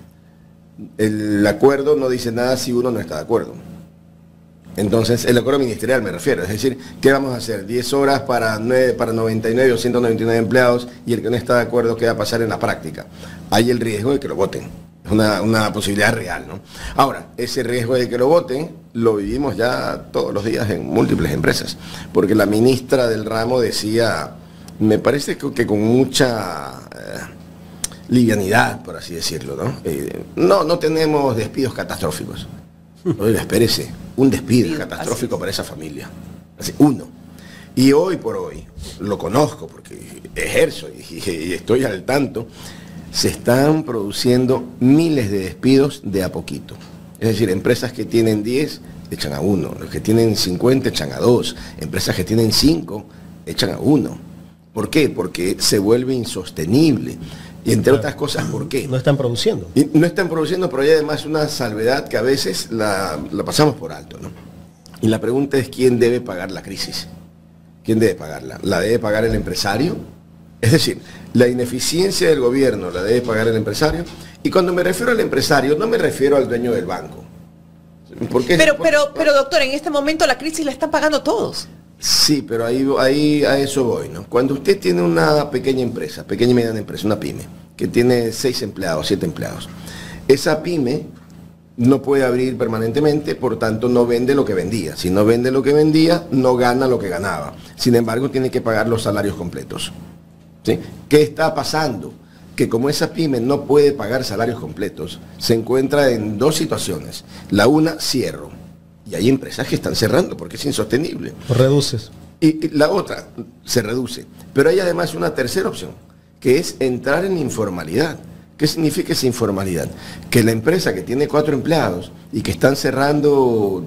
El acuerdo no dice nada si uno no está de acuerdo. Entonces, el acuerdo ministerial me refiero, es decir, ¿qué vamos a hacer? 10 horas para 99 o 199 empleados y el que no está de acuerdo, ¿qué va a pasar en la práctica? Hay el riesgo de que lo voten, es una posibilidad real, ¿no? Ahora, ese riesgo de que lo voten lo vivimos ya todos los días en múltiples empresas, porque la ministra del ramo decía, me parece que con mucha livianidad, por así decirlo, ¿no? No tenemos despidos catastróficos. Oiga, espérese, un despido catastrófico para esa familia. Así, uno. Y hoy por hoy, lo conozco porque ejerzo y estoy al tanto, se están produciendo miles de despidos de a poquito. Es decir, empresas que tienen 10 echan a 1, los que tienen 50 echan a 2, empresas que tienen 5 echan a 1. ¿Por qué? Porque se vuelve insostenible. Y entre otras cosas, ¿por qué? No están produciendo. Y no están produciendo, pero hay además una salvedad que a veces la pasamos por alto, ¿no? Y la pregunta es, ¿quién debe pagar la crisis? ¿Quién debe pagarla? ¿La debe pagar el empresario? Es decir, la ineficiencia del gobierno la debe pagar el empresario. Y cuando me refiero al empresario, no me refiero al dueño del banco. ¿Por qué? Pero doctor, en este momento la crisis la están pagando todos. Sí, pero ahí a eso voy, ¿no? Cuando usted tiene una pequeña empresa, pequeña y mediana empresa, una pyme, que tiene 6 empleados, 7 empleados, esa pyme no puede abrir permanentemente, por tanto no vende lo que vendía. Si no vende lo que vendía, no gana lo que ganaba. Sin embargo, tiene que pagar los salarios completos. ¿Sí? ¿Qué está pasando? Que como esa pyme no puede pagar salarios completos, se encuentra en 2 situaciones. La una, cierro. Y hay empresas que están cerrando porque es insostenible. Reduces. Y la otra, se reduce. Pero hay además una tercera opción, que es entrar en informalidad. ¿Qué significa esa informalidad? Que la empresa que tiene 4 empleados y que están cerrando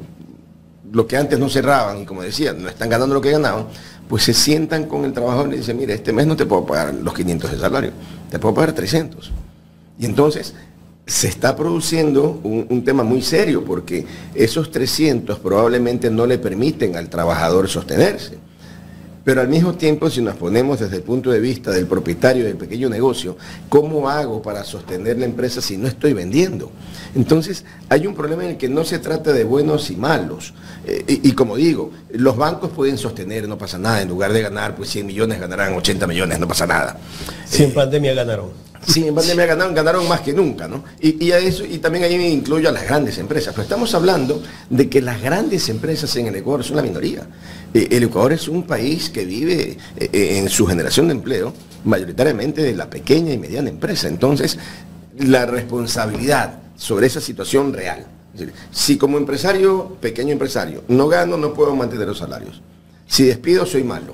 lo que antes no cerraban, y como decía, no están ganando lo que ganaban, pues se sientan con el trabajador y le dicen, mire, este mes no te puedo pagar los 500 de salario, te puedo pagar 300. Y entonces se está produciendo un tema muy serio, porque esos 300 probablemente no le permiten al trabajador sostenerse. Pero al mismo tiempo, si nos ponemos desde el punto de vista del propietario del pequeño negocio, ¿cómo hago para sostener la empresa si no estoy vendiendo? Entonces, hay un problema en el que no se trata de buenos y malos. Y como digo, los bancos pueden sostener, no pasa nada. En lugar de ganar pues 100 millones, ganarán 80 millones, no pasa nada. Si en pandemia ganaron. Sí, en pandemia ganaron más que nunca, ¿no? Y a eso, y también ahí incluyo a las grandes empresas. Pero estamos hablando de que las grandes empresas en el Ecuador son la minoría. El Ecuador es un país que vive en su generación de empleo mayoritariamente de la pequeña y mediana empresa. Entonces, la responsabilidad sobre esa situación real. Es decir, si como empresario, pequeño empresario, no gano, no puedo mantener los salarios. Si despido, soy malo.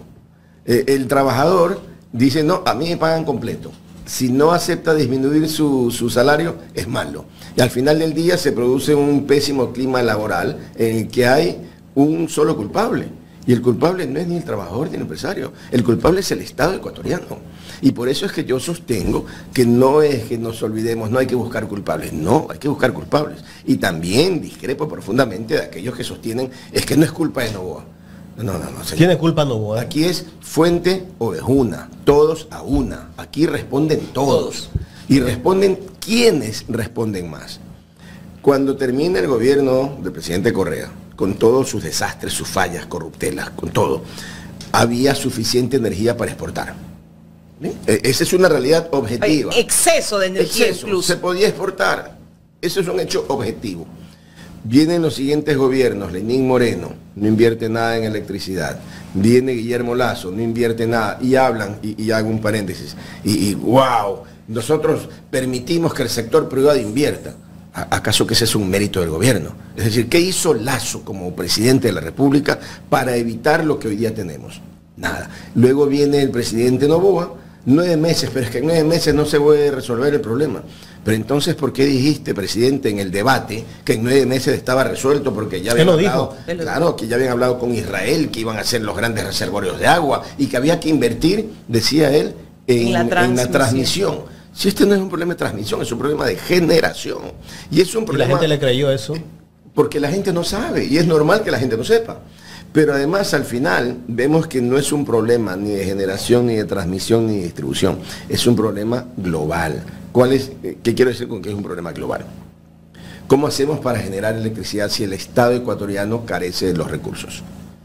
El trabajador dice, no, a mí me pagan completo. Si no acepta disminuir su salario, es malo. Y al final del día se produce un pésimo clima laboral en el que hay un solo culpable. Y el culpable no es ni el trabajador ni el empresario. El culpable es el Estado ecuatoriano. Y por eso es que yo sostengo que no es que nos olvidemos, no hay que buscar culpables. No, hay que buscar culpables. Y también discrepo profundamente de aquellos que sostienen, es que no es culpa de Noboa. No, señor. ¿Tiene culpa Noboa? Aquí es Fuente Ovejuna, todos a una. Aquí responden todos. Y responden quienes responden más. Cuando termina el gobierno del presidente Correa, con todos sus desastres, sus fallas, corruptelas, con todo, había suficiente energía para exportar. ¿Sí? Esa es una realidad objetiva. Exceso de energía incluso. Se podía exportar. Eso es un hecho objetivo. Vienen los siguientes gobiernos, Lenín Moreno, no invierte nada en electricidad. Viene Guillermo Lasso, no invierte nada. Y hablan, y hago un paréntesis, y wow, nosotros permitimos que el sector privado invierta. ¿Acaso que ese es un mérito del gobierno? Es decir, ¿qué hizo Lasso como presidente de la República para evitar lo que hoy día tenemos? Nada. Luego viene el presidente Noboa, 9 meses, pero es que en 9 meses no se puede resolver el problema. Pero entonces, ¿por qué dijiste, presidente, en el debate que en 9 meses estaba resuelto? Porque ya habían hablado, claro, que ya habían hablado con Israel, que iban a ser los grandes reservorios de agua y que había que invertir, decía él, en la transmisión. Si este no es un problema de transmisión, es un problema de generación. Y es un problema. ¿Y la gente le creyó eso? Porque la gente no sabe, y es normal que la gente no sepa. Pero además, al final, vemos que no es un problema ni de generación, ni de transmisión, ni de distribución. Es un problema global. ¿Qué quiero decir con que es un problema global? ¿Cómo hacemos para generar electricidad si el Estado ecuatoriano carece de los recursos?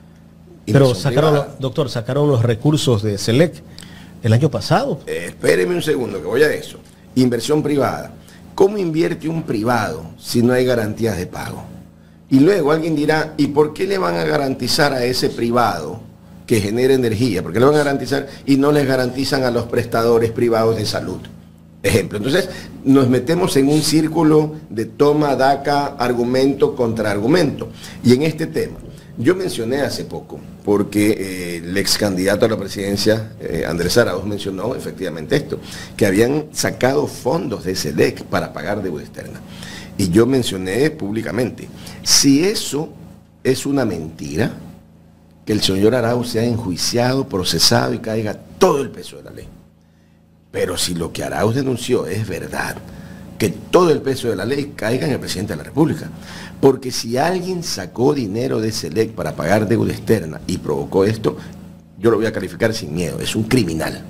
Pero sacaron los recursos de SELEC el año pasado. Espéreme un segundo, que voy a eso. Inversión privada. ¿Cómo invierte un privado si no hay garantías de pago? Y luego alguien dirá, ¿y por qué le van a garantizar a ese privado que genera energía? ¿Por qué le van a garantizar y no les garantizan a los prestadores privados de salud? Ejemplo. Entonces nos metemos en un círculo de toma, daca, argumento contra argumento. Y en este tema, yo mencioné hace poco, porque el ex candidato a la presidencia, Andrés Arauz, mencionó efectivamente esto, que habían sacado fondos de SELEC para pagar deuda externa. Y yo mencioné públicamente, si eso es una mentira, que el señor Arauz sea enjuiciado, procesado y caiga todo el peso de la ley. Pero si lo que Arauz denunció es verdad, que todo el peso de la ley caiga en el presidente de la República. Porque si alguien sacó dinero de SELEC para pagar deuda externa y provocó esto, yo lo voy a calificar sin miedo, es un criminal.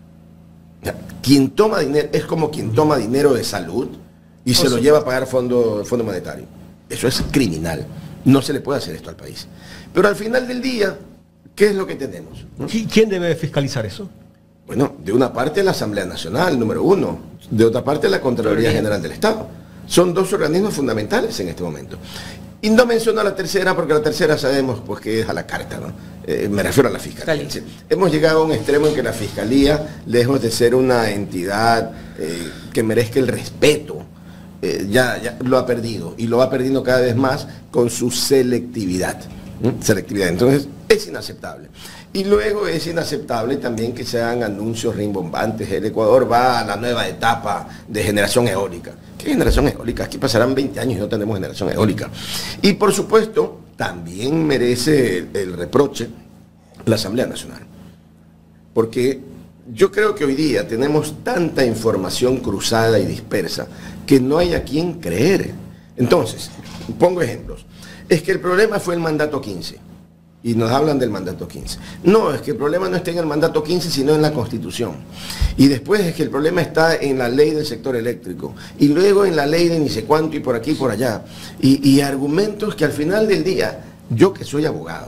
Quien toma dinero es como quien toma dinero de salud y se lo lleva a pagar fondo monetario. Eso es criminal. No se le puede hacer esto al país. Pero al final del día, ¿qué es lo que tenemos? ¿Quién debe fiscalizar eso? Bueno, de una parte la Asamblea Nacional, número 1, de otra parte la Contraloría General del Estado. Son 2 organismos fundamentales en este momento. Y no menciono a la tercera porque la tercera sabemos pues que es a la carta, ¿no? Me refiero a la Fiscalía. Hemos llegado a un extremo en que la Fiscalía, lejos de ser una entidad que merezca el respeto, ya lo ha perdido y lo va perdiendo cada vez más con su selectividad. Selectividad. Entonces, es inaceptable. Y luego es inaceptable también que se hagan anuncios rimbombantes. El Ecuador va a la nueva etapa de generación eólica. ¿Qué generación eólica? Aquí pasarán 20 años y no tenemos generación eólica. Y por supuesto, también merece el reproche la Asamblea Nacional. Porque yo creo que hoy día tenemos tanta información cruzada y dispersa que no hay a quien creer. Entonces, pongo ejemplos. Es que el problema fue el mandato 15. Y nos hablan del mandato 15. No, es que el problema no está en el mandato 15, sino en la Constitución. Y después es que el problema está en la ley del sector eléctrico. Y luego en la ley de ni sé cuánto y por aquí y por allá. Y argumentos que al final del día, yo que soy abogado,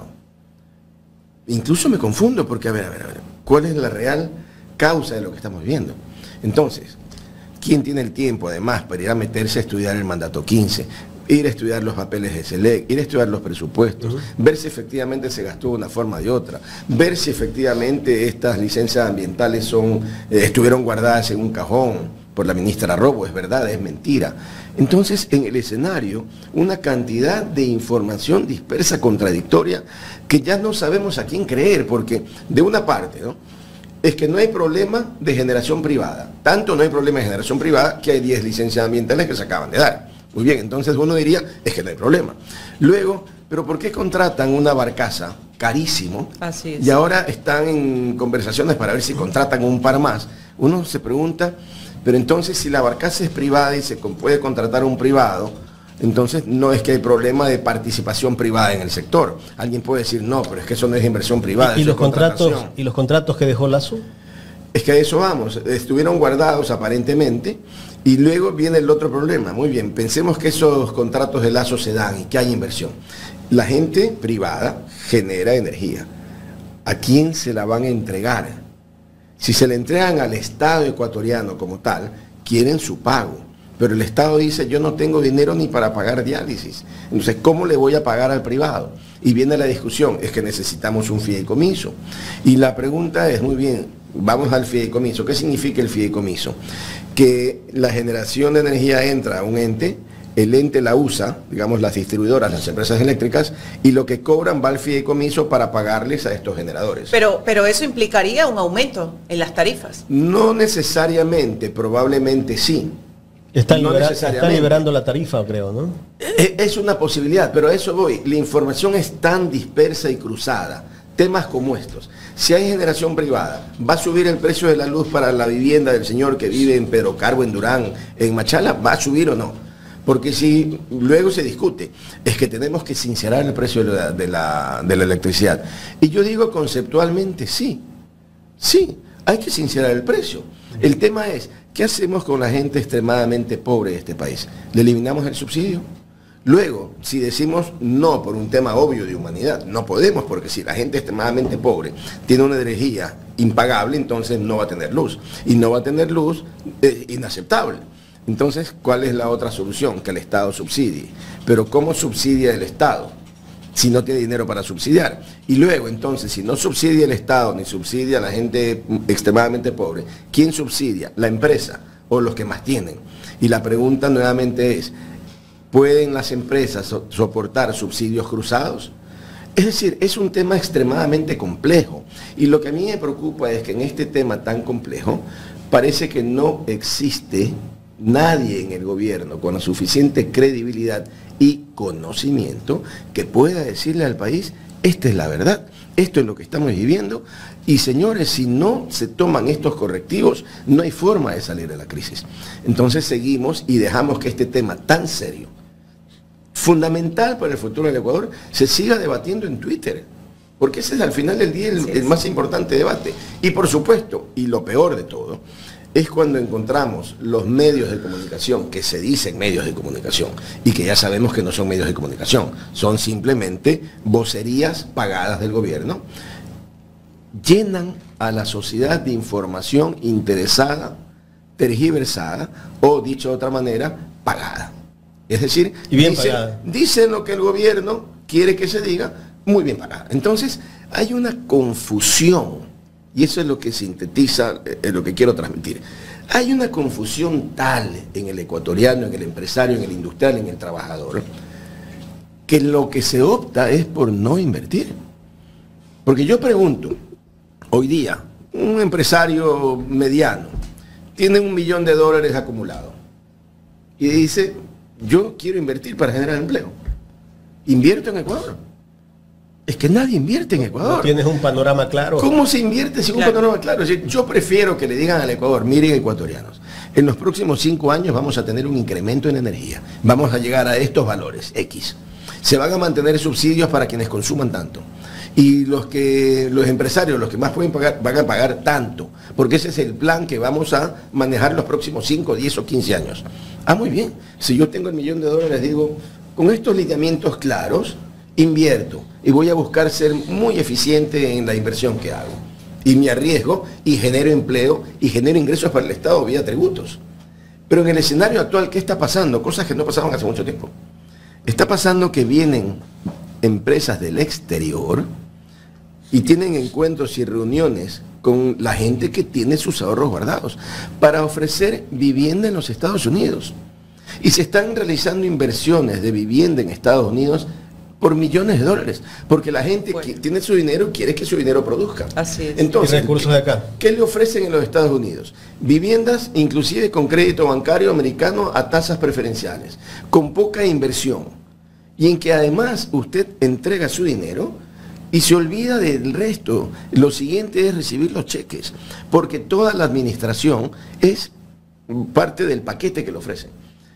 incluso me confundo porque, a ver, ¿cuál es la real causa de lo que estamos viendo? Entonces, ¿quién tiene el tiempo además para ir a meterse a estudiar el mandato 15? Ir a estudiar los papeles de SELEC, ir a estudiar los presupuestos, ver si efectivamente se gastó de una forma o de otra, ver si efectivamente estas licencias ambientales estuvieron guardadas en un cajón por la ministra Robo, es verdad, es mentira. Entonces, en el escenario, una cantidad de información dispersa, contradictoria, que ya no sabemos a quién creer, porque de una parte, ¿no?, es que no hay problema de generación privada. Tanto no hay problema de generación privada que hay 10 licencias ambientales que se acaban de dar. Muy bien, entonces uno diría, es que no hay problema. Luego, ¿pero por qué contratan una barcaza carísimo? Así es. Y ahora están en conversaciones para ver si contratan un par más. Uno se pregunta, pero entonces si la barcaza es privada y se puede contratar un privado, entonces no es que hay problema de participación privada en el sector. Alguien puede decir, no, pero es que eso no es inversión privada. ¿Y los contratos que dejó Lazo? Es que a eso vamos, estuvieron guardados aparentemente y luego viene el otro problema. Muy bien, pensemos que esos contratos de Lazo se dan y que hay inversión. La gente privada genera energía. ¿A quién se la van a entregar? Si se le entregan al Estado ecuatoriano como tal, quieren su pago. Pero el Estado dice, yo no tengo dinero ni para pagar diálisis. Entonces, ¿cómo le voy a pagar al privado? Y viene la discusión, es que necesitamos un fideicomiso. Y la pregunta es, muy bien, vamos al fideicomiso. ¿Qué significa el fideicomiso? Que la generación de energía entra a un ente, el ente la usa, digamos las distribuidoras, las empresas eléctricas, y lo que cobran va al fideicomiso para pagarles a estos generadores. Pero eso implicaría un aumento en las tarifas. No necesariamente, probablemente sí. Están liberando la tarifa, creo, ¿no? Es una posibilidad, pero a eso voy. La información es tan dispersa y cruzada. Temas como estos. Si hay generación privada, ¿va a subir el precio de la luz para la vivienda del señor que vive en Pedro Carbo, en Durán, en Machala? ¿Va a subir o no? Porque si luego se discute, es que tenemos que sincerar el precio de la electricidad. Y yo digo conceptualmente sí. Sí, hay que sincerar el precio. El tema es, ¿qué hacemos con la gente extremadamente pobre de este país? ¿Le eliminamos el subsidio? Luego, si decimos no por un tema obvio de humanidad, no podemos, porque si la gente extremadamente pobre tiene una energía impagable, entonces no va a tener luz. Y no va a tener luz, es inaceptable. Entonces, ¿cuál es la otra solución? Que el Estado subsidie. Pero ¿cómo subsidia el Estado si no tiene dinero para subsidiar? Y luego, entonces, si no subsidia el Estado ni subsidia a la gente extremadamente pobre, ¿quién subsidia? ¿La empresa o los que más tienen? Y la pregunta nuevamente es, ¿pueden las empresas soportar subsidios cruzados? Es decir, es un tema extremadamente complejo. Y lo que a mí me preocupa es que en este tema tan complejo, parece que no existe nadie en el gobierno con la suficiente credibilidad y conocimiento que pueda decirle al país, esta es la verdad, esto es lo que estamos viviendo, y señores, si no se toman estos correctivos, no hay forma de salir de la crisis. Entonces seguimos y dejamos que este tema tan serio, fundamental para el futuro del Ecuador, se siga debatiendo en Twitter, porque ese es al final del día el más importante debate. Y por supuesto, y lo peor de todo, es cuando encontramos los medios de comunicación, que se dicen medios de comunicación, y que ya sabemos que no son medios de comunicación, son simplemente vocerías pagadas del gobierno, llenan a la sociedad de información interesada, tergiversada, o dicho de otra manera, pagada. Es decir, dicen lo que el gobierno quiere que se diga, muy bien pagada. Entonces, hay una confusión. Y eso es lo que sintetiza lo que quiero transmitir. Hay una confusión tal en el ecuatoriano, en el empresario, en el industrial, en el trabajador, que lo que se opta es por no invertir. Porque yo pregunto, hoy día, un empresario mediano tiene $1 millón acumulado y dice, yo quiero invertir para generar empleo. ¿Invierto en Ecuador? Es que nadie invierte en Ecuador. No tienes un panorama claro. ¿Cómo se invierte sin un panorama claro? Es decir, yo prefiero que le digan al Ecuador, miren ecuatorianos, en los próximos 5 años vamos a tener un incremento en energía. Vamos a llegar a estos valores, X. Se van a mantener subsidios para quienes consuman tanto. Y los empresarios, los que más pueden pagar, van a pagar tanto. Porque ese es el plan que vamos a manejar los próximos 5, 10 o 15 años. Ah, muy bien. Si yo tengo $1 millón, digo, con estos lineamientos claros, invierto y voy a buscar ser muy eficiente en la inversión que hago. Y me arriesgo y genero empleo y genero ingresos para el Estado vía tributos. Pero en el escenario actual, ¿qué está pasando? Cosas que no pasaban hace mucho tiempo. Está pasando que vienen empresas del exterior y tienen encuentros y reuniones con la gente que tiene sus ahorros guardados para ofrecer vivienda en los Estados Unidos. Y se están realizando inversiones de vivienda en Estados Unidos por millones de dólares, porque la gente que tiene su dinero quiere que su dinero produzca. Así es. Entonces, y recursos de acá. ¿Qué le ofrecen en los Estados Unidos? Viviendas inclusive con crédito bancario americano a tasas preferenciales, con poca inversión, y en que además usted entrega su dinero y se olvida del resto. Lo siguiente es recibir los cheques, porque toda la administración es parte del paquete que le ofrecen.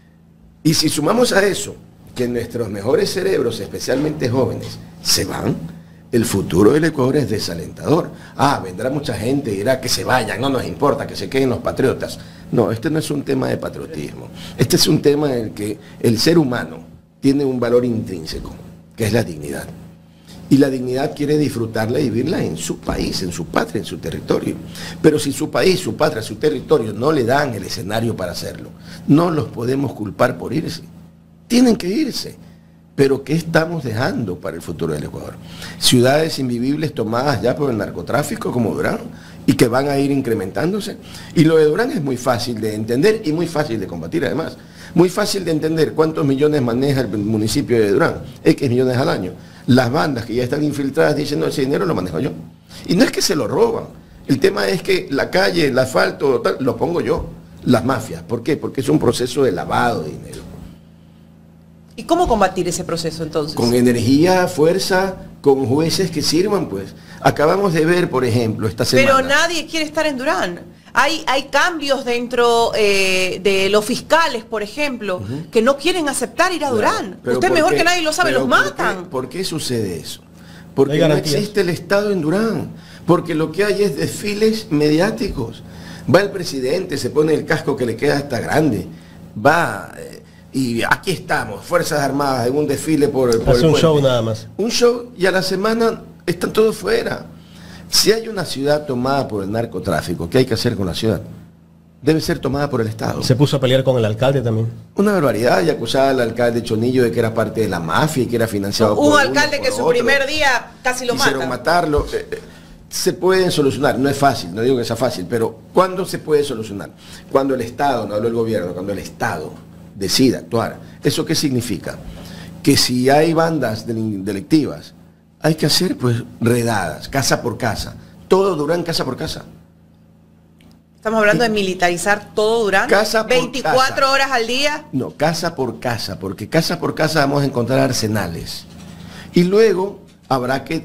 Y si sumamos a eso que nuestros mejores cerebros, especialmente jóvenes, se van, el futuro del Ecuador es desalentador. Ah, vendrá mucha gente y dirá que se vayan, no nos importa, que se queden los patriotas. No, este no es un tema de patriotismo. Este es un tema en el que el ser humano tiene un valor intrínseco, que es la dignidad. Y la dignidad quiere disfrutarla y vivirla en su país, en su patria, en su territorio. Pero si su país, su patria, su territorio no le dan el escenario para hacerlo, no los podemos culpar por irse. Tienen que irse. Pero ¿qué estamos dejando para el futuro del Ecuador? Ciudades invivibles tomadas ya por el narcotráfico como Durán y que van a ir incrementándose. Y lo de Durán es muy fácil de entender y muy fácil de combatir además. Muy fácil de entender cuántos millones maneja el municipio de Durán, X millones al año. Las bandas que ya están infiltradas dicen, no, ese dinero lo manejo yo. Y no es que se lo roban, el tema es que la calle, el asfalto, tal, lo pongo yo, las mafias. ¿Por qué? Porque es un proceso de lavado de dinero. ¿Y cómo combatir ese proceso entonces? Con energía, fuerza, con jueces que sirvan, pues. Acabamos de ver, por ejemplo, esta semana. Pero nadie quiere estar en Durán. Hay cambios dentro de los fiscales, por ejemplo, que no quieren aceptar ir a Durán. Usted mejor que nadie lo sabe, los matan. ¿Por qué sucede eso? Porque no existe el Estado en Durán. Porque lo que hay es desfiles mediáticos. Va el presidente, se pone el casco que le queda hasta grande. Va... y aquí estamos, Fuerzas Armadas, en un desfile por el puente. Un show nada más. Un show y a la semana están todos fuera. Si hay una ciudad tomada por el narcotráfico, ¿qué hay que hacer con la ciudad? Debe ser tomada por el Estado. Se puso a pelear con el alcalde también. Una barbaridad, y acusaba al alcalde Chonillo de que era parte de la mafia y que era financiado por un alcalde que su primer día casi lo mata. Quisieron matarlo. Se pueden solucionar, no es fácil, no digo que sea fácil, pero ¿cuándo se puede solucionar? Cuando el Estado, no hablo del gobierno, cuando el Estado decida actuar. ¿Eso qué significa? Que si hay bandas delictivas, hay que hacer pues redadas, casa por casa. Todo Durán, casa por casa. Estamos hablando de militarizar todo Durán. Casa por 24 casa. Horas al día. No, casa por casa, porque casa por casa vamos a encontrar arsenales. Y luego habrá que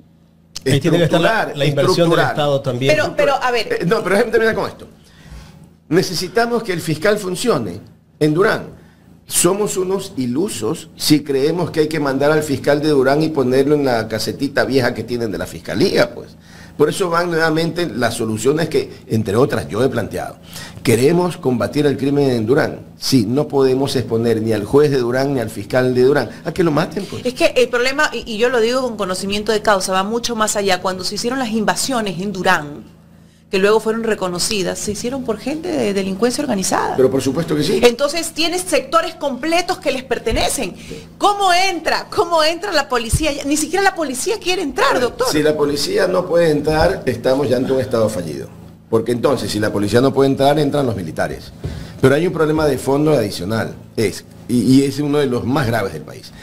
ahí tiene que estar la inversión del Estado también. Pero a ver. No, pero déjame terminar con esto. Necesitamos que el fiscal funcione en Durán. Somos unos ilusos si creemos que hay que mandar al fiscal de Durán y ponerlo en la casetita vieja que tienen de la fiscalía, pues. Por eso van nuevamente las soluciones que, entre otras, yo he planteado. ¿Queremos combatir el crimen en Durán? Sí, no podemos exponer ni al juez de Durán ni al fiscal de Durán a que lo maten, pues. Es que el problema, y yo lo digo con conocimiento de causa, va mucho más allá. Cuando se hicieron las invasiones en Durán, que luego fueron reconocidas, se hicieron por gente de delincuencia organizada. Pero por supuesto que sí. Entonces tienes sectores completos que les pertenecen. ¿Cómo entra la policía? Ni siquiera la policía quiere entrar, doctor. Si la policía no puede entrar, estamos ya ante un estado fallido. Porque entonces, si la policía no puede entrar, entran los militares. Pero hay un problema de fondo adicional, y es uno de los más graves del país.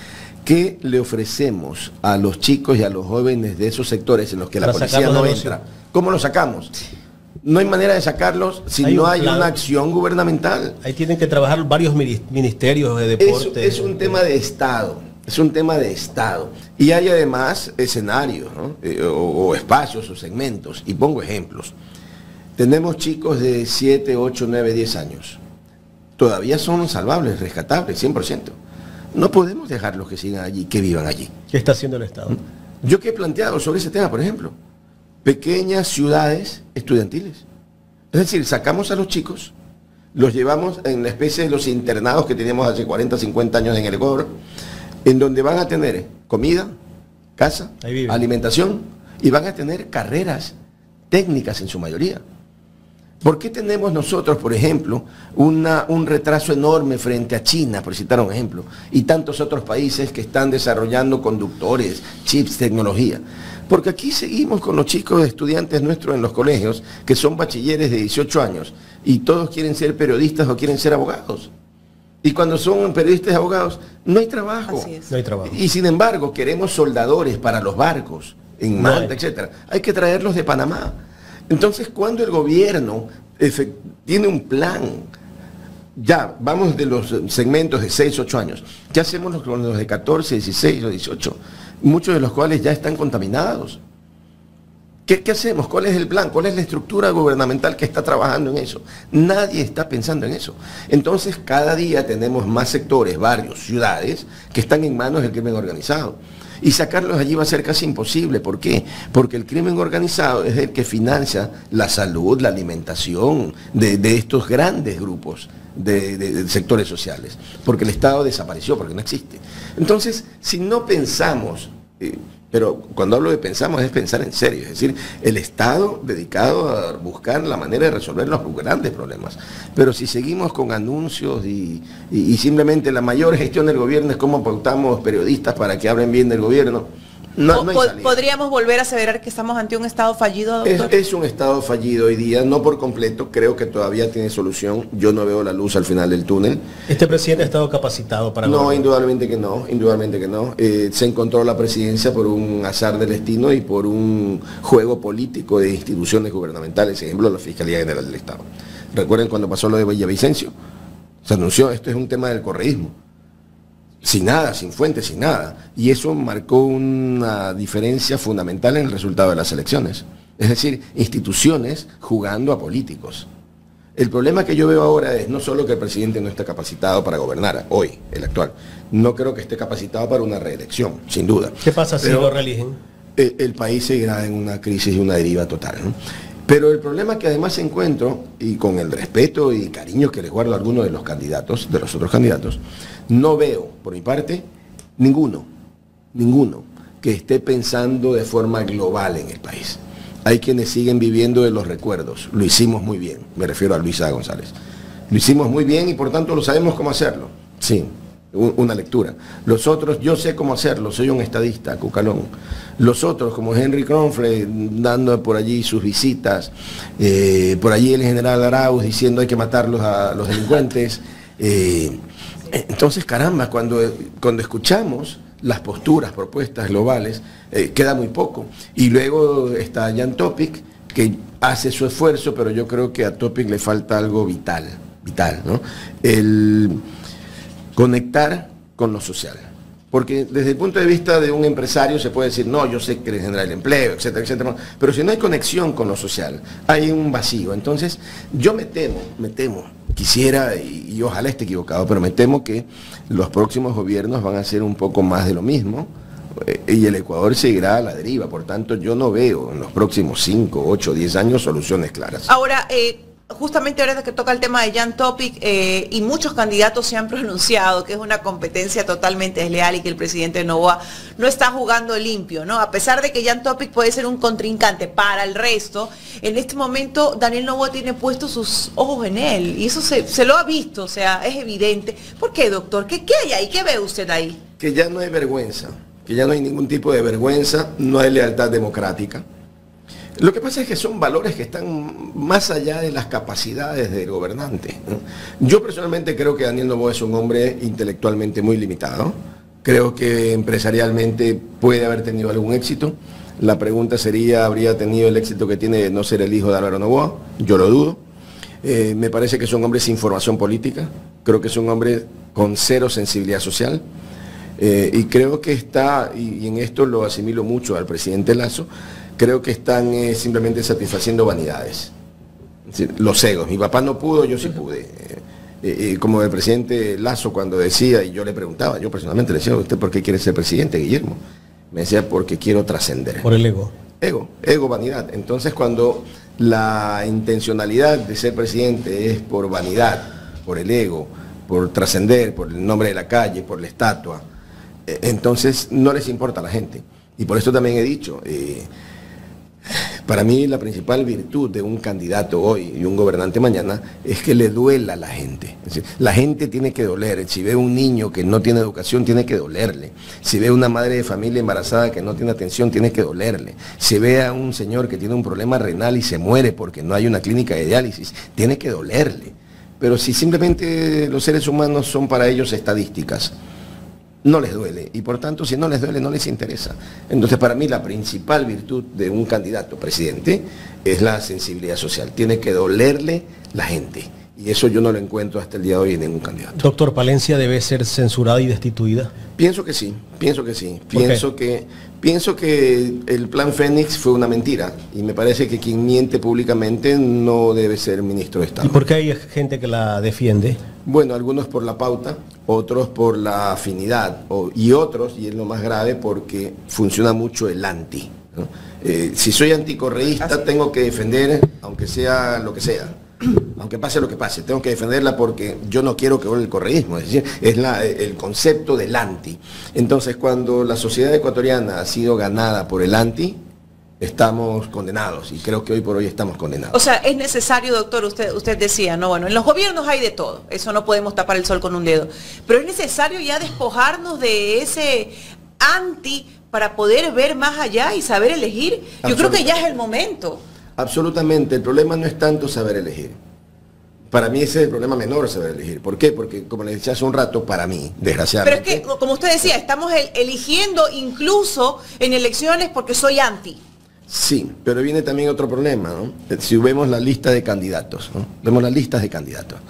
¿qué le ofrecemos a los chicos y a los jóvenes de esos sectores en los que la Para policía sacarlos no del entra? ocio. ¿Cómo los sacamos? No hay manera de sacarlos si Hay no un hay plan. una acción gubernamental. Ahí tienen que trabajar varios ministerios de deporte. Es un tema de Estado, es un tema de Estado. Y hay además escenarios, ¿no? O espacios o segmentos. Y pongo ejemplos. Tenemos chicos de 7, 8, 9, 10 años. Todavía son salvables, rescatables, 100%. No podemos dejarlos que sigan allí, que vivan allí. ¿Qué está haciendo el Estado? Yo que he planteado sobre ese tema, por ejemplo, pequeñas ciudades estudiantiles. Es decir, sacamos a los chicos, los llevamos en la especie de los internados que teníamos hace 40, 50 años en el Ecuador, en donde van a tener comida, casa, Ahí viven. alimentación, y van a tener carreras técnicas en su mayoría. ¿Por qué tenemos nosotros, por ejemplo, un retraso enorme frente a China, por citar un ejemplo, y tantos otros países que están desarrollando conductores, chips, tecnología? Porque aquí seguimos con los chicos estudiantes nuestros en los colegios, que son bachilleres de 18 años, y todos quieren ser periodistas o quieren ser abogados. Y cuando son periodistas y abogados, no hay trabajo. Así es. No hay trabajo. Y sin embargo, queremos soldadores para los barcos, en No Malta, hay. etcétera. Hay que traerlos de Panamá. Entonces, cuando el gobierno tiene un plan, ya vamos de los segmentos de 6, 8 años, ¿qué hacemos con los de 14, 16 o 18? Muchos de los cuales ya están contaminados. ¿Qué hacemos? ¿Cuál es el plan? ¿Cuál es la estructura gubernamental que está trabajando en eso? Nadie está pensando en eso. Entonces, cada día tenemos más sectores, barrios, ciudades, que están en manos del crimen organizado. Y sacarlos allí va a ser casi imposible. ¿Por qué? Porque el crimen organizado es el que financia la salud, la alimentación de estos grandes grupos de sectores sociales. Porque el Estado desapareció, porque no existe. Entonces, si no pensamos, pero cuando hablo de pensamos es pensar en serio, es decir, el Estado dedicado a buscar la manera de resolver los grandes problemas. Pero si seguimos con anuncios y simplemente la mayor gestión del gobierno es cómo pautamos periodistas para que hablen bien del gobierno, no hay salida. ¿Podríamos volver a aseverar que estamos ante un Estado fallido, doctor? Es un Estado fallido hoy día, no por completo, creo que todavía tiene solución, yo no veo la luz al final del túnel. ¿Este presidente ha estado capacitado para No, gobernar? indudablemente que no, indudablemente que no. Se encontró la presidencia por un azar del destino y por un juego político de instituciones gubernamentales, ejemplo, la Fiscalía General del Estado. Recuerden cuando pasó lo de Villavicencio, se anunció, esto es un tema del correísmo. Sin nada, sin fuentes, sin nada. Y eso marcó una diferencia fundamental en el resultado de las elecciones. Es decir, instituciones jugando a políticos. El problema que yo veo ahora es no solo que el presidente no está capacitado para gobernar, hoy, el actual. No creo que esté capacitado para una reelección, sin duda. ¿Qué pasa si Pero lo reeligen? el país seguirá en una crisis y una deriva total, ¿no? Pero el problema que además encuentro, y con el respeto y cariño que les guardo a algunos de los candidatos, de los otros candidatos, no veo, por mi parte, ninguno que esté pensando de forma global en el país. Hay quienes siguen viviendo de los recuerdos. Lo hicimos muy bien, me refiero a Luisa González. Lo hicimos muy bien y por tanto lo sabemos cómo hacerlo. Sí, una lectura. Los otros, yo sé cómo hacerlo, soy un estadista, cucalón. Los otros, como Henry Kronfle, dando por allí sus visitas, por allí el general Arauz diciendo hay que matarlos a los delincuentes. Entonces, caramba, cuando escuchamos las posturas, propuestas globales, queda muy poco. Y luego está Jan Topic, que hace su esfuerzo, pero yo creo que a Topic le falta algo vital, ¿no? El conectar con lo social. Porque desde el punto de vista de un empresario se puede decir, no, yo sé que le genera el empleo, etcétera, etcétera. Pero si no hay conexión con lo social, hay un vacío. Entonces, yo me temo, quisiera, y ojalá esté equivocado, pero me temo que los próximos gobiernos van a hacer un poco más de lo mismo y el Ecuador seguirá a la deriva. Por tanto, yo no veo en los próximos 5, 8, 10 años soluciones claras. Ahora, justamente ahora que toca el tema de Jan Topic, y muchos candidatos se han pronunciado que es una competencia totalmente desleal y que el presidente Noboa no está jugando limpio, ¿no? A pesar de que Jan Topic puede ser un contrincante para el resto, en este momento Daniel Noboa tiene puestos sus ojos en él y eso se lo ha visto, o sea, es evidente. ¿Por qué, doctor? ¿Qué hay ahí? ¿Qué ve usted ahí? Que ya no hay vergüenza, que ya no hay ningún tipo de vergüenza, no hay lealtad democrática. Lo que pasa es que son valores que están más allá de las capacidades del gobernante, ¿no? Yo personalmente creo que Daniel Noboa es un hombre intelectualmente muy limitado, Creo que empresarialmente puede haber tenido algún éxito. La pregunta sería, ¿habría tenido el éxito que tiene de no ser el hijo de Álvaro Noboa? Yo lo dudo. Me parece que es un hombre sin formación política. Creo que es un hombre con cero sensibilidad social. Y creo que está, y en esto lo asimilo mucho al presidente Lasso, creo que están simplemente satisfaciendo vanidades. Es decir, los egos. Mi papá no pudo, yo sí pude. Como el presidente Lasso cuando decía, y yo le preguntaba, yo personalmente le decía, ¿usted por qué quiere ser presidente, Guillermo? Me decía, porque quiero trascender. Por el ego. Ego, vanidad. Entonces cuando la intencionalidad de ser presidente es por vanidad, por el ego, por trascender, por el nombre de la calle, por la estatua, entonces no les importa a la gente. Y por eso también he dicho, para mí la principal virtud de un candidato hoy y un gobernante mañana es que le duela a la gente. Es decir, la gente tiene que doler. Si ve un niño que no tiene educación, tiene que dolerle. Si ve una madre de familia embarazada que no tiene atención, tiene que dolerle. Si ve a un señor que tiene un problema renal y se muere porque no hay una clínica de diálisis, tiene que dolerle. Pero si simplemente los seres humanos son para ellos estadísticas, no les duele, y por tanto si no les duele no les interesa. Entonces para mí la principal virtud de un candidato presidente es la sensibilidad social. Tiene que dolerle la gente, y eso yo no lo encuentro hasta el día de hoy en ningún candidato. Doctor, ¿Palencia debe ser censurada y destituida? Pienso que sí. Pienso que el plan Fénix fue una mentira, y me parece que quien miente públicamente no debe ser ministro de Estado. ¿Y por qué hay gente que la defiende? Bueno, algunos por la pauta, otros por la afinidad, y otros, y es lo más grave, porque funciona mucho el anti, ¿no? Si soy anticorreísta, tengo que defender, aunque sea lo que sea, aunque pase lo que pase, tengo que defenderla porque yo no quiero que vuelva el correísmo, es decir, es el concepto del anti. Entonces, cuando la sociedad ecuatoriana ha sido ganada por el anti, estamos condenados, y creo que hoy por hoy estamos condenados. O sea, es necesario, doctor, usted decía, no, bueno, en los gobiernos hay de todo, eso no podemos tapar el sol con un dedo, pero es necesario ya despojarnos de ese anti para poder ver más allá y saber elegir. Yo creo que ya es el momento. Absolutamente, el problema no es tanto saber elegir. Para mí ese es el problema menor, saber elegir. ¿Por qué? Porque, como le decía hace un rato, para mí, desgraciadamente... Pero es que, como usted decía, estamos eligiendo incluso en elecciones porque soy anti. Sí, pero viene también otro problema, ¿no? Si vemos la lista de candidatos, ¿no? Vemos las listas de candidatos.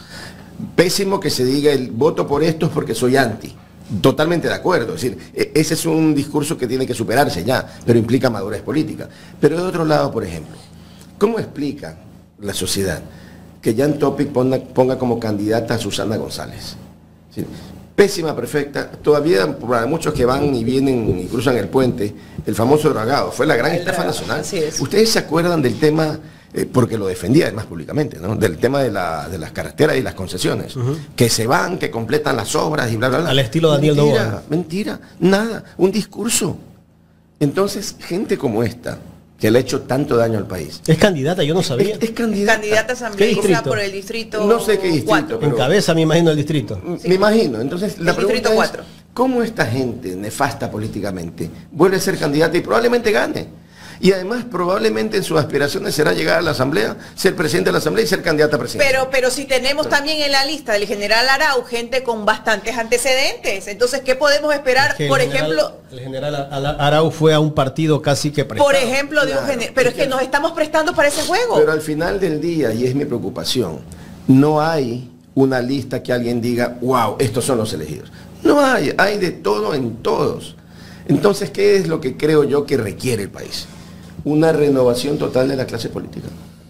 Pésimo que se diga el voto por estos porque soy anti. Totalmente de acuerdo, es decir, ese es un discurso que tiene que superarse ya, pero implica madurez política. Pero de otro lado, por ejemplo, ¿cómo explica la sociedad que Jan Topic ponga como candidata a Susana González? Es decir, pésima, perfecta, todavía para muchos que van y vienen y cruzan el puente, el famoso dragado, fue la gran estafa nacional. ¿Ustedes se acuerdan del tema, porque lo defendía además públicamente, ¿no? Del tema de las carreteras y las concesiones, que se van, que completan las obras y bla, bla, bla? Al estilo Daniel Noboa. Mentira, nada, un discurso. Entonces, gente como esta, que le ha hecho tanto daño al país. Es candidata, yo no sabía. Es candidata. Candidata asambleísta por el distrito. No sé qué distrito. En cabeza, me imagino, el distrito. Me imagino. Entonces, la pregunta es, es, ¿cómo esta gente nefasta políticamente vuelve a ser candidata y probablemente gane? Y además probablemente en sus aspiraciones será llegar a la asamblea, ser presidente de la asamblea y ser candidata a presidente. Pero si tenemos también en la lista del general Arau gente con bastantes antecedentes, entonces ¿qué podemos esperar? Por ejemplo, el general Arau fue a un partido casi que prestado. Por ejemplo, de un general, pero es que nos estamos prestando para ese juego. Pero al final del día, y es mi preocupación, no hay una lista que alguien diga, wow, estos son los elegidos. No hay de todo en todos. Entonces, ¿qué es lo que creo yo que requiere el país? Una renovación total de la clase política.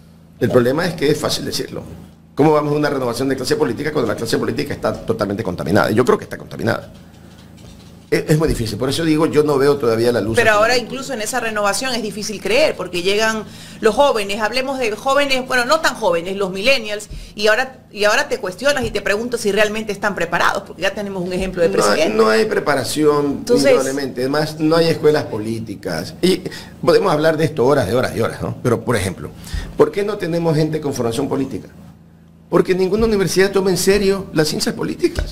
El problema es que es fácil decirlo. ¿Cómo vamos a una renovación de clase política cuando la clase política está totalmente contaminada? Yo creo que está contaminada. Es muy difícil, por eso digo, yo no veo todavía la luz. Pero ahora incluso en esa renovación es difícil creer, porque llegan los jóvenes, hablemos de jóvenes, bueno, no tan jóvenes, los millennials, y ahora te cuestionas y te preguntas si realmente están preparados, porque ya tenemos un ejemplo de presidente. No hay preparación, indudablemente, además no hay escuelas políticas, y podemos hablar de esto horas y horas, ¿no? Pero, por ejemplo, ¿por qué no tenemos gente con formación política? Porque ninguna universidad toma en serio las ciencias políticas.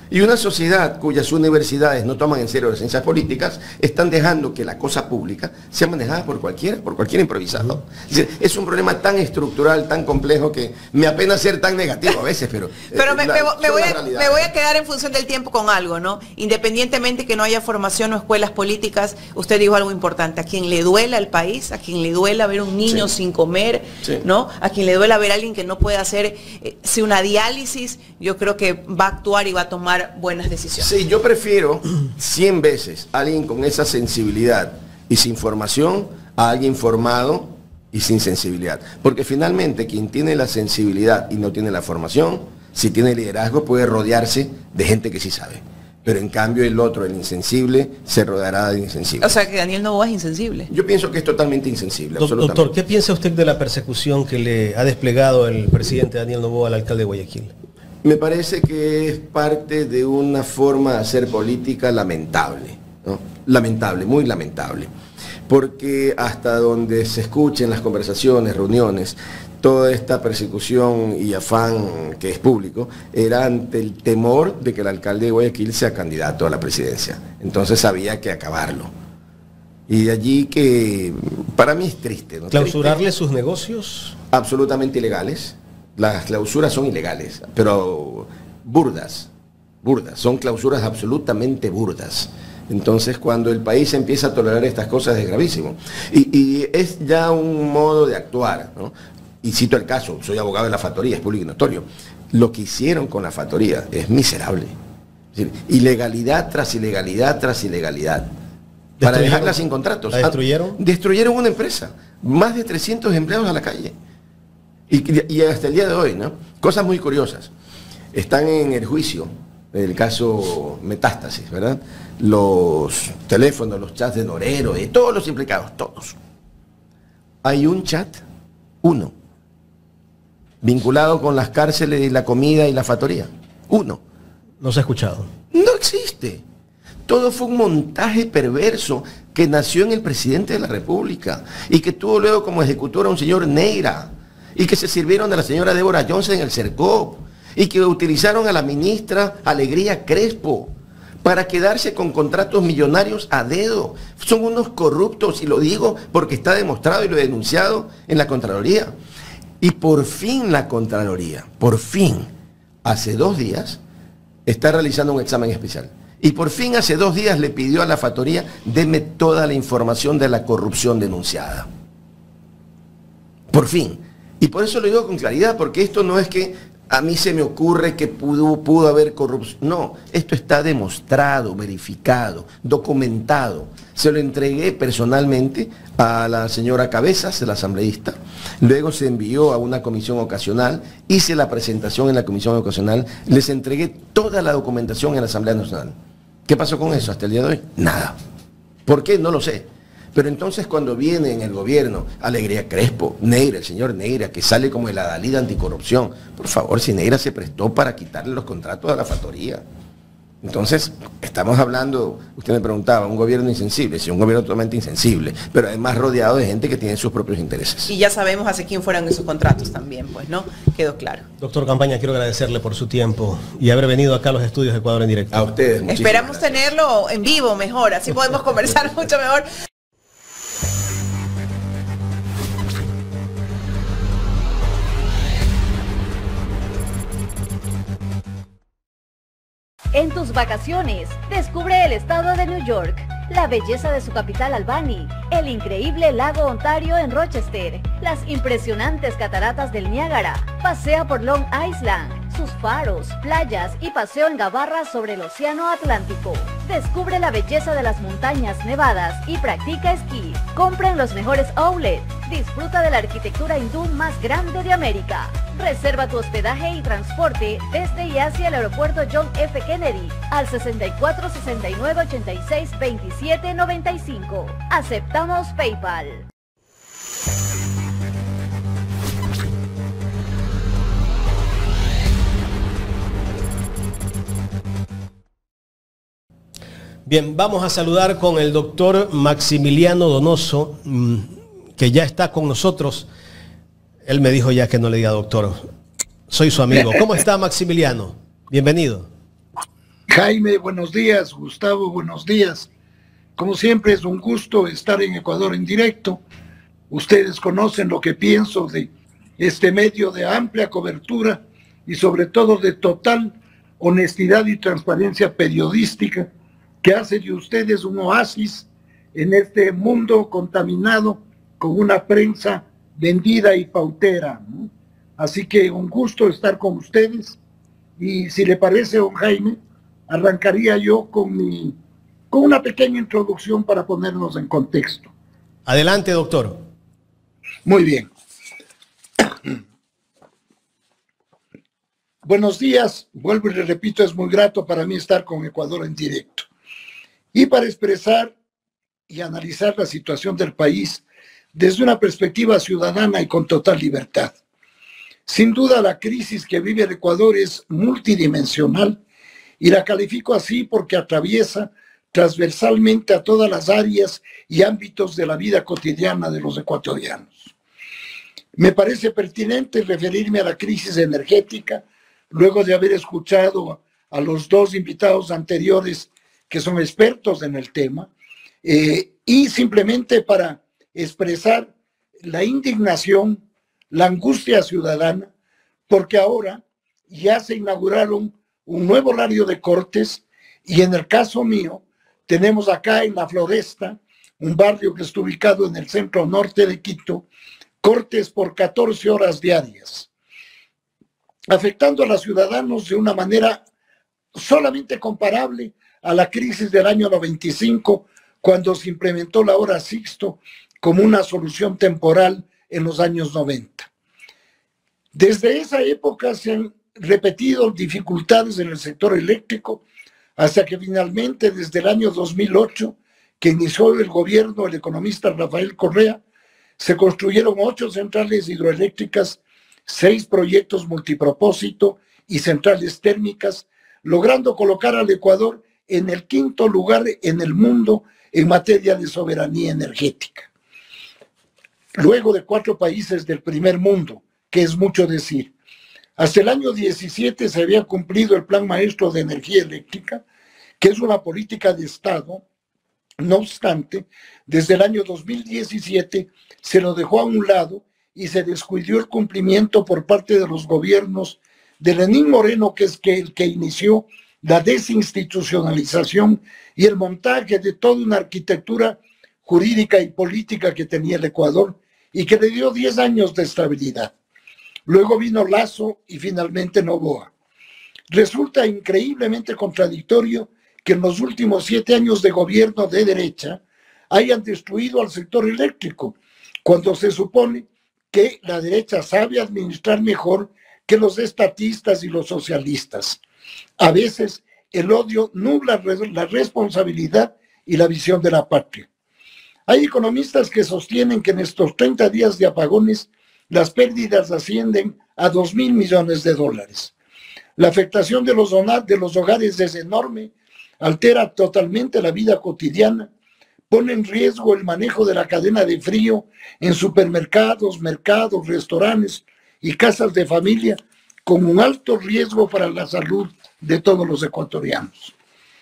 Y una sociedad cuyas universidades no toman en serio las ciencias políticas, están dejando que la cosa pública sea manejada por cualquier improvisado. Es decir, es un problema tan estructural, tan complejo, que me apena ser tan negativo a veces, pero... me voy a quedar en función del tiempo con algo, ¿no? Independientemente que no haya formación o escuelas políticas, usted dijo algo importante: a quien le duela el país, a quien le duela ver un niño sin comer, ¿no? A quien le duela ver a alguien que no puede hacer una diálisis, yo creo que va a actuar y va a tomar buenas decisiones. Sí, yo prefiero 100 veces a alguien con esa sensibilidad y sin formación a alguien formado y sin sensibilidad. Porque finalmente quien tiene la sensibilidad y no tiene la formación, si tiene liderazgo, puede rodearse de gente que sí sabe. Pero en cambio el otro, el insensible, se rodeará de insensible. O sea que Daniel Noboa es insensible. Yo pienso que es totalmente insensible. Doctor, ¿qué piensa usted de la persecución que le ha desplegado el presidente Daniel Noboa al alcalde de Guayaquil? Me parece que es parte de una forma de hacer política lamentable, ¿no? Lamentable, muy lamentable. Porque hasta donde se escuchen las conversaciones, reuniones, toda esta persecución y afán que es público era ante el temor de que el alcalde de Guayaquil sea candidato a la presidencia. Entonces había que acabarlo. Y de allí que para mí es triste, ¿no? ¿Clausurarle sus negocios? Absolutamente ilegales. Las clausuras son ilegales, pero burdas, son clausuras absolutamente burdas. Entonces, cuando el país empieza a tolerar estas cosas es gravísimo. Y es ya un modo de actuar, ¿no? Y cito el caso, soy abogado de la factoría, es público y notorio. Lo que hicieron con la factoría es miserable. Es decir, ilegalidad tras ilegalidad tras ilegalidad. Para dejarla sin contratos. ¿La destruyeron? Destruyeron una empresa. Más de 300 empleados a la calle. Y hasta el día de hoy, ¿no? Cosas muy curiosas. Están en el juicio, el caso Metástasis, ¿verdad? Los teléfonos, los chats de Norero, de todos los implicados, todos. Hay un chat, uno, vinculado con las cárceles y la comida y la factoría. Uno. No se ha escuchado. No existe. Todo fue un montaje perverso que nació en el presidente de la República y que tuvo luego como ejecutor a un señor Neira, y que se sirvieron de la señora Débora Johnson en el CERCOP, y que utilizaron a la ministra Alegría Crespo para quedarse con contratos millonarios a dedo. Son unos corruptos, y lo digo porque está demostrado y lo he denunciado en la Contraloría. Y por fin la Contraloría, por fin, hace 2 días, está realizando un examen especial. Y por fin hace 2 días le pidió a la factoría: deme toda la información de la corrupción denunciada. Por fin. Y por eso lo digo con claridad, porque esto no es que a mí se me ocurre que pudo haber corrupción. No, esto está demostrado, verificado, documentado. Se lo entregué personalmente a la señora Cabezas, el asambleísta. Luego se envió a una comisión ocasional, hice la presentación en la comisión ocasional, les entregué toda la documentación en la Asamblea Nacional. ¿Qué pasó con eso hasta el día de hoy? Nada. ¿Por qué? No lo sé. Pero entonces cuando viene en el gobierno Alegría Crespo, Neira, el señor Neira, que sale como el adalid anticorrupción, por favor, si Neira se prestó para quitarle los contratos a la factoría. Entonces, estamos hablando, usted me preguntaba, un gobierno insensible, sí, un gobierno totalmente insensible, pero además rodeado de gente que tiene sus propios intereses. Y ya sabemos hacia quién fueron esos contratos también, pues, ¿no? Quedó claro. Doctor Campaña, quiero agradecerle por su tiempo y haber venido acá a los estudios de Ecuador en directo. A ustedes, muchísimas Esperamos gracias. tenerlo en vivo mejor, así podemos conversar mucho mejor. En tus vacaciones, descubre el estado de New York, la belleza de su capital Albany, el increíble lago Ontario en Rochester, las impresionantes cataratas del Niágara, pasea por Long Island, sus faros, playas y paseo en Gabarra sobre el océano Atlántico. Descubre la belleza de las montañas nevadas y practica esquí. Compra en los mejores outlets. Disfruta de la arquitectura hindú más grande de América. Reserva tu hospedaje y transporte desde y hacia el aeropuerto John F. Kennedy al 64 69 86 27 95. Aceptamos PayPal. Bien, vamos a saludar con el doctor Maximiliano Donoso, que ya está con nosotros. Él me dijo ya que no le diga doctor. Soy su amigo. ¿Cómo está, Maximiliano? Bienvenido. Jaime, buenos días. Gustavo, buenos días. Como siempre, es un gusto estar en Ecuador en directo. Ustedes conocen lo que pienso de este medio de amplia cobertura y sobre todo de total honestidad y transparencia periodística que hace de ustedes un oasis en este mundo contaminado con una prensa vendida y pautera, ¿no? Así que un gusto estar con ustedes y si le parece, don Jaime, arrancaría yo con una pequeña introducción para ponernos en contexto. Adelante, doctor. Muy bien. Buenos días. Vuelvo y le repito, es muy grato para mí estar con Ecuador en directo. Y para expresar y analizar la situación del país desde una perspectiva ciudadana y con total libertad. Sin duda, la crisis que vive el Ecuador es multidimensional y la califico así porque atraviesa transversalmente a todas las áreas y ámbitos de la vida cotidiana de los ecuatorianos. Me parece pertinente referirme a la crisis energética, luego de haber escuchado a los dos invitados anteriores que son expertos en el tema, y simplemente para expresar la indignación, la angustia ciudadana, porque ahora ya se inauguraron un nuevo horario de cortes y en el caso mío tenemos acá en La Floresta, un barrio que está ubicado en el centro norte de Quito, cortes por 14 horas diarias, afectando a los ciudadanos de una manera solamente comparable a la crisis del año 95, cuando se implementó la hora sexto como una solución temporal en los años 90. Desde esa época se han repetido dificultades en el sector eléctrico hasta que finalmente desde el año 2008, que inició el gobierno del economista Rafael Correa, se construyeron 8 centrales hidroeléctricas, 6 proyectos multipropósito y centrales térmicas, logrando colocar al Ecuador en el 5º lugar en el mundo en materia de soberanía energética. Luego de 4 países del primer mundo, que es mucho decir. Hasta el año 17 se había cumplido el Plan Maestro de Energía Eléctrica, que es una política de Estado. No obstante, desde el año 2017 se lo dejó a un lado y se descuidó el cumplimiento por parte de los gobiernos de Lenín Moreno, que es el que inició la desinstitucionalización y el montaje de toda una arquitectura jurídica y política que tenía el Ecuador y que le dio 10 años de estabilidad. Luego vino Lazo y finalmente Noboa. Resulta increíblemente contradictorio que en los últimos 7 años de gobierno de derecha hayan destruido al sector eléctrico, cuando se supone que la derecha sabe administrar mejor que los estatistas y los socialistas. A veces el odio nubla la responsabilidad y la visión de la patria. Hay economistas que sostienen que en estos 30 días de apagones las pérdidas ascienden a $2.000 millones. La afectación de los hogares es enorme, altera totalmente la vida cotidiana, pone en riesgo el manejo de la cadena de frío en supermercados, mercados, restaurantes y casas de familia, con un alto riesgo para la salud de todos los ecuatorianos.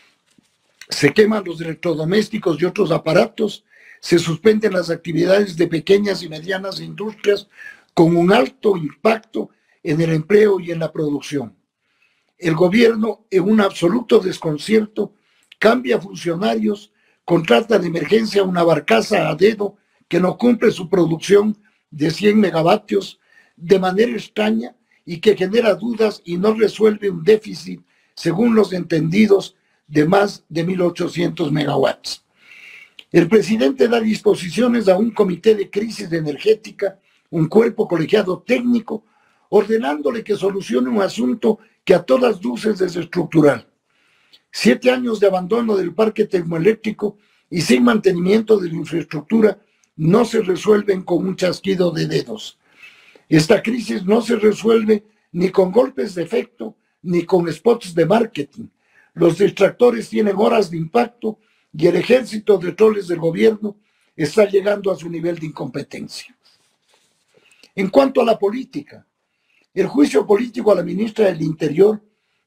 Se queman los electrodomésticos y otros aparatos, se suspenden las actividades de pequeñas y medianas industrias con un alto impacto en el empleo y en la producción. El gobierno, en un absoluto desconcierto, cambia funcionarios, contrata de emergencia una barcaza a dedo que no cumple su producción de 100 megavatios de manera extraña y que genera dudas y no resuelve un déficit, según los entendidos, de más de 1.800 megawatts. El presidente da disposiciones a un comité de crisis energética, un cuerpo colegiado técnico, ordenándole que solucione un asunto que a todas luces es estructural. 7 años de abandono del parque termoeléctrico y sin mantenimiento de la infraestructura no se resuelven con un chasquido de dedos. Esta crisis no se resuelve ni con golpes de efecto ni con spots de marketing. Los distractores tienen horas de impacto y el ejército de troles del gobierno está llegando a su nivel de incompetencia. En cuanto a la política, el juicio político a la ministra del Interior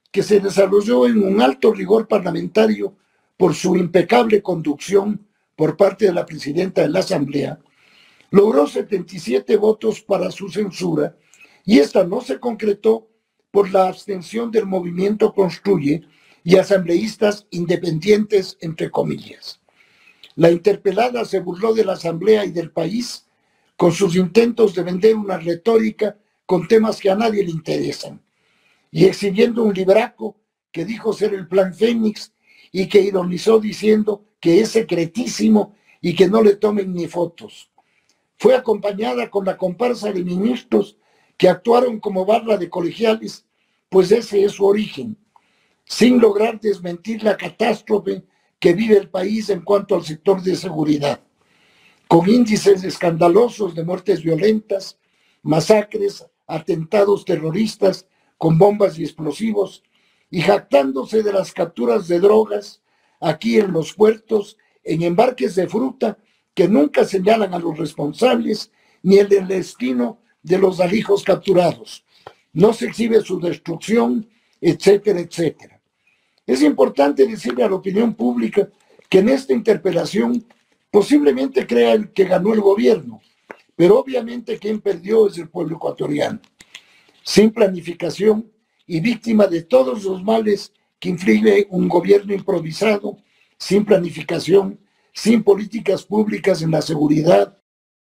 que se desarrolló en un alto rigor parlamentario por su impecable conducción por parte de la presidenta de la Asamblea, logró 77 votos para su censura y esta no se concretó por la abstención del movimiento Construye y asambleístas independientes, entre comillas. La interpelada se burló de la Asamblea y del país con sus intentos de vender una retórica con temas que a nadie le interesan y exhibiendo un libraco que dijo ser el Plan Fénix y que ironizó diciendo que es secretísimo y que no le tomen ni fotos. Fue acompañada con la comparsa de ministros que actuaron como barra de colegiales, pues ese es su origen, sin lograr desmentir la catástrofe que vive el país en cuanto al sector de seguridad, con índices escandalosos de muertes violentas, masacres, atentados terroristas con bombas y explosivos, y jactándose de las capturas de drogas aquí en los puertos, en embarques de fruta que nunca señalan a los responsables ni el del destino de los alijos capturados. No se exhibe su destrucción, etcétera, etcétera. Es importante decirle a la opinión pública que en esta interpelación posiblemente crea el que ganó el gobierno, pero obviamente quien perdió es el pueblo ecuatoriano, sin planificación y víctima de todos los males que inflige un gobierno improvisado, sin planificación, sin políticas públicas en la seguridad.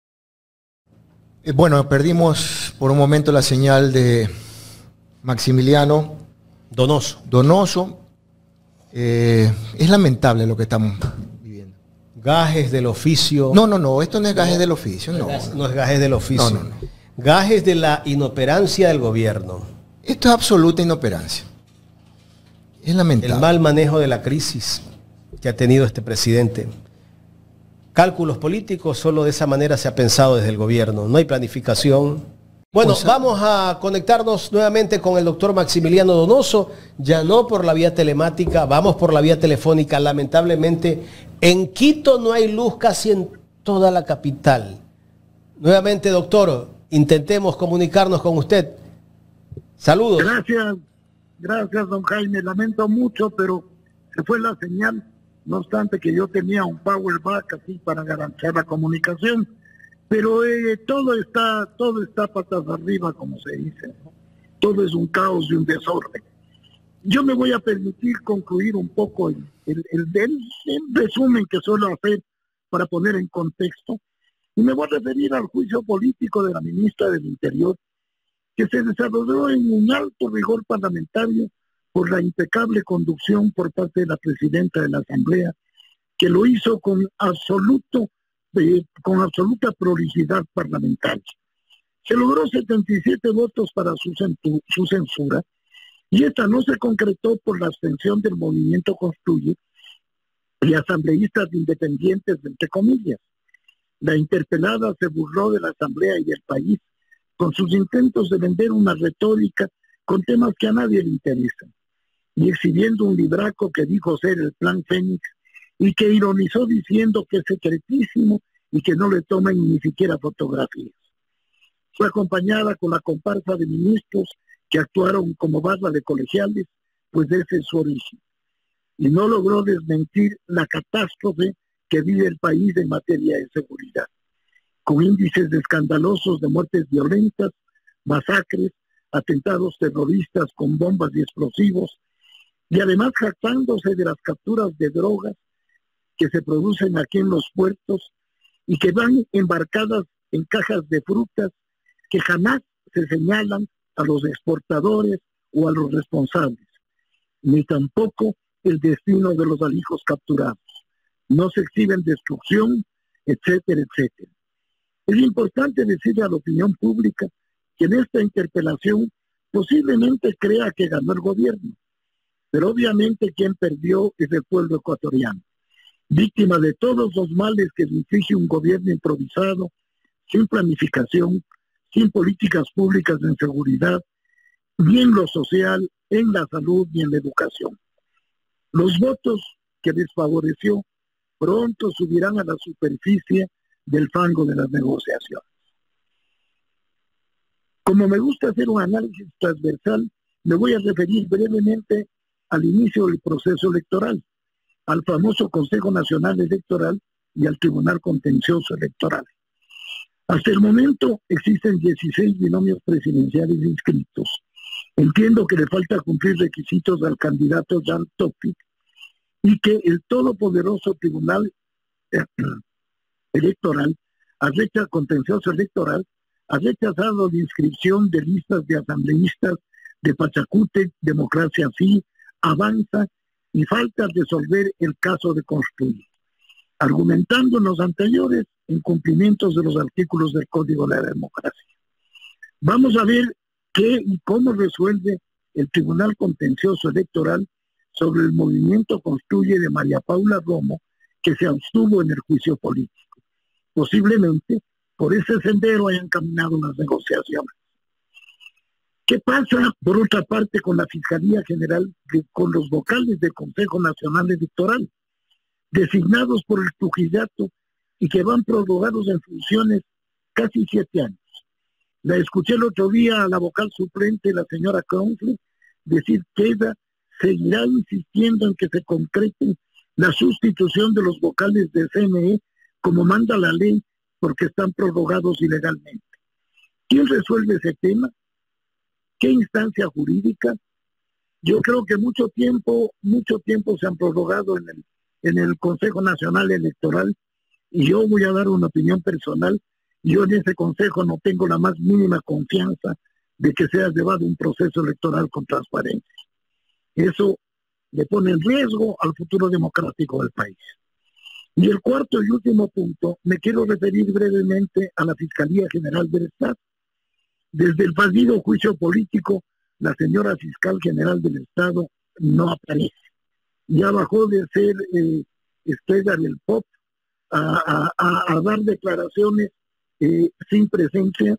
Bueno, perdimos por un momento la señal de Maximiliano Donoso. Es lamentable lo que estamos viviendo. Gajes del oficio. No, esto no es gajes del oficio. No es gajes del oficio. No. Gajes de la inoperancia del gobierno. Esto es absoluta inoperancia. Es lamentable. El mal manejo de la crisis que ha tenido este presidente. Cálculos políticos, solo de esa manera se ha pensado desde el gobierno. No hay planificación. Bueno, vamos a conectarnos nuevamente con el doctor Maximiliano Donoso, ya no por la vía telemática, vamos por la vía telefónica. Lamentablemente, en Quito no hay luz casi en toda la capital. Nuevamente, doctor, intentemos comunicarnos con usted. Saludos. Gracias, don Jaime. Lamento mucho, pero se fue la señal. No obstante que yo tenía un power back así para garantizar la comunicación. Pero todo está patas arriba, como se dice, ¿no? Todo es un caos y un desorden. Yo me voy a permitir concluir un poco el resumen que suelo hacer para poner en contexto. Y me voy a referir al juicio político de la ministra del Interior, que se desarrolló en un alto rigor parlamentario por la impecable conducción por parte de la presidenta de la Asamblea, que lo hizo con absoluta prolijidad parlamentaria. Se logró 77 votos para su censura y esta no se concretó por la abstención del movimiento Construye y asambleístas independientes, entre comillas. La interpelada se burló de la Asamblea y del país con sus intentos de vender una retórica con temas que a nadie le interesan y exhibiendo un libraco que dijo ser el Plan Fénix y que ironizó diciendo que es secretísimo y que no le toman ni siquiera fotografías. Fue acompañada con la comparsa de ministros que actuaron como barra de colegiales, pues ese es su origen. Y no logró desmentir la catástrofe que vive el país en materia de seguridad, con índices escandalosos de muertes violentas, masacres, atentados terroristas con bombas y explosivos, y además jactándose de las capturas de drogas que se producen aquí en los puertos y que van embarcadas en cajas de frutas que jamás se señalan a los exportadores o a los responsables, ni tampoco el destino de los alijos capturados. No se exhiben destrucción, etcétera, etcétera. Es importante decirle a la opinión pública que en esta interpelación posiblemente crea que ganó el gobierno, pero obviamente quien perdió es el pueblo ecuatoriano, víctima de todos los males que le inflige un gobierno improvisado, sin planificación, sin políticas públicas en seguridad, ni en lo social, en la salud ni en la educación. Los votos que les favoreció pronto subirán a la superficie del fango de las negociaciones. Como me gusta hacer un análisis transversal, me voy a referir brevemente al inicio del proceso electoral, al famoso Consejo Nacional Electoral y al Tribunal Contencioso Electoral. Hasta el momento existen 16 binomios presidenciales inscritos. Entiendo que le falta cumplir requisitos al candidato Jan Topic y que el todopoderoso Tribunal Electoral, Contencioso Electoral, ha rechazado la inscripción de listas de asambleístas de Pachacútec, Democracia Sí, Avanza y falta resolver el caso de Construir, argumentando en los anteriores incumplimientos de los artículos del Código de la Democracia. Vamos a ver qué y cómo resuelve el Tribunal Contencioso Electoral sobre el movimiento Construye de María Paula Romo, que se abstuvo en el juicio político. Posiblemente por ese sendero hayan caminado las negociaciones. ¿Qué pasa, por otra parte, con la Fiscalía General, con los vocales del Consejo Nacional Electoral, designados por el Trujillato y que van prorrogados en funciones casi 7 años? La escuché el otro día a la vocal suplente, la señora Kronfle, decir que ella seguirá insistiendo en que se concrete la sustitución de los vocales de CNE como manda la ley, porque están prorrogados ilegalmente. ¿Quién resuelve ese tema? ¿Qué instancia jurídica? Yo creo que mucho tiempo se han prorrogado en el Consejo Nacional Electoral, y yo voy a dar una opinión personal. Yo en ese consejo no tengo la más mínima confianza de que sea llevado un proceso electoral con transparencia. Eso le pone en riesgo al futuro democrático del país. Y el cuarto y último punto, me quiero referir brevemente a la Fiscalía General del Estado. Desde el fallido juicio político, la señora Fiscal General del Estado no aparece. Ya bajó de ser estrella del pop a dar declaraciones sin presencia,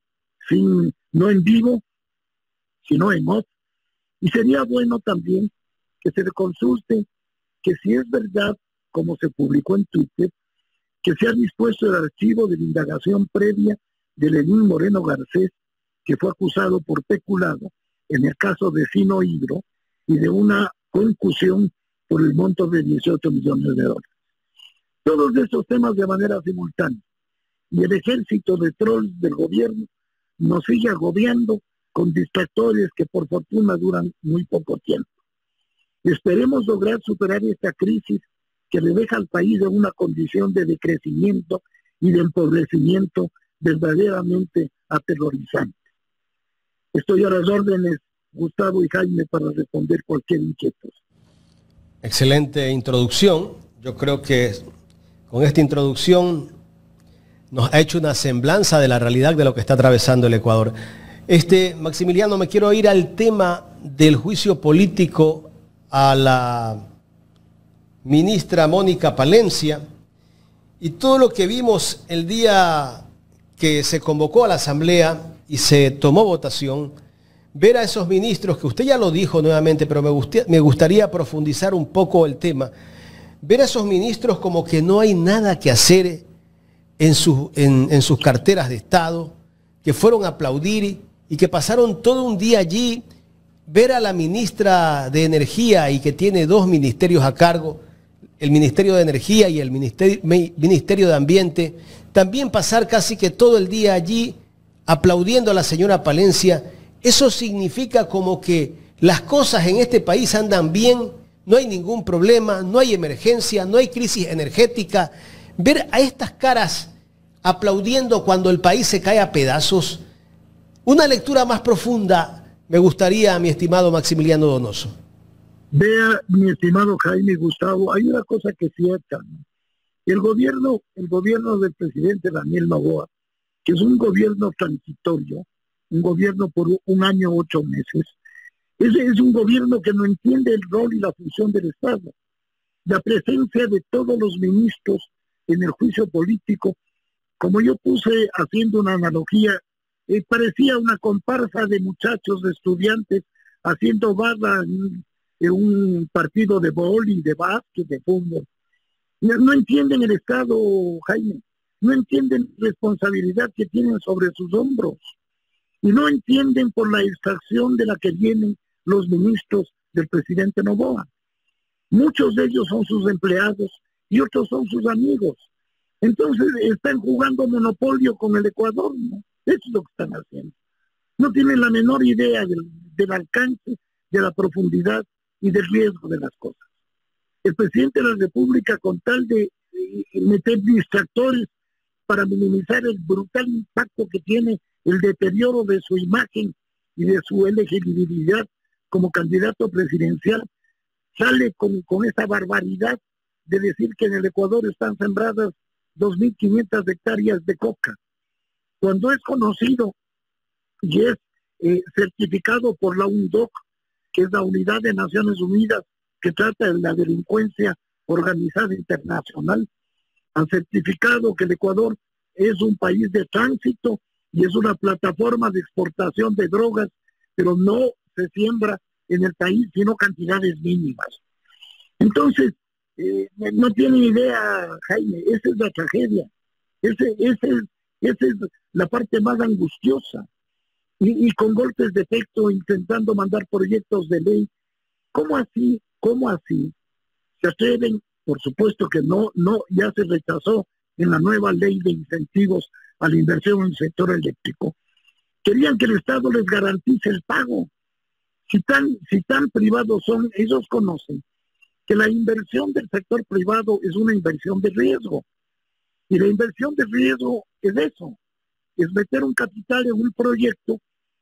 no en vivo, sino en off. Y sería bueno también que se le consulte que si es verdad, como se publicó en Twitter, que se ha dispuesto el archivo de la indagación previa de Lenín Moreno Garcés, que fue acusado por peculado en el caso de Fino Hidro y de una concusión por el monto de 18 millones de dólares. Todos esos temas de manera simultánea. Y el ejército de trolls del gobierno nos sigue agobiando con distractores que por fortuna duran muy poco tiempo. Esperemos lograr superar esta crisis que le deja al país en una condición de decrecimiento y de empobrecimiento verdaderamente aterrorizante. Estoy a las órdenes, Gustavo y Jaime, para responder cualquier inquietud. Excelente introducción. Yo creo que con esta introducción nos ha hecho una semblanza de la realidad de lo que está atravesando el Ecuador. Maximiliano, me quiero ir al tema del juicio político a la ministra Mónica Palencia y todo lo que vimos el día que se convocó a la asamblea y se tomó votación, ver a esos ministros, que usted ya lo dijo nuevamente, pero me gustaría profundizar un poco el tema, ver a esos ministros como que no hay nada que hacer en sus carteras de Estado, que fueron a aplaudir y que pasaron todo un día allí, ver a la ministra de Energía y que tiene 2 ministerios a cargo, el Ministerio de Energía y el Ministerio de Ambiente, también pasar casi que todo el día allí aplaudiendo a la señora Palencia. Eso significa como que las cosas en este país andan bien, no hay ningún problema, no hay emergencia, no hay crisis energética. Ver a estas caras aplaudiendo cuando el país se cae a pedazos. Una lectura más profunda me gustaría, mi estimado Maximiliano Donoso. Vea, mi estimado Jaime Gustavo, hay una cosa que es cierta, ¿no? El gobierno del presidente Daniel Noboa, que es un gobierno transitorio, un gobierno por 1 año 8 meses, es un gobierno que no entiende el rol y la función del Estado. La presencia de todos los ministros en el juicio político, como yo puse haciendo una analogía, parecía una comparsa de muchachos, de estudiantes, haciendo barra en un partido de vóley, de básquet, de fútbol. No entienden el Estado, Jaime, no entienden la responsabilidad que tienen sobre sus hombros y no entienden por la extracción de la que vienen los ministros del presidente Noboa. Muchos de ellos son sus empleados y otros son sus amigos. Entonces están jugando monopolio con el Ecuador, ¿no? Eso es lo que están haciendo. No tienen la menor idea del alcance, de la profundidad y del riesgo de las cosas. El presidente de la República, con tal de meter distractores para minimizar el brutal impacto que tiene el deterioro de su imagen y de su elegibilidad como candidato presidencial, sale con esa barbaridad de decir que en el Ecuador están sembradas 2.500 hectáreas de coca, cuando es conocido y es certificado por la UNDOC, que es la Unidad de Naciones Unidas que trata de la delincuencia organizada internacional, han certificado que el Ecuador es un país de tránsito y es una plataforma de exportación de drogas, pero no se siembra en el país sino cantidades mínimas. Entonces, no tienen idea, Jaime, esa es la tragedia, esa es la parte más angustiosa. Y con golpes de efecto intentando mandar proyectos de ley. ¿Cómo así? ¿Cómo así? Se atreven, por supuesto que no, ya se rechazó en la nueva ley de incentivos a la inversión en el sector eléctrico. Querían que el Estado les garantice el pago. Si tan privados son, ellos conocen que la inversión del sector privado es una inversión de riesgo. Y la inversión de riesgo es eso, es meter un capital en un proyecto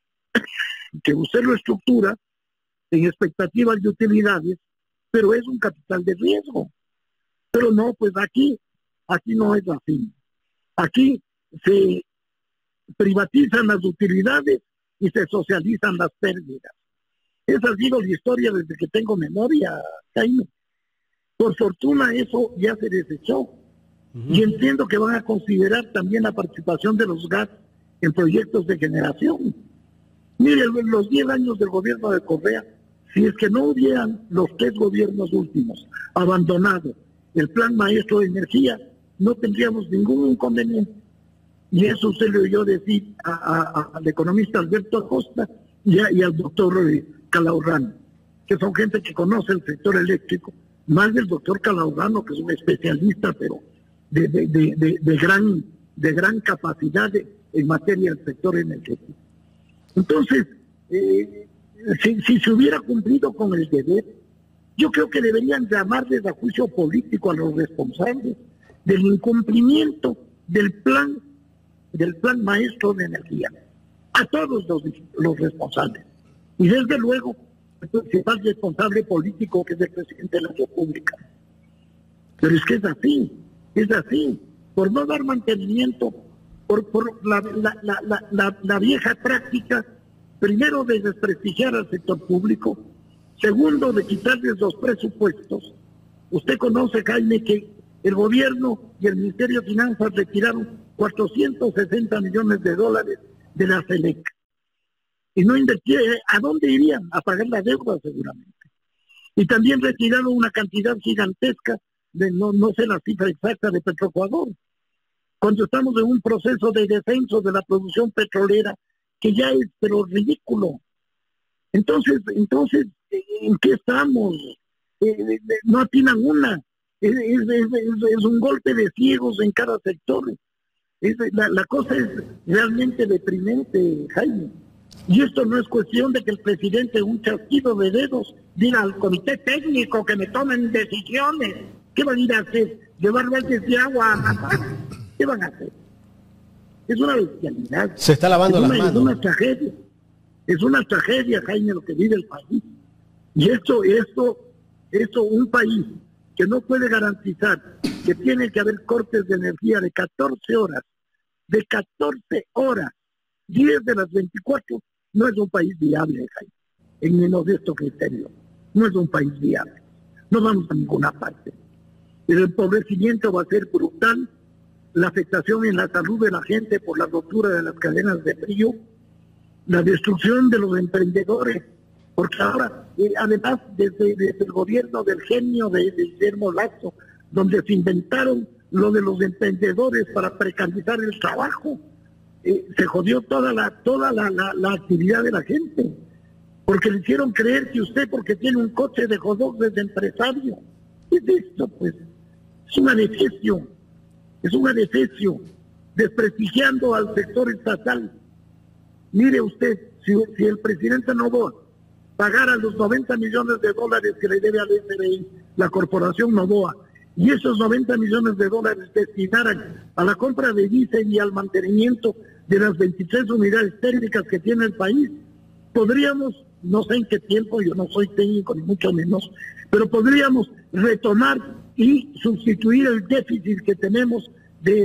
que usted lo estructura en expectativas de utilidades, pero es un capital de riesgo. Pero no, pues aquí no es así. Aquí se privatizan las utilidades y se socializan las pérdidas. Esa ha sido la historia desde que tengo memoria, Jaime. Por fortuna eso ya se desechó. Y entiendo que van a considerar también la participación de los gas en proyectos de generación. Mire, los 10 años del gobierno de Correa, si es que no hubieran los 3 gobiernos últimos abandonado el plan maestro de energía, no tendríamos ningún inconveniente. Y eso usted le oyó decir al economista Alberto Acosta y al doctor Calahorrano, que son gente que conoce el sector eléctrico, más del doctor Calahorrano, que es un especialista, pero de gran capacidad en materia del sector energético. Entonces, si se hubiera cumplido con el deber, yo creo que deberían llamarles a juicio político a los responsables del incumplimiento del plan maestro de energía, a todos los responsables. Y desde luego, el principal responsable político, que es el presidente de la República. Pero es que es así, por no dar mantenimiento, por la vieja práctica, primero de desprestigiar al sector público, segundo de quitarles los presupuestos. Usted conoce, Jaime, que el gobierno y el Ministerio de Finanzas retiraron 460 millones de dólares de la CELEC. Y no invirtieron. ¿A dónde irían? A pagar la deuda seguramente. Y también retiraron una cantidad gigantesca de, no sé la cifra exacta, de Petroecuador, cuando estamos en un proceso de descenso de la producción petrolera que ya es pero ridículo. Entonces, ¿en qué estamos? No atinan una. Es un golpe de ciegos en cada sector. La cosa es realmente deprimente, Jaime. Y esto no es cuestión de que el presidente, un chasquido de dedos, diga al comité técnico que me tomen decisiones. ¿Qué van a ir a hacer? ¿Llevar baldes de agua a matar? ¿Qué van a hacer? Es una bestialidad. Se está lavando las manos. Es una tragedia. Es una tragedia, Jaime, lo que vive el país. Y esto, un país que no puede garantizar que tiene que haber cortes de energía de 14 horas, 10 de las 24, no es un país viable, Jaime, en mi modesto criterio. No es un país viable. No vamos a ninguna parte. El empobrecimiento va a ser brutal, la afectación en la salud de la gente por la ruptura de las cadenas de frío, la destrucción de los emprendedores, porque ahora, además, desde el gobierno del genio de Guillermo Lasso, donde se inventaron lo de los emprendedores para precarizar el trabajo, se jodió toda la actividad de la gente, porque le hicieron creer que usted, porque tiene un coche de hot dog, es empresario. ¿Qué es esto, pues? Es un adefesio, desprestigiando al sector estatal. Mire usted, si el presidente Noboa pagara los 90 millones de dólares que le debe al SRI, la corporación Noboa, y esos 90 millones de dólares destinaran a la compra de diésel y al mantenimiento de las 23 unidades térmicas que tiene el país, podríamos, no sé en qué tiempo, yo no soy técnico ni mucho menos, pero podríamos retomar y sustituir el déficit que tenemos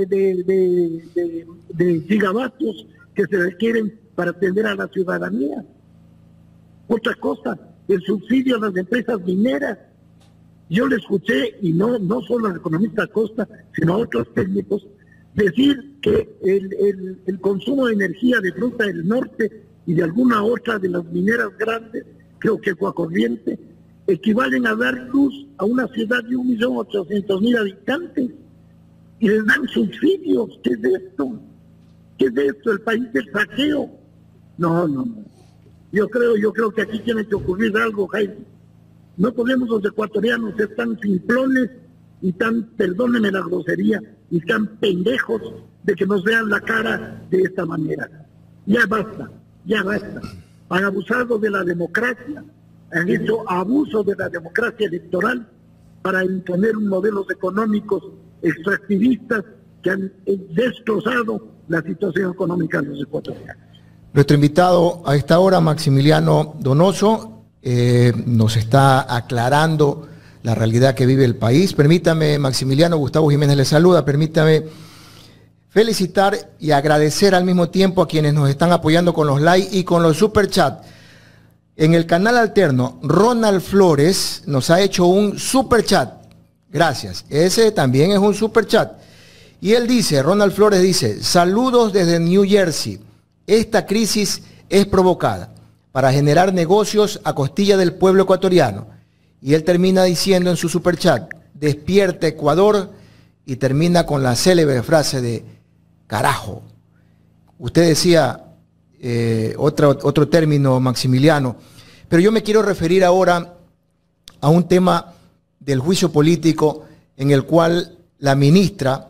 de gigavatios que se requieren para atender a la ciudadanía. Otra cosa, el subsidio a las empresas mineras. Yo le escuché, y no solo al economista Costa, sino a otros técnicos, decir que el consumo de energía de Fruta del Norte y de alguna otra de las mineras grandes, creo que Ecuacorriente, equivalen a dar luz a una ciudad de 1.800.000 habitantes y les dan subsidios. ¿Qué es esto? ¿Qué es esto? El país del saqueo. No. Yo creo que aquí tiene que ocurrir algo, Jaime. No podemos los ecuatorianos ser tan simplones y tan, perdónenme la grosería, y tan pendejos de que nos vean la cara de esta manera. Ya basta. Han abusado de la democracia, han hecho abuso de la democracia electoral para imponer modelos económicos extractivistas que han destrozado la situación económica de los ecuatorianos. Nuestro invitado a esta hora, Maximiliano Donoso, nos está aclarando la realidad que vive el país. Permítame, Maximiliano, Gustavo Jiménez le saluda, permítame felicitar y agradecer al mismo tiempo a quienes nos están apoyando con los likes y con los superchats. En el canal alterno, Ronald Flores nos ha hecho un superchat. Gracias. Ese también es un superchat. Y él dice, Ronald Flores dice, saludos desde New Jersey. Esta crisis es provocada para generar negocios a costilla del pueblo ecuatoriano. Y él termina diciendo en su superchat, despierta Ecuador, y termina con la célebre frase de carajo. Usted decía otro término, Maximiliano, pero yo me quiero referir ahora a un tema del juicio político en el cual la ministra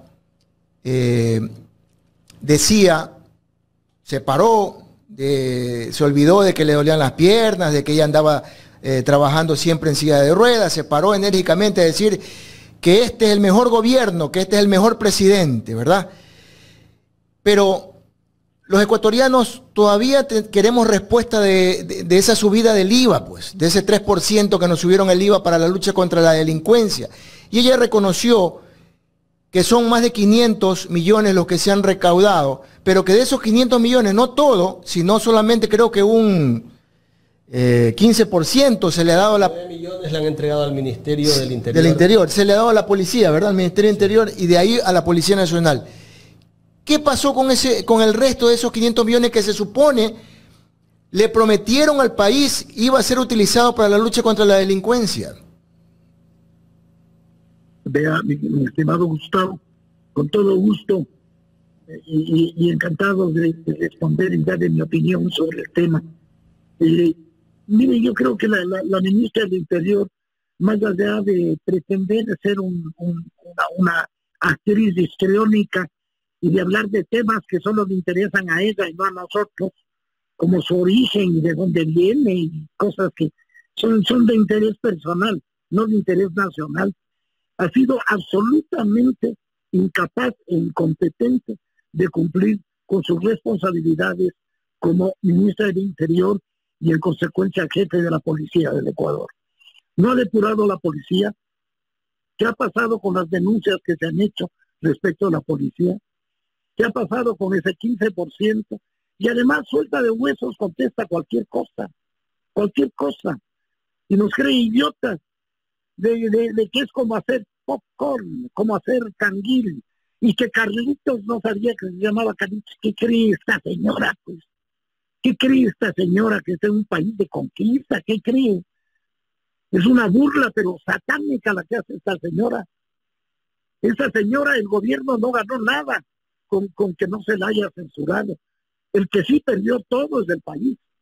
decía, se paró, se olvidó de que le dolían las piernas, de que ella andaba trabajando siempre en silla de ruedas, se paró enérgicamente a decir que este es el mejor gobierno, que este es el mejor presidente, ¿verdad? Pero los ecuatorianos todavía queremos respuesta de esa subida del IVA, pues, de ese 3% que nos subieron el IVA para la lucha contra la delincuencia. Y ella reconoció que son más de 500 millones los que se han recaudado, pero que de esos 500 millones, no todo, sino solamente creo que un 15% se le ha dado a la... 9 millones le han entregado al Ministerio del Interior. Del Interior, se le ha dado a la policía, ¿verdad? Al Ministerio del Interior y de ahí a la Policía Nacional. ¿Qué pasó con el resto de esos 500 millones que se supone le prometieron al país iba a ser utilizado para la lucha contra la delincuencia? Vea, mi estimado Gustavo, con todo gusto y encantado de responder y dar mi opinión sobre el tema. Mire, yo creo que la ministra del Interior, más allá de pretender ser una actriz histriónica y de hablar de temas que solo le interesan a ella y no a nosotros, como su origen y de dónde viene y cosas que son de interés personal, no de interés nacional, ha sido absolutamente incapaz e incompetente de cumplir con sus responsabilidades como ministra del Interior y en consecuencia jefe de la policía del Ecuador. No ha depurado la policía. ¿Qué ha pasado con las denuncias que se han hecho respecto a la policía? ¿Qué ha pasado con ese 15%? Y además suelta de huesos, contesta cualquier cosa, y nos cree idiotas de que es como hacer popcorn, como hacer canguil, y que Carlitos no sabía que se llamaba Carlitos. ¿Qué cree esta señora, pues? ¿Qué cree esta señora que está en un país de conquista? ¿Qué cree? Es una burla, pero satánica la que hace esta señora. Esa señora, el gobierno no ganó nada con que no se la haya censurado. El que sí perdió todo es el país.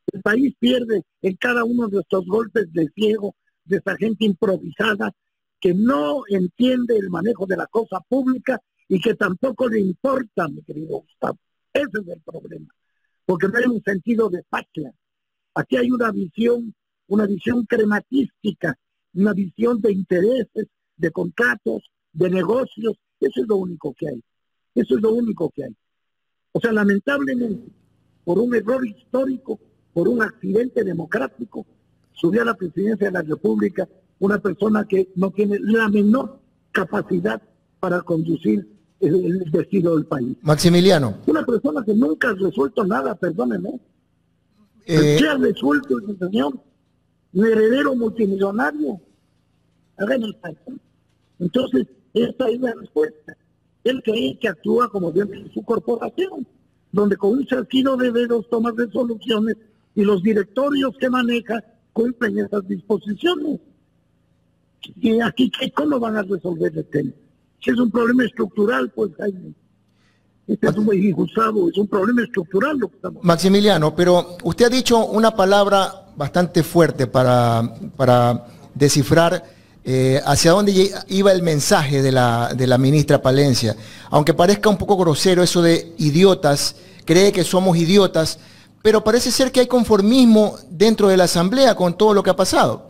El país pierde en cada uno de estos golpes de ciego de esa gente improvisada que no entiende el manejo de la cosa pública y que tampoco le importa, mi querido Gustavo. Ese es el problema, porque no hay un sentido de patria. Aquí hay una visión crematística, una visión de intereses, de contratos, de negocios. Eso es lo único que hay. Eso es lo único que hay. O sea, lamentablemente, por un error histórico, por un accidente democrático, subió a la presidencia de la República una persona que no tiene la menor capacidad para conducir el destino del país. Maximiliano. Una persona que nunca ha resuelto nada, perdónenme. ¿Qué ha resuelto ese señor? Un heredero multimillonario. Hagan el país. Entonces, esta es la respuesta. Él cree que actúa como dentro de su corporación, donde con un chasquido de dedos toma resoluciones y los directorios que maneja cumplen esas disposiciones. Y aquí, ¿cómo van a resolver el tema? Si es un problema estructural, pues Jaime. Este es un, Gustavo, es un problema estructural lo que estamos. Maximiliano, pero usted ha dicho una palabra bastante fuerte para descifrar hacia dónde iba el mensaje de la ministra Palencia. Aunque parezca un poco grosero eso de idiotas, cree que somos idiotas, pero parece ser que hay conformismo dentro de la Asamblea con todo lo que ha pasado.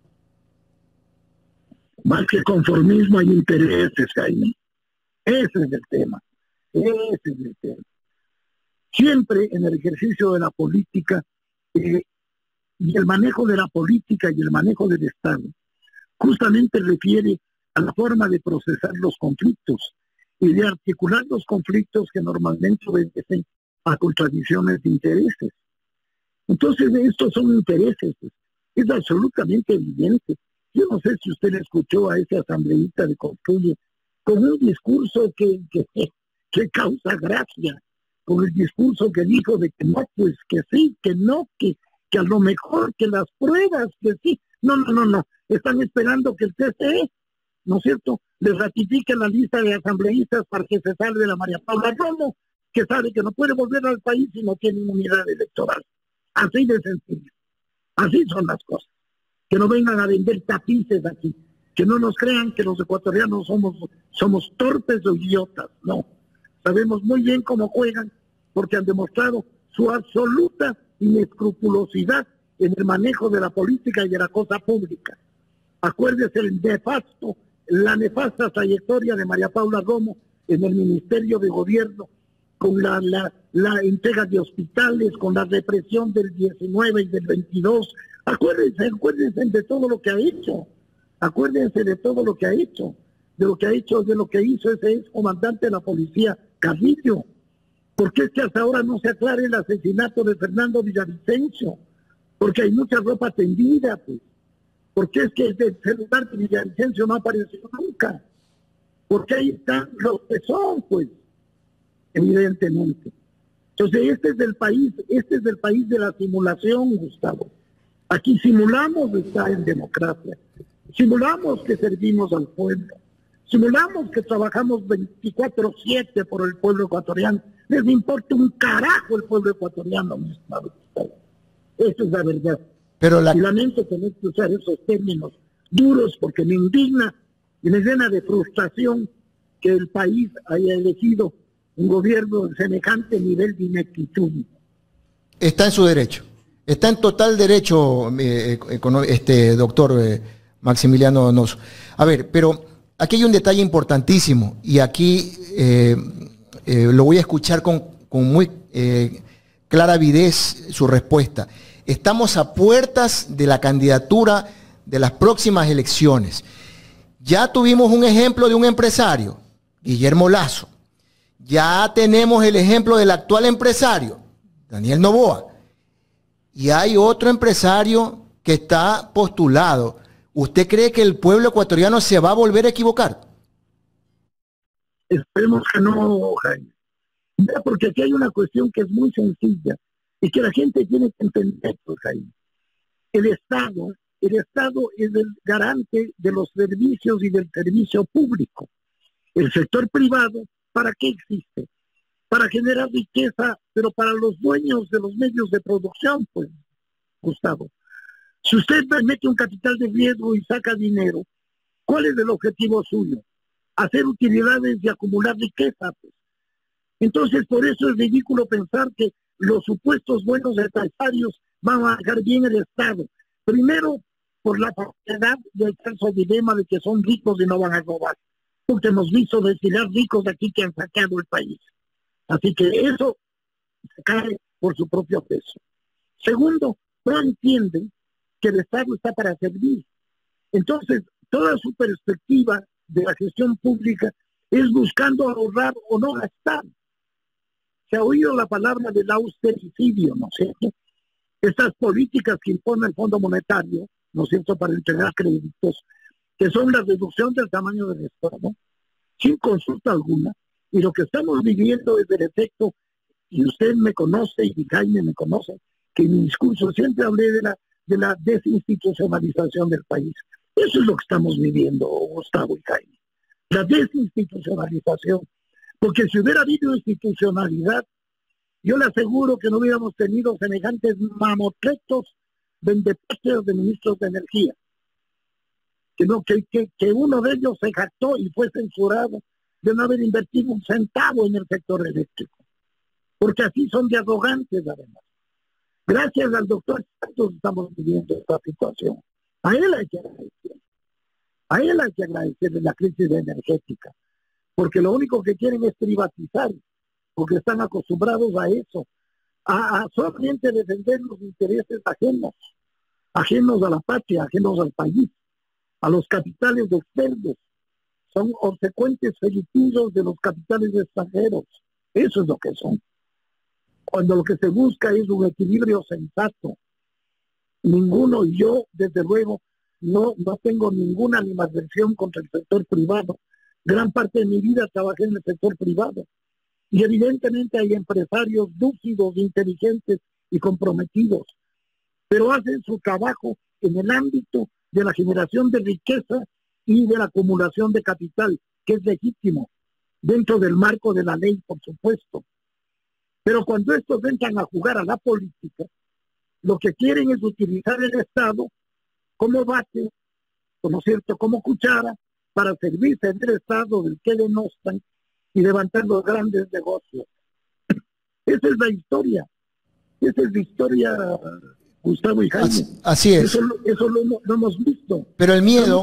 Más que conformismo hay intereses, Jaime. Ese es el tema. Ese es el tema. Siempre en el ejercicio de la política y el manejo de la política y el manejo del Estado justamente refiere a la forma de procesar los conflictos y de articular los conflictos que normalmente obedecen a contradicciones de intereses. Entonces estos son intereses, es absolutamente evidente. Yo no sé si usted escuchó a ese asambleísta de Construye con un discurso que causa gracia, con el discurso que dijo de que no, pues que sí, que no, que a lo mejor, que las pruebas, que sí. No. Están esperando que el TCE, ¿no es cierto?, les ratifique la lista de asambleístas para que se salve la María Paula Romo, que sabe que no puede volver al país si no tiene inmunidad electoral. Así de sencillo. Así son las cosas. Que no vengan a vender tapices aquí. Que no nos crean que los ecuatorianos somos torpes o idiotas. No. Sabemos muy bien cómo juegan porque han demostrado su absoluta inescrupulosidad en el manejo de la política y de la cosa pública. Acuérdese la nefasta trayectoria de María Paula Romo en el Ministerio de Gobierno, con la entrega de hospitales, con la represión del 19 y del 22. Acuérdense de todo lo que ha hecho. Acuérdense de todo lo que ha hecho. De lo que hizo ese ex comandante de la policía, Carrillo. ¿Por qué es que hasta ahora no se aclara el asesinato de Fernando Villavicencio? Porque hay mucha ropa tendida, pues. ¿Por qué es que el celular de Villavicencio no apareció nunca? Porque ahí están los que son, pues, evidentemente. Entonces, este es el país de la simulación, Gustavo. Aquí simulamos estar en democracia. Simulamos que servimos al pueblo. Simulamos que trabajamos 24/7 por el pueblo ecuatoriano. Les importa un carajo el pueblo ecuatoriano, mi estimado Gustavo. Eso es la verdad. Pero y lamento tener que usar esos términos duros porque me indigna y me llena de frustración que el país haya elegido un gobierno de semejante nivel de ineptitud. Está en su derecho. Está en total derecho, doctor Maximiliano Donoso. A ver, pero aquí hay un detalle importantísimo y aquí lo voy a escuchar con muy clara avidez su respuesta. Estamos a puertas de la candidatura de las próximas elecciones. Ya tuvimos un ejemplo de un empresario, Guillermo Lasso. Ya tenemos el ejemplo del actual empresario, Daniel Noboa. Y hay otro empresario que está postulado. ¿Usted cree que el pueblo ecuatoriano se va a volver a equivocar? Esperemos que no, Jaime. Porque aquí hay una cuestión que es muy sencilla y que la gente tiene que entender, Jaime. El Estado es el garante de los servicios y del servicio público. El sector privado, ¿para qué existe? para generar riqueza, pero para los dueños de los medios de producción, pues, Gustavo. Si usted mete un capital de riesgo y saca dinero, ¿cuál es el objetivo suyo? Hacer utilidades y acumular riqueza, pues. Entonces, por eso es ridículo pensar que los supuestos buenos empresarios van a dejar bien el Estado. Primero, por la propiedad del falso dilema de que son ricos y no van a robar. Porque hemos visto desfilar ricos de aquí que han sacado el país. Así que eso se cae por su propio peso. Segundo, no entienden que el Estado está para servir. Entonces, toda su perspectiva de la gestión pública es buscando ahorrar o no gastar. Se ha oído la palabra del austericidio, ¿no es cierto? Estas políticas que impone el Fondo Monetario, ¿no es cierto?, para entregar créditos, que son la reducción del tamaño del Estado, sin consulta alguna, y lo que estamos viviendo es el efecto, y usted me conoce, y Jaime me conoce, que en mi discurso siempre hablé de la desinstitucionalización del país. Eso es lo que estamos viviendo, Gustavo y Jaime. La desinstitucionalización. Porque si hubiera habido institucionalidad, yo le aseguro que no hubiéramos tenido semejantes mamotretos vendepatриos de ministros de energía. Que uno de ellos se jactó y fue censurado de no haber invertido un centavo en el sector eléctrico. Porque así son de arrogantes, además. Gracias al doctor Santos estamos viviendo esta situación. A él hay que agradecer. A él hay que agradecerle la crisis energética. Porque lo único que quieren es privatizar, porque están acostumbrados a eso, a solamente defender los intereses ajenos a la patria, ajenos al país, a los capitales externos. Son obsecuentes felitillos de los capitales extranjeros. Eso es lo que son. Cuando lo que se busca es un equilibrio sensato. Ninguno, yo desde luego, no tengo ninguna animadversión contra el sector privado. Gran parte de mi vida trabajé en el sector privado. Y evidentemente hay empresarios lúcidos, inteligentes y comprometidos, pero hacen su trabajo en el ámbito de la generación de riqueza y de la acumulación de capital, que es legítimo, dentro del marco de la ley, por supuesto. Pero cuando estos entran a jugar a la política, lo que quieren es utilizar el Estado como base, ¿no es cierto?, como cuchara, para servirse del Estado del que denostan y levantar los grandes negocios. Esa es la historia. Esa es la historia, Gustavo y Jaime. Así es. Eso lo hemos visto. Pero el miedo,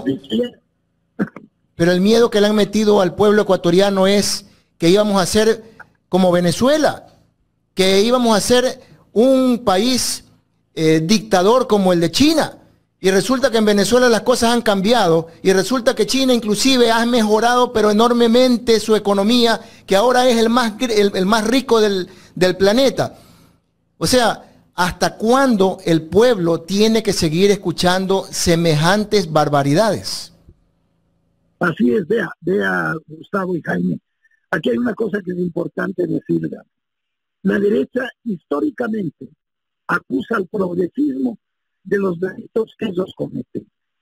que le han metido al pueblo ecuatoriano es que íbamos a ser como Venezuela, que íbamos a ser un país dictador como el de China. Y resulta que en Venezuela las cosas han cambiado y resulta que China inclusive ha mejorado pero enormemente su economía, que ahora es el más rico del planeta. O sea, ¿hasta cuándo el pueblo tiene que seguir escuchando semejantes barbaridades? Así es, vea Gustavo y Jaime. Aquí hay una cosa que es importante decirla. La derecha históricamente acusa al progresismo de los delitos que ellos cometen.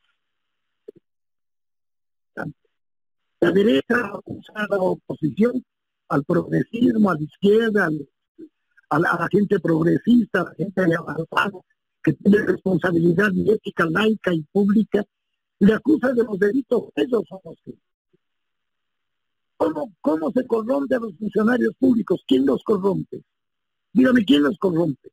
La derecha acusa a la oposición, al progresismo, a la izquierda, a la gente progresista, a la gente avanzada, que tiene responsabilidad ética, laica y pública, le acusa de los delitos que ellos son los que. ¿Cómo se corrompe a los funcionarios públicos? ¿Quién los corrompe? Dígame, ¿quién los corrompe?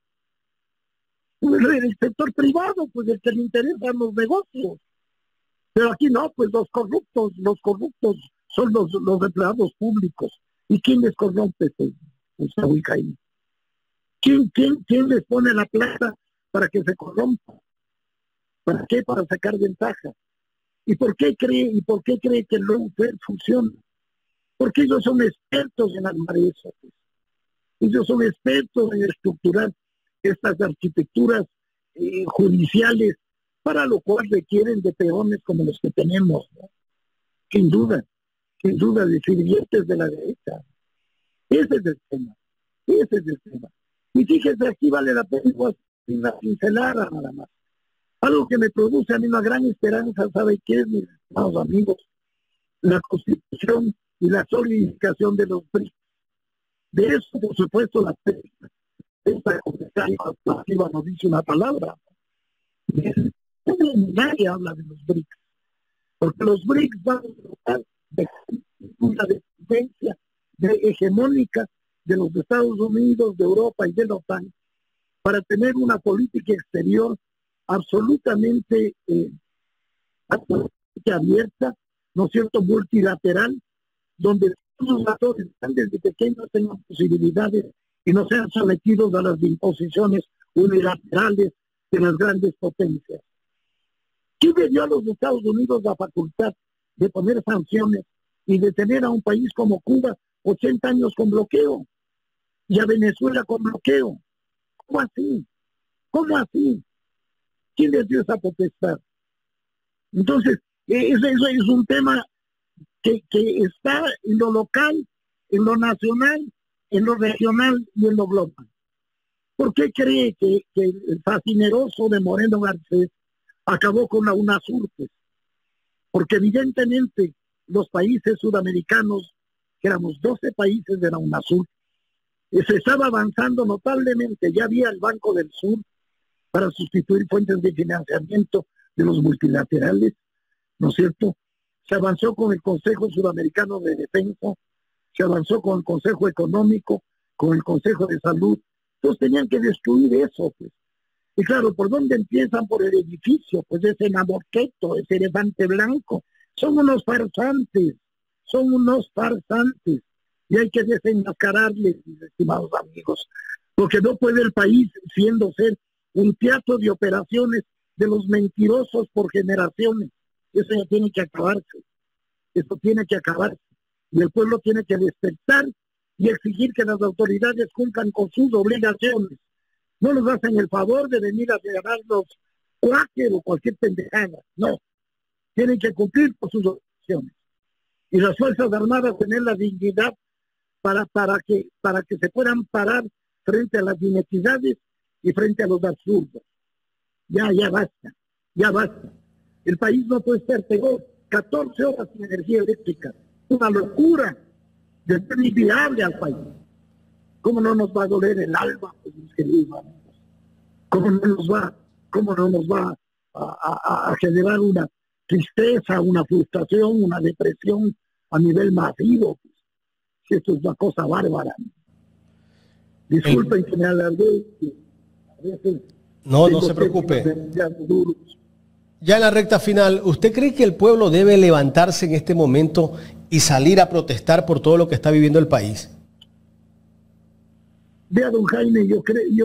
El sector privado, pues el que le interesan los negocios. Pero aquí no, pues los corruptos son los empleados públicos. ¿Y quién les corrompe? Pues, Gustavo y Jaime. ¿Quién les pone la plata para que se corrompa? ¿Para qué? Para sacar ventaja. ¿Y por qué cree que el lawfare funciona? Porque ellos son expertos en armar eso. Pues. Ellos son expertos en estructurar estas arquitecturas judiciales, para lo cual requieren de peones como los que tenemos, ¿no? Sin duda, de sirvientes de la derecha. Ese es el tema. Y fíjese, aquí vale la pena sin la pincelada nada más. Algo que me produce a mí una gran esperanza, ¿sabe qué es, mis estimados amigos? La constitución y la solidificación de los BRICS. De eso, por supuesto, esta comisaria pasiva nos dice una palabra. Nadie habla de los BRICS, porque los BRICS van a de una dependencia hegemónica de los Estados Unidos, de Europa y de la OTAN, para tener una política exterior absolutamente abierta, ¿no es cierto?, multilateral, donde todos los actores grandes y pequeños tengan posibilidades y no sean sometidos a las imposiciones unilaterales de las grandes potencias. ¿Quién le dio a los Estados Unidos la facultad de poner sanciones y de tener a un país como Cuba 80 años con bloqueo y a Venezuela con bloqueo? ¿Cómo así? ¿Cómo así? ¿Quién les dio esa potestad? Entonces, eso es un tema que está en lo local, en lo nacional, en lo regional y en lo global. ¿Por qué cree que el fascineroso de Moreno Garcés acabó con la UNASUR? Porque evidentemente los países sudamericanos, que éramos 12 países de la UNASUR, se estaba avanzando notablemente. Ya había el Banco del Sur para sustituir fuentes de financiamiento de los multilaterales, ¿no es cierto? Se avanzó con el Consejo Sudamericano de Defensa, se avanzó con el Consejo Económico, con el Consejo de Salud. Entonces tenían que destruir eso, pues. Y claro, ¿por dónde empiezan? Por el edificio, pues ese Namorqueto, ese elefante blanco. Son unos farsantes, y hay que desenmascararles, mis estimados amigos, porque no puede el país ser un teatro de operaciones de los mentirosos por generaciones. Eso ya tiene que acabarse, y el pueblo tiene que despertar y exigir que las autoridades cumplan con sus obligaciones. No nos hacen el favor de venir a regalarnos cuáquer o cualquier pendejada, no, tienen que cumplir con sus obligaciones. Y las Fuerzas Armadas tener la dignidad para que se puedan parar frente a las inequidades y frente a los absurdos. Ya basta. El país no puede estar peor, 14 horas sin energía eléctrica, una locura, de ser inviable al país. ¿Cómo no nos va a doler el alma, pues, mis queridos amigos? ¿Cómo no nos va a generar una tristeza, una frustración, una depresión a nivel masivo? Pues, esto es una cosa bárbara. Disculpen que me alargué. No se preocupe. Ya en la recta final, ¿usted cree que el pueblo debe levantarse en este momento y salir a protestar por todo lo que está viviendo el país? Vea, don Jaime, yo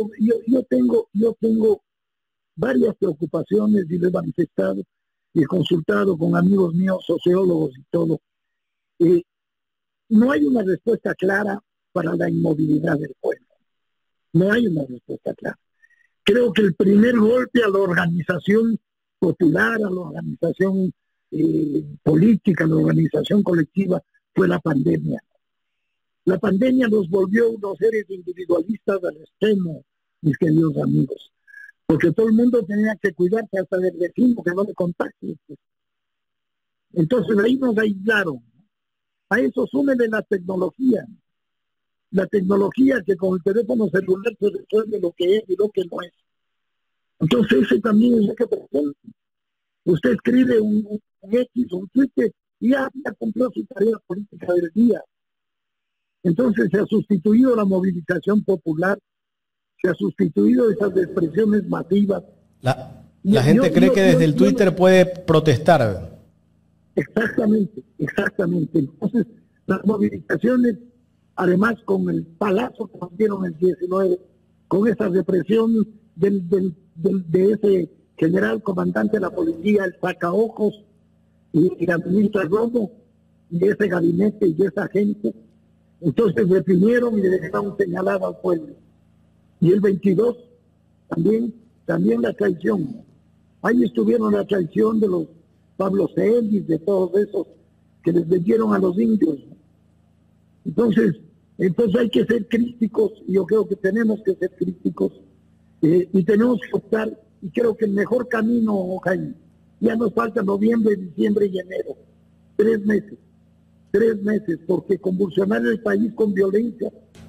tengo varias preocupaciones y lo he manifestado y he consultado con amigos míos, sociólogos y todo. No hay una respuesta clara para la inmovilidad del pueblo. No hay una respuesta clara. Creo que el primer golpe a la organización popular, a la organización política, a la organización colectiva, fue la pandemia. La pandemia nos volvió unos seres individualistas al extremo, mis queridos amigos, porque todo el mundo tenía que cuidarse hasta del vecino que no le contagie. Entonces ahí nos aislaron. A eso súmele la tecnología que con el teléfono celular se resuelve lo que es y lo que no es. Entonces ese también es lo que presenta. Usted escribe un X, un Twitter, y ya cumplió su tarea política del día. Entonces se ha sustituido la movilización popular, se ha sustituido esas expresiones masivas. La gente cree que desde el Twitter puede protestar. Exactamente. Entonces, las movilizaciones, además con el palazo que nos dieron el 19, con esa represión de ese general comandante de la policía, el sacaojos, y la ministra Romo, y ese gabinete y esa gente, entonces reprimieron y le dejaron señalado al pueblo. Y el 22, también la traición. Ahí estuvieron la traición de los Pablo Celis, de todos esos que les vendieron a los indios. Entonces hay que ser críticos, y yo creo que tenemos que ser críticos, y tenemos que optar, y creo que el mejor camino, Jaime, ya nos falta noviembre, diciembre y enero, 3 meses, porque convulsionar el país con violencia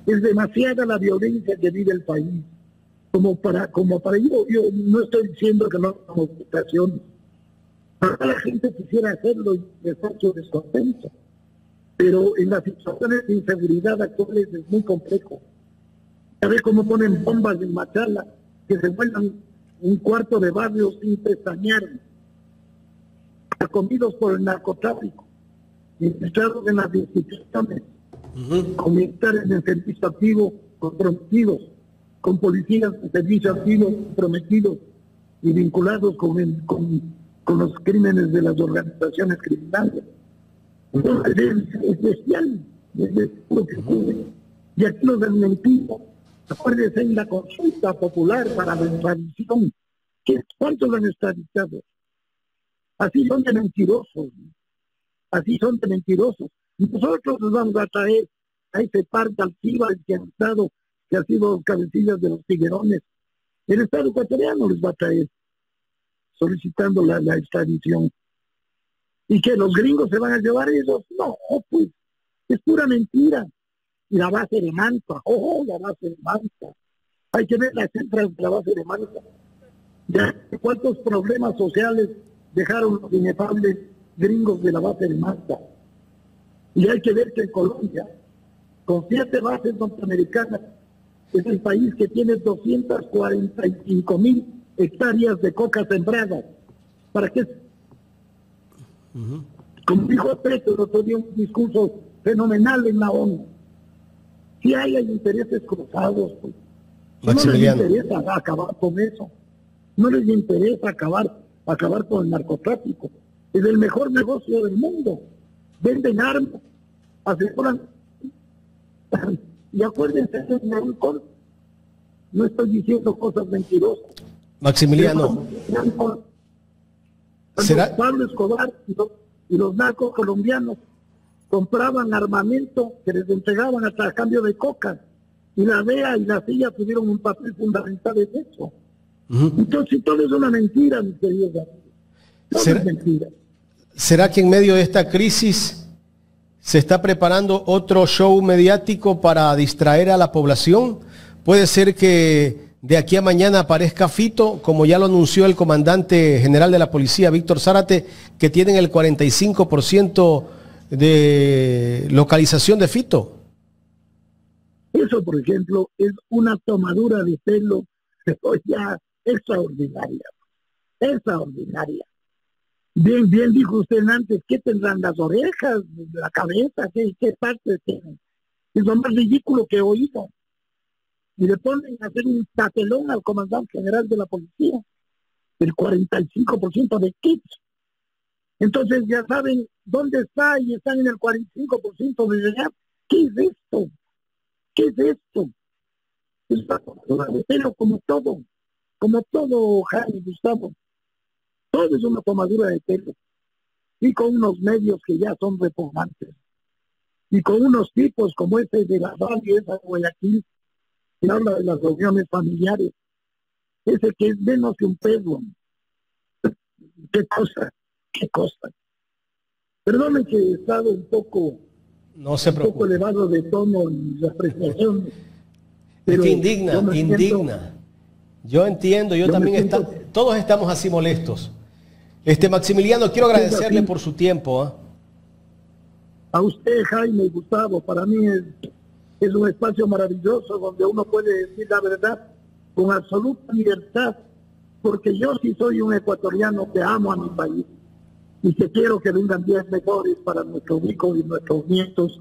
Es demasiada la violencia que vive el país. Como para yo no estoy diciendo que no haya movilizaciones. Para la gente quisiera hacerlo y está hecho descontento. Pero en las situaciones de inseguridad actuales es muy complejo. Ya ve cómo ponen bombas en Machala, que se vuelan un cuarto de barrio sin pestañear, comidos por el narcotráfico, infiltrados en las instituciones, con militares de servicio activo comprometidos, con policías de servicio activo comprometidos y vinculados con los crímenes de las organizaciones criminales. Entonces es bestial, es lo que ocurre. Y aquí los desmentimos. Acuérdense en la consulta popular para la extradición. ¿Cuántos han extraditado? Así son de mentirosos. Así son de mentirosos. Nosotros nos vamos a traer a ese par de Alcibar que ha sido cabecillas de los tiguerones. El Estado ecuatoriano les va a traer solicitando la extradición. ¿Y que los gringos se van a llevar esos? No, pues es pura mentira. Y la base de Manta, la base de Manta. Hay que ver las cifras de la base de Manta. Ya, ¿cuántos problemas sociales dejaron los inefables gringos de la base de Manta? Y hay que ver que en Colombia, con 7 bases norteamericanas, es el país que tiene 245,000 hectáreas de coca sembradas. ¿Para qué? Como dijo Petro, el otro día un discurso fenomenal en la ONU. Si hay intereses cruzados, pues. No les interesa acabar con eso. No les interesa acabar con el narcotráfico. Es el mejor negocio del mundo. Venden armas, aseguran. Y acuérdense de alcohol. No estoy diciendo cosas mentirosas. Maximiliano. ¿Será? Pablo Escobar y los narcos colombianos compraban armamento que les entregaban hasta a cambio de coca, y la DEA y la CIA tuvieron un papel fundamental en eso. Entonces todo es una mentira, mis queridos amigos. Todo es mentira. ¿Será que en medio de esta crisis se está preparando otro show mediático para distraer a la población? ¿Puede ser que de aquí a mañana aparezca Fito, como ya lo anunció el comandante general de la policía, Víctor Zárate, que tienen el 45% de localización de Fito? Eso, por ejemplo, es una tomadura de pelo ya extraordinaria. Extraordinaria. Bien dijo usted antes, ¿qué tendrán las orejas, la cabeza? ¿Qué parte tienen? Es lo más ridículo que he oído. Y le ponen a hacer un papelón al comandante general de la policía, el 45% de kits. Entonces ya saben dónde está y están en el 45% de llegar. ¿Qué es esto? ¿Qué es esto? Es una tomadura de pelo como todo, Jaime, Gustavo. Todo es una tomadura de pelo. Y con unos medios que ya son repugnantes. Y con unos tipos como ese de la Valle, esa de Guayaquil, que habla de las reuniones familiares. Ese que es menos que un perro. ¿Qué cosa? Perdone que he estado un poco elevado de tono en la presentación. Es que indigna. Yo entiendo, todos estamos así molestos. Maximiliano, quiero agradecerle por su tiempo. A usted, Jaime y Gustavo, para mí es un espacio maravilloso donde uno puede decir la verdad con absoluta libertad, porque yo sí soy un ecuatoriano que amo a mi país y que quiero que vengan días mejores para nuestros hijos y nuestros nietos,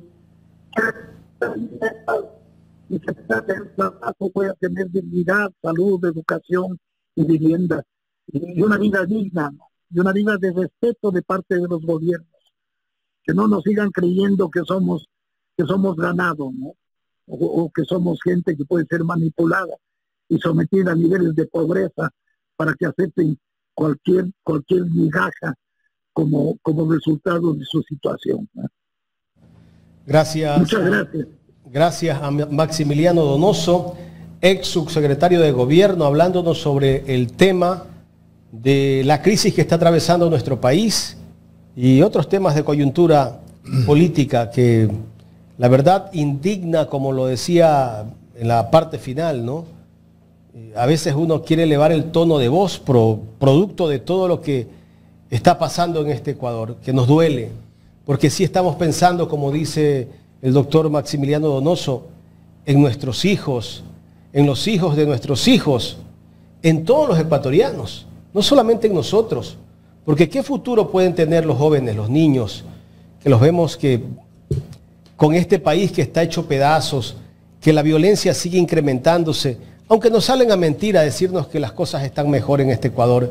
y que el trabajo pueda tener dignidad, salud, educación y vivienda, y una vida digna, y una vida de respeto de parte de los gobiernos, que no nos sigan creyendo que somos ganado, ¿no? O que somos gente que puede ser manipulada y sometida a niveles de pobreza para que acepten cualquier migaja como resultado de su situación, ¿no? Gracias. Muchas gracias. Gracias a Maximiliano Donoso, ex subsecretario de Gobierno, hablándonos sobre el tema de la crisis que está atravesando nuestro país y otros temas de coyuntura política que la verdad indigna, como lo decía en la parte final, ¿no? A veces uno quiere elevar el tono de voz producto de todo lo que está pasando en este Ecuador, que nos duele, porque sí estamos pensando, como dice el doctor Maximiliano Donoso, en nuestros hijos, en los hijos de nuestros hijos, en todos los ecuatorianos, no solamente en nosotros, porque ¿qué futuro pueden tener los jóvenes, los niños, que los vemos que con este país que está hecho pedazos, que la violencia sigue incrementándose, aunque nos salen a mentir a decirnos que las cosas están mejor en este Ecuador?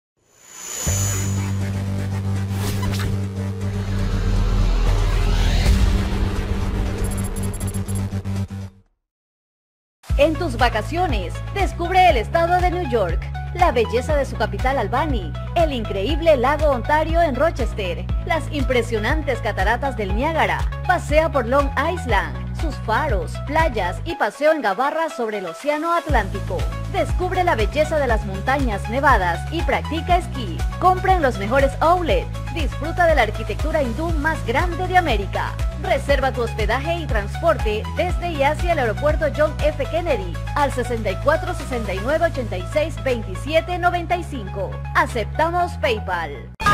En tus vacaciones, descubre el estado de New York, la belleza de su capital Albany, el increíble lago Ontario en Rochester, las impresionantes cataratas del Niágara, pasea por Long Island, sus faros, playas y paseo en Gabarra sobre el Océano Atlántico. Descubre la belleza de las montañas nevadas y practica esquí. Compra en los mejores outlets. Disfruta de la arquitectura hindú más grande de América. Reserva tu hospedaje y transporte desde y hacia el aeropuerto John F. Kennedy al 64 69 86 27 95. Aceptamos PayPal.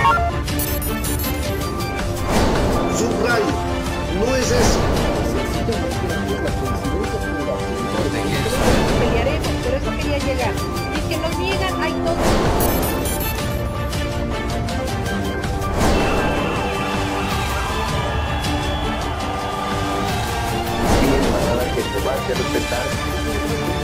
Subrayo, no es eso. Pelearemos, por eso quería llegar. Y que nos niegan, hay todo. Que te va a hacer respetar.